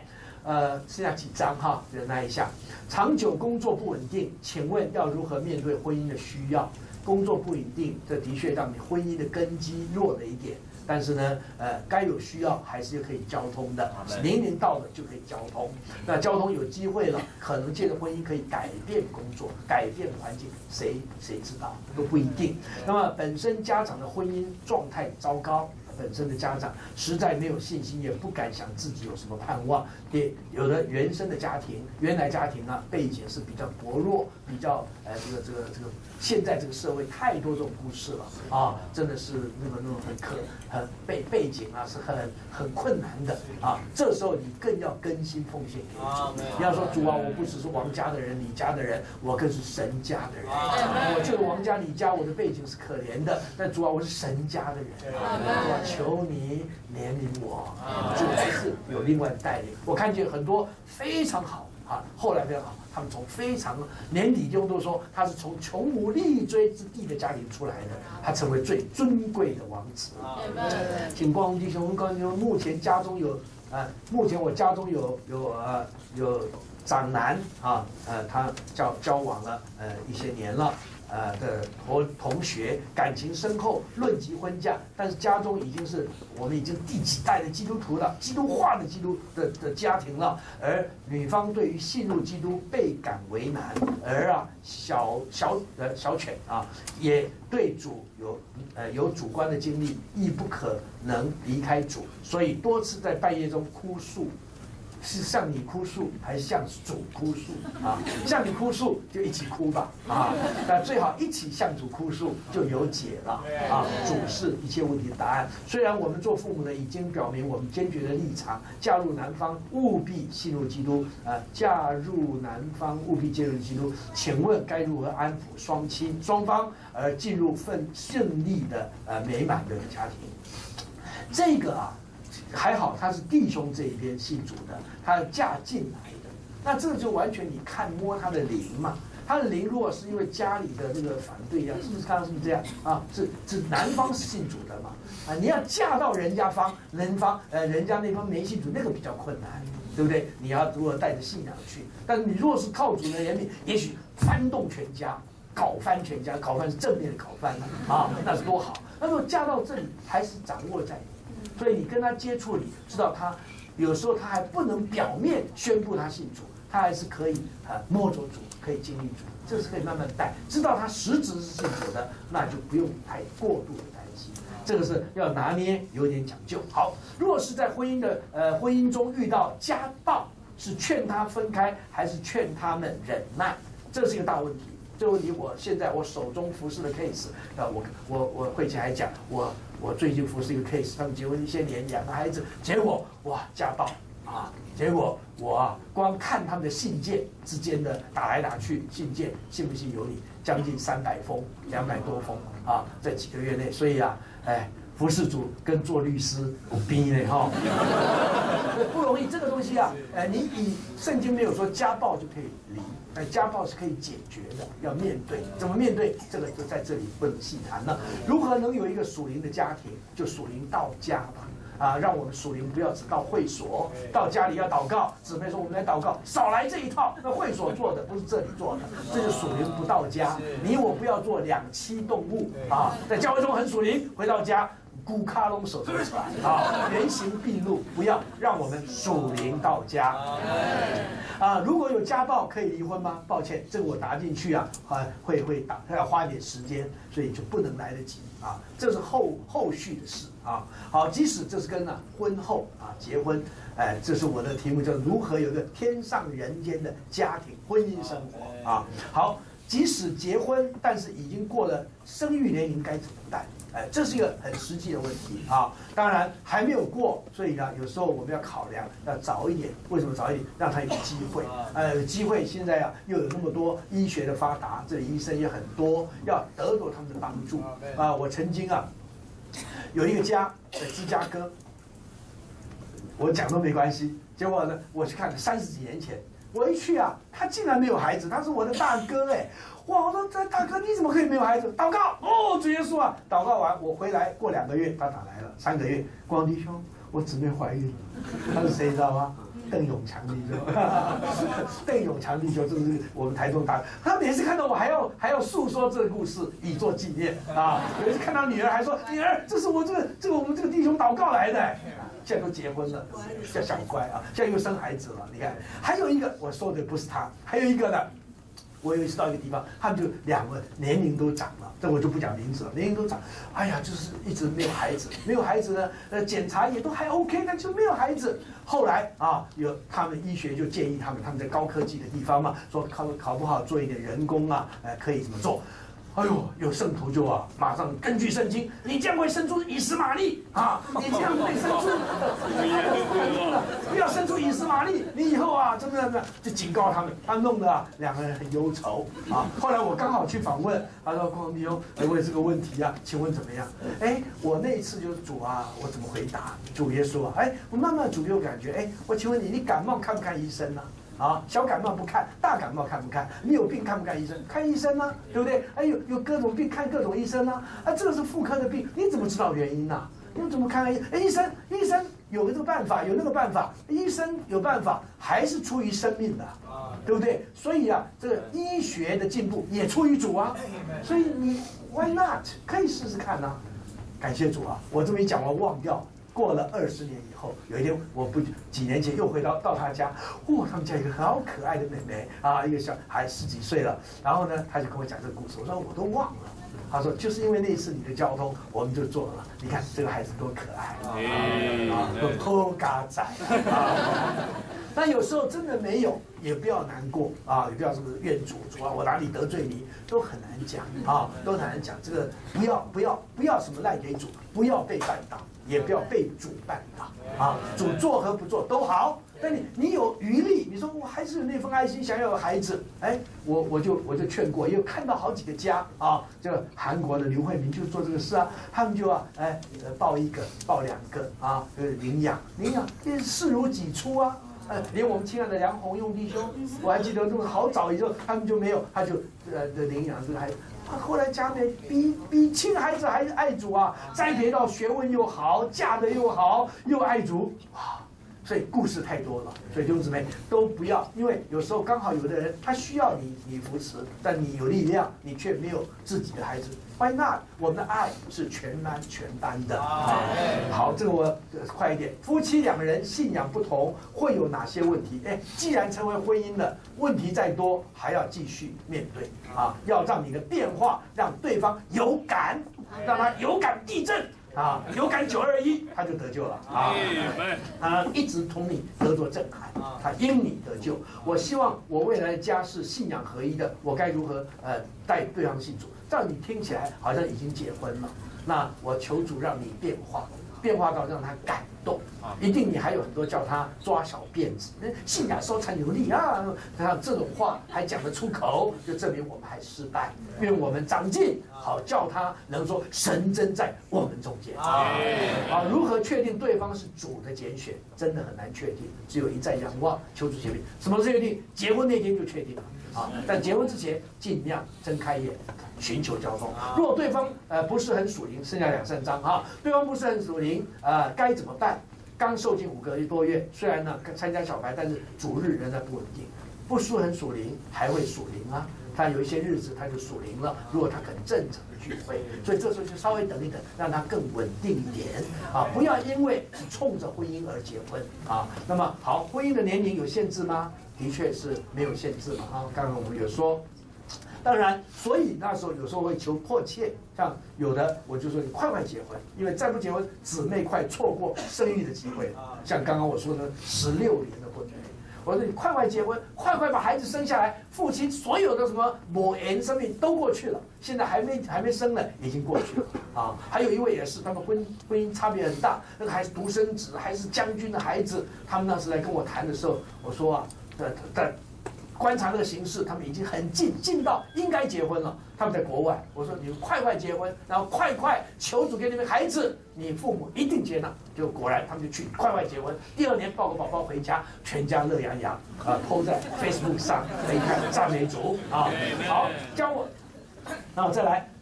呃，剩下几张哈，忍耐一下。长久工作不稳定，请问要如何面对婚姻的需要？工作不稳定，这的确让你婚姻的根基弱了一点。但是呢，呃，该有需要还是可以交通的，年龄到了就可以交通。那交通有机会了，可能借着婚姻可以改变工作、改变环境，谁谁知道都不一定。那么本身家长的婚姻状态糟糕。本身的家长实在没有信心，也不敢想自己有什么盼望。也有的原生的家庭，原来家庭啊背景是比较薄弱，比较呃这个这个这个，现在这个社会太多这种故事了啊，真的是那么那种很可很背背景啊是很很困难的啊。这时候你更要更新奉献给主。你要说主啊，我不只是王家的人、李家的人，我更是神家的人。我就是王家、李家，我的背景是可怜的，但主啊，我是神家的人。主啊，求你怜悯我，主还是有另外的带领。我看见很多非常好啊，后来非常好，他们从非常连李兄都说他是从穷无立锥之地的家庭出来的，他成为最尊贵的王子。请光荣弟兄，光荣弟兄，目前家中有呃，目前我家中有有呃有长男啊，呃，他交交往了呃一些年了。呃的同同学感情深厚，论及婚嫁，但是家中已经是我们已经第几代的基督徒了，基督化的基督的的家庭了，而女方对于信入基督倍感为难，而啊小小呃小犬啊也对主有呃有主观的经历，亦不可能离开主，所以多次在半夜中哭诉。是向你哭诉，还是向主哭诉啊？向你哭诉就一起哭吧啊！那最好一起向主哭诉，就有解了啊！主是一切问题的答案。虽然我们做父母的已经表明我们坚决的立场，嫁入男方务必信入基督啊！嫁入男方务必接入基督。请问该如何安抚双亲双方，而进入份顺利的呃美满的家庭？这个啊。还好他是弟兄这一边信主的，他嫁进来的，那这个就完全你看摸他的灵嘛。他的灵如果是因为家里的这个反对呀，是不是刚刚是不是这样啊？是是男方是信主的嘛？啊，你要嫁到人家方，人方呃人家那方没信主，那个比较困难，对不对？你要如果带着信仰去，但是你如果是靠主的怜悯，也许翻动全家，搞翻全家，搞翻是正面的搞翻啊，那是多好。那如果嫁到这里，还是掌握在你。所以你跟他接触，你知道他有时候他还不能表面宣布他信主，他还是可以啊摸着主，可以经历主，这是可以慢慢带。知道他实质是信主的，那就不用太过度的担心。这个是要拿捏，有点讲究。好，如果是在婚姻的呃婚姻中遇到家暴，是劝他分开，还是劝他们忍耐？这是一个大问题。这个问题，我现在我手中服侍的 case， 啊，我我我会前还讲我。我最近服侍一个 case， 他们结婚一些年，两个孩子，结果哇家暴啊！结果我啊光看他们的信件之间的打来打去，信件信不信由你，将近三百封，两百多封啊，在几个月内，所以啊，哎，服侍主跟做律师逼呢哈，不容易。这个东西啊，呃，你以圣经没有说家暴就可以离。哎，家暴是可以解决的，要面对，怎么面对？这个就在这里不能细谈了。如何能有一个属灵的家庭？就属灵到家吧，啊，让我们属灵不要只到会所，到家里要祷告。姊妹说我们来祷告，少来这一套，那会所做的不是这里做的，这就属灵不到家。你我不要做两栖动物啊，在教会中很属灵，回到家。咕卡隆手出来啊，原形毕露，不要让我们属灵到家。啊，如果有家暴可以离婚吗？抱歉，这个我答进去啊，啊会会打，要花一点时间，所以就不能来得及啊。这是后后续的事啊。好，即使这是跟啊婚后啊结婚，哎，这是我的题目叫如何有个天上人间的家庭婚姻生活啊。好，即使结婚，但是已经过了生育年龄，该怎么办？哎，这是一个很实际的问题啊！当然还没有过，所以呢，有时候我们要考量，要早一点。为什么早一点？让他有机会。呃，有机会。现在啊，又有那么多医学的发达，这里医生也很多，要得到他们的帮助啊！我曾经啊，有一个家在芝加哥，我讲都没关系。结果呢，我去看三十几年前，我一去啊，他竟然没有孩子，他是我的大哥哎。哇！我说大哥，你怎么可以没有孩子？祷告哦，主耶稣啊！祷告完，我回来过两个月，他打来了，三个月，光弟兄，我姊妹怀孕了。他是谁知道吗？ 邓永强弟兄，邓永强弟兄就是我们台中大，他每次看到我还要还要诉说这个故事以作纪念啊。有一次看到女儿还说，女儿，这是我这个这个我们这个弟兄祷告来的。现在都结婚了，要想乖啊，现在又生孩子了。你看，还有一个我说的不是他，还有一个呢。我有一次到一个地方，他们就两个年龄都长了，这我就不讲名字了，年龄都长，哎呀，就是一直没有孩子，没有孩子呢，呃，检查也都还 OK， 但就没有孩子。后来啊，有他们医学就建议他们，他们在高科技的地方嘛，说考考不好做一点人工啊，呃，可以怎么做？哎呦，有圣徒就啊，马上根据圣经，你这样会生出以实玛利啊，你这样会生出，不要生出以实玛利，你以后啊，怎么怎么就警告他们，他弄得啊两个人很忧愁啊。后来我刚好去访问，他说光弟兄，哎，我有这个问题啊，请问怎么样？哎，我那一次就是主啊，我怎么回答？主耶稣啊，哎，我慢慢主有感觉，哎，我请问你，你感冒看不看医生呢？啊，小感冒不看，大感冒看不看？你有病看不看医生？看医生呢、啊，对不对？哎，有有各种病看各种医生呢、啊。啊，这个是妇科的病，你怎么知道原因呢、啊？你怎么看？哎，医生，医生有这个办法，有那个办法，医生有办法，还是出于生命的，对不对？所以啊，这个医学的进步也出于主啊。所以你 why not 可以试试看呐、啊？感谢主啊！我这么一讲，我忘掉。过了二十年以后，有一天我不几年前又回到到他家，哇，他们家有一个好可爱的妹妹啊，一个小孩十几岁了。然后呢，他就跟我讲这个故事，我说我都忘了。他说就是因为那一次你的交通，我们就做了。你看这个孩子多可爱啊，都偷嘎仔啊。那有时候真的没有，也不要难过啊，也不要什么怨主主啊，我哪里得罪你，都很难讲啊，都很难讲。这个不要不要不要什么赖给主，不要被绊倒。也不要被主绊倒啊！主做和不做都好，但你你有余力，你说我还是有那份爱心，想要有孩子，哎，我我就我就劝过，也有看到好几个家啊，这个韩国的刘慧明就做这个事啊，他们就啊，哎，抱一个抱两个啊，呃，领养领养，也视如己出啊。呃，连我们亲爱的梁鸿用弟兄，我还记得这么好早以后，他们就没有，他就呃的领养这个孩子。后来家里比比亲孩子还爱主啊，栽培到学问又好，嫁得又好，又爱主，哇！所以故事太多了，所以弟兄姊妹都不要，因为有时候刚好有的人他需要你，你扶持，但你有力量，你却没有自己的孩子。Why not？ 我们的爱是全然全担的。好，这个我快一点。夫妻两个人信仰不同，会有哪些问题？哎，既然成为婚姻了，问题再多还要继续面对啊！要让你的变化让对方有感，让他有感地震。啊，有感九二一，他就得救了啊！他一直同你得着震撼，他因你得救。我希望我未来的家是信仰合一的，我该如何呃带对方信主？让你听起来好像已经结婚了。那我求主让你变化，变化到让他感动。一定你还有很多叫他抓小辫子，信仰收残有力啊！像这种话还讲得出口，就证明我们还失败。愿我们长进，好叫他能说神真在我们中间。啊，如何确定对方是主的拣选，真的很难确定，只有一再仰望，求主确定。什么时候确定？结婚那天就确定了。啊，但结婚之前尽量睁开眼，寻求交通。如果对方呃不是很属灵，剩下两三章啊，对方不是很属灵，呃，该怎么办？刚受浸五个多月，虽然呢参加小白，但是主日仍然不稳定，不是很属灵，还会属灵啊。他有一些日子他就属灵了，如果他很正常的聚会，所以这时候就稍微等一等，让他更稳定一点啊，不要因为是冲着婚姻而结婚啊。那么好，婚姻的年龄有限制吗？的确是没有限制嘛啊。刚刚我们有说。当然，所以那时候有时候会求迫切，像有的我就说你快快结婚，因为再不结婚，姊妹快错过生育的机会了。像刚刚我说的十六年的婚配，我说你快快结婚，快快把孩子生下来，父亲所有的什么某言生命都过去了，现在还没还没生呢，已经过去了啊。还有一位也是，他们婚婚姻差别很大，那个还是独生子，还是将军的孩子，他们那时来跟我谈的时候，我说啊，在在。观察这个形势，他们已经很近，近到应该结婚了。他们在国外，我说你们快快结婚，然后快快求主给你们孩子，你父母一定接纳。就果然他们就去快快结婚，第二年抱个宝宝回家，全家乐洋洋啊 po 在 Facebook 上，可以看赞美主啊。好，教我，然后再来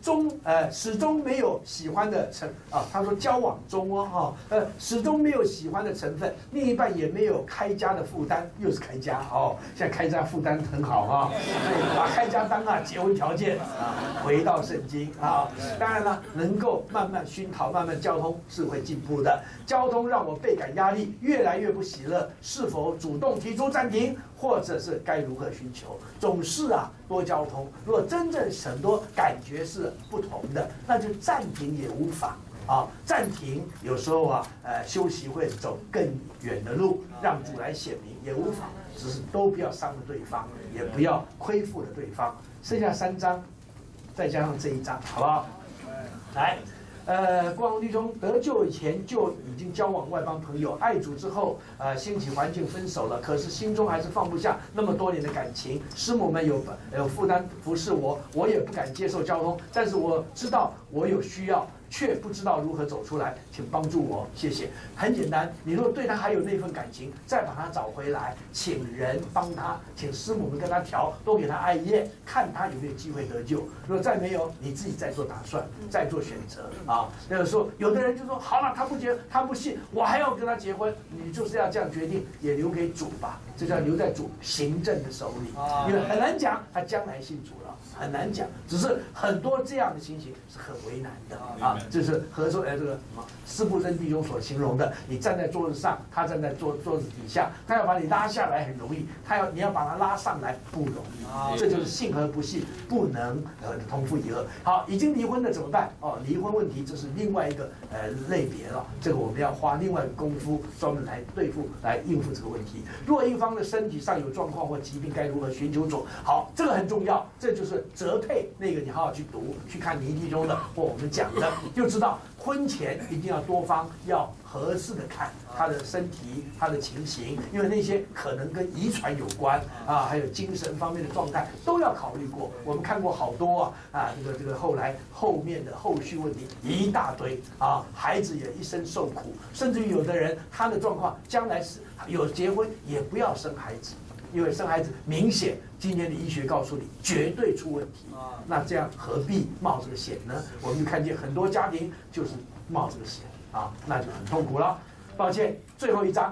终呃始终没有喜欢的成啊，他说交往中哦哈呃始终没有喜欢的成分，另一半也没有开家的负担，又是开家哦，现在开家负担很好啊，对，把开家当啊结婚条件啊，回到圣经啊，当然了，能够慢慢熏陶，慢慢交通是会进步的。交通让我倍感压力，越来越不喜乐，是否主动提出暂停，或者是该如何寻求？总是啊多交通，如果真正很多感觉是不同的，那就暂停也无妨。啊，暂停有时候啊，呃，休息会走更远的路，让主来显明也无妨，只是都不要伤了对方，也不要亏负了对方。剩下三章，再加上这一章，好不好？来，呃，光弟兄得救以前就已经交往外邦朋友，爱主之后，呃，兴起环境分手了，可是心中还是放不下那么多年的感情。师母们有有负担服侍我，我也不敢接受交通，但是我知道我有需要。却不知道如何走出来，请帮助我，谢谢。很简单，你如果对他还有那份感情，再把他找回来，请人帮他，请师母们跟他调，多给他爱叶，看他有没有机会得救。如果再没有，你自己再做打算，再做选择啊。那个时候，有的人就说好了，他不结，他不信，我还要跟他结婚，你就是要这样决定，也留给主吧，这叫留在主行政的手里，因为很难讲他将来信主了。很难讲，只是很多这样的情形是很为难的啊。这是和说哎这个什么施布真弟兄所形容的，你站在桌子上，他站在桌桌子底下，他要把你拉下来很容易，他要你要把他拉上来不容易。这就是信和不信不能呃同父异母。好，已经离婚的怎么办？哦，离婚问题这是另外一个呃类别了，这个我们要花另外的功夫专门来对付来应付这个问题。若一方的身体上有状况或疾病，该如何寻求主？好，这个很重要，这就是责配那个你好好去读，去看尼弟兄的或我们讲的，就知道婚前一定要多方要合适的看他的身体、他的情形，因为那些可能跟遗传有关啊，还有精神方面的状态都要考虑过。我们看过好多啊啊，这个这个后来后面的后续问题一大堆啊，孩子也一生受苦，甚至于有的人他的状况将来是有结婚也不要生孩子。因为生孩子明显，今天的医学告诉你绝对出问题，那这样何必冒这个险呢？我们就看见很多家庭就是冒这个险啊，那就很痛苦了。抱歉，最后一章，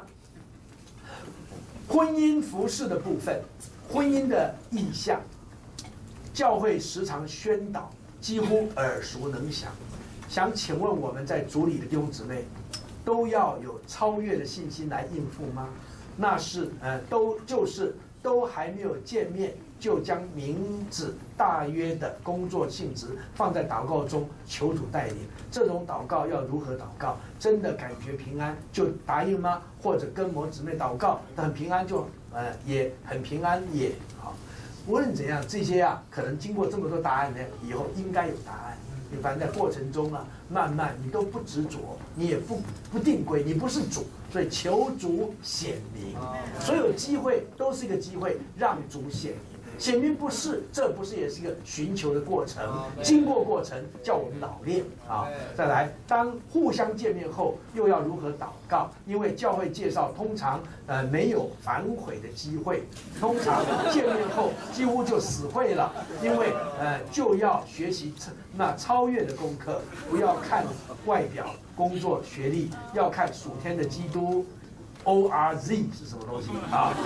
婚姻服事的部分，婚姻的意象，教会时常宣导，几乎耳熟能详。想请问我们在主里的弟兄姊妹，都要有超越的信心来应付吗？那是呃，都就是都还没有见面，就将名字大约的工作性质放在祷告中，求主带领。这种祷告要如何祷告？真的感觉平安就答应吗？或者跟某姊妹祷告很平安就呃也很平安也好。无论怎样，这些啊，可能经过这么多答案呢，以后应该有答案。你反正在过程中啊，慢慢你都不执着，你也不不定规，你不是主，所以求主显明，所有机会都是一个机会，让主显明。显明不是，这不是也是一个寻求的过程？经过过程，叫我们老练啊。再来，当互相见面后，又要如何祷告？因为教会介绍通常呃没有反悔的机会，通常见面后几乎就死会了，因为呃就要学习那超越的功课，不要看外表、工作、学历，要看属天的基督。O R Z 是什么东西啊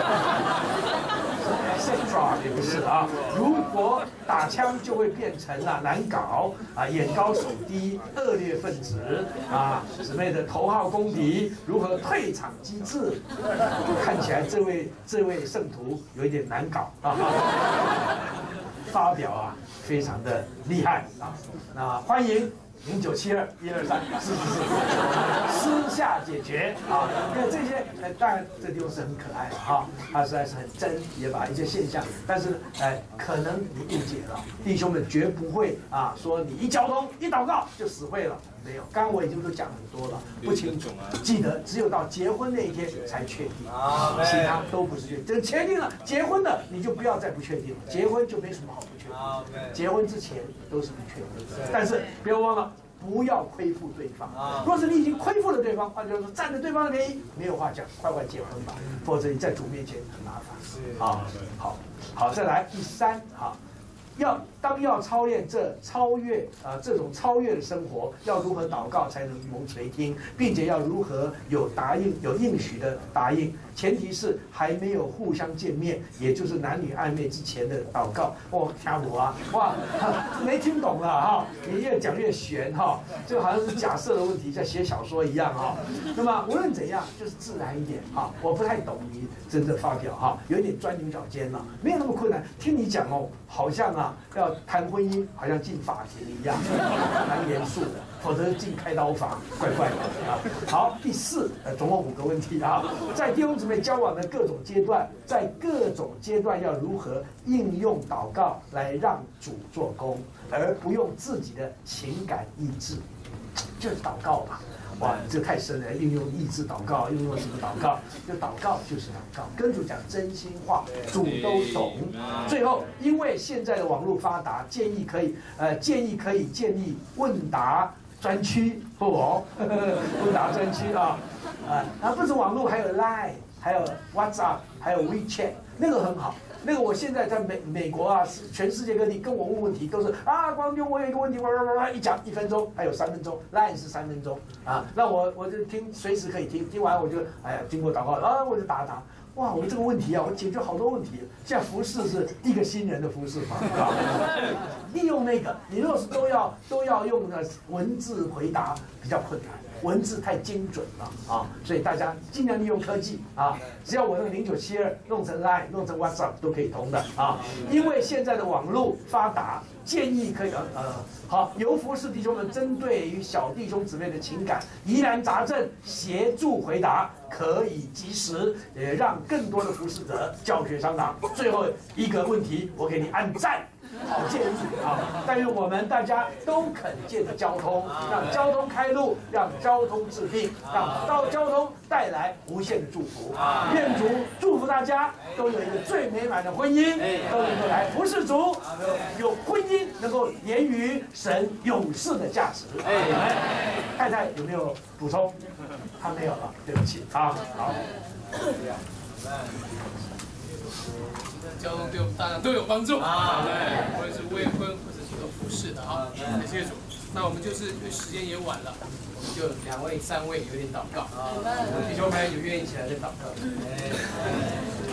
？Central 也不是啊。如果打枪就会变成了难搞啊，眼高手低、恶劣分子啊，姊妹的头号公敌，如何退场机制？看起来这位这位圣徒有一点难搞啊。发表啊，非常的厉害啊。那欢迎。零九七二一二三四四四，私下解决啊！因为这些，呃，当然这地方是很可爱的哈，它实在是很真，也把一些现象，但是，哎，可能你误解了，弟兄们绝不会啊，说你一交通一祷告就死会了，没有。刚刚我已经都讲很多了，不清楚，记得只有到结婚那一天才确定，其他都不是确定。这确定了，结婚了你就不要再不确定了，结婚就没什么好不确定，结婚之前都是不确定，但是不要忘了。不要亏负对方。若是你已经亏负了对方，换句话说，占了对方的便宜，没有话讲，快快结婚吧，否则你在主面前很麻烦。好，好，好，再来第三，好， 要当要操练这超越啊、呃、这种超越的生活，要如何祷告才能蒙垂听，并且要如何有答应有应许的答应，前提是还没有互相见面，也就是男女暧昧之前的祷告。哦，听我啊，哇，没听懂了哈，你越讲越玄哈，就好像是假设的问题，像写小说一样哈。那么无论怎样，就是自然一点哈。我不太懂你真的发表哈，有一点钻牛角尖了，没有那么困难。听你讲哦，好像啊要谈婚姻，好像进法庭一样，蛮严肃的，否则进开刀房，怪怪的啊。好，第四，呃，总共五个问题啊，在弟兄姊妹交往的各种阶段，在各种阶段要如何应用祷告来让主做工，而不用自己的情感意志，就是祷告嘛。哇，这太深了！运用意志祷告，运用什么祷告？就祷告就是祷告，跟主讲真心话，主都懂。最后，因为现在的网络发达，建议可以呃建议可以建立问答专区，不哦，问答专区啊啊，然后不止网络，还有 Line， 还有 WhatsApp， 还有 WeChat， 那个很好。那个我现在在美美国啊，全世界各地跟我问问题都是啊，光兄我有一个问题，哇哇哇一讲一分钟，还有三分钟 ，Line 是三分钟啊，那我我就听，随时可以听，听完我就哎呀，经过祷告啊，我就答答。哇，我这个问题啊，我解决好多问题。现在服侍是一个新人的服侍法，啊，利用那个，你若是都要都要用的文字回答比较困难。文字太精准了啊，所以大家尽量利用科技啊，只要我那个零九七二弄成 Line 弄成 WhatsApp 都可以通的啊，因为现在的网络发达，建议可以呃呃好，由服侍弟兄们针对于小弟兄姊妹的情感疑难杂症协助回答，可以及时也让更多的服侍者教学相长。最后一个问题，我给你按赞。好建议啊！但愿我们大家都肯借着交通，让交通开路，让交通治病，让到交通带来无限的祝福。愿主祝福大家都有一个最美满的婚姻，都能够来服侍主，有婚姻能够连于神永世的价值。太太有没有补充？他没有了，对不起啊。好。 交通对我们大家都有帮助啊！对，无论是未婚或者是有服侍的啊，感谢主。那我们就是因为时间也晚了，我们就两位、三位有点祷告啊，弟兄们有愿意起来再祷告。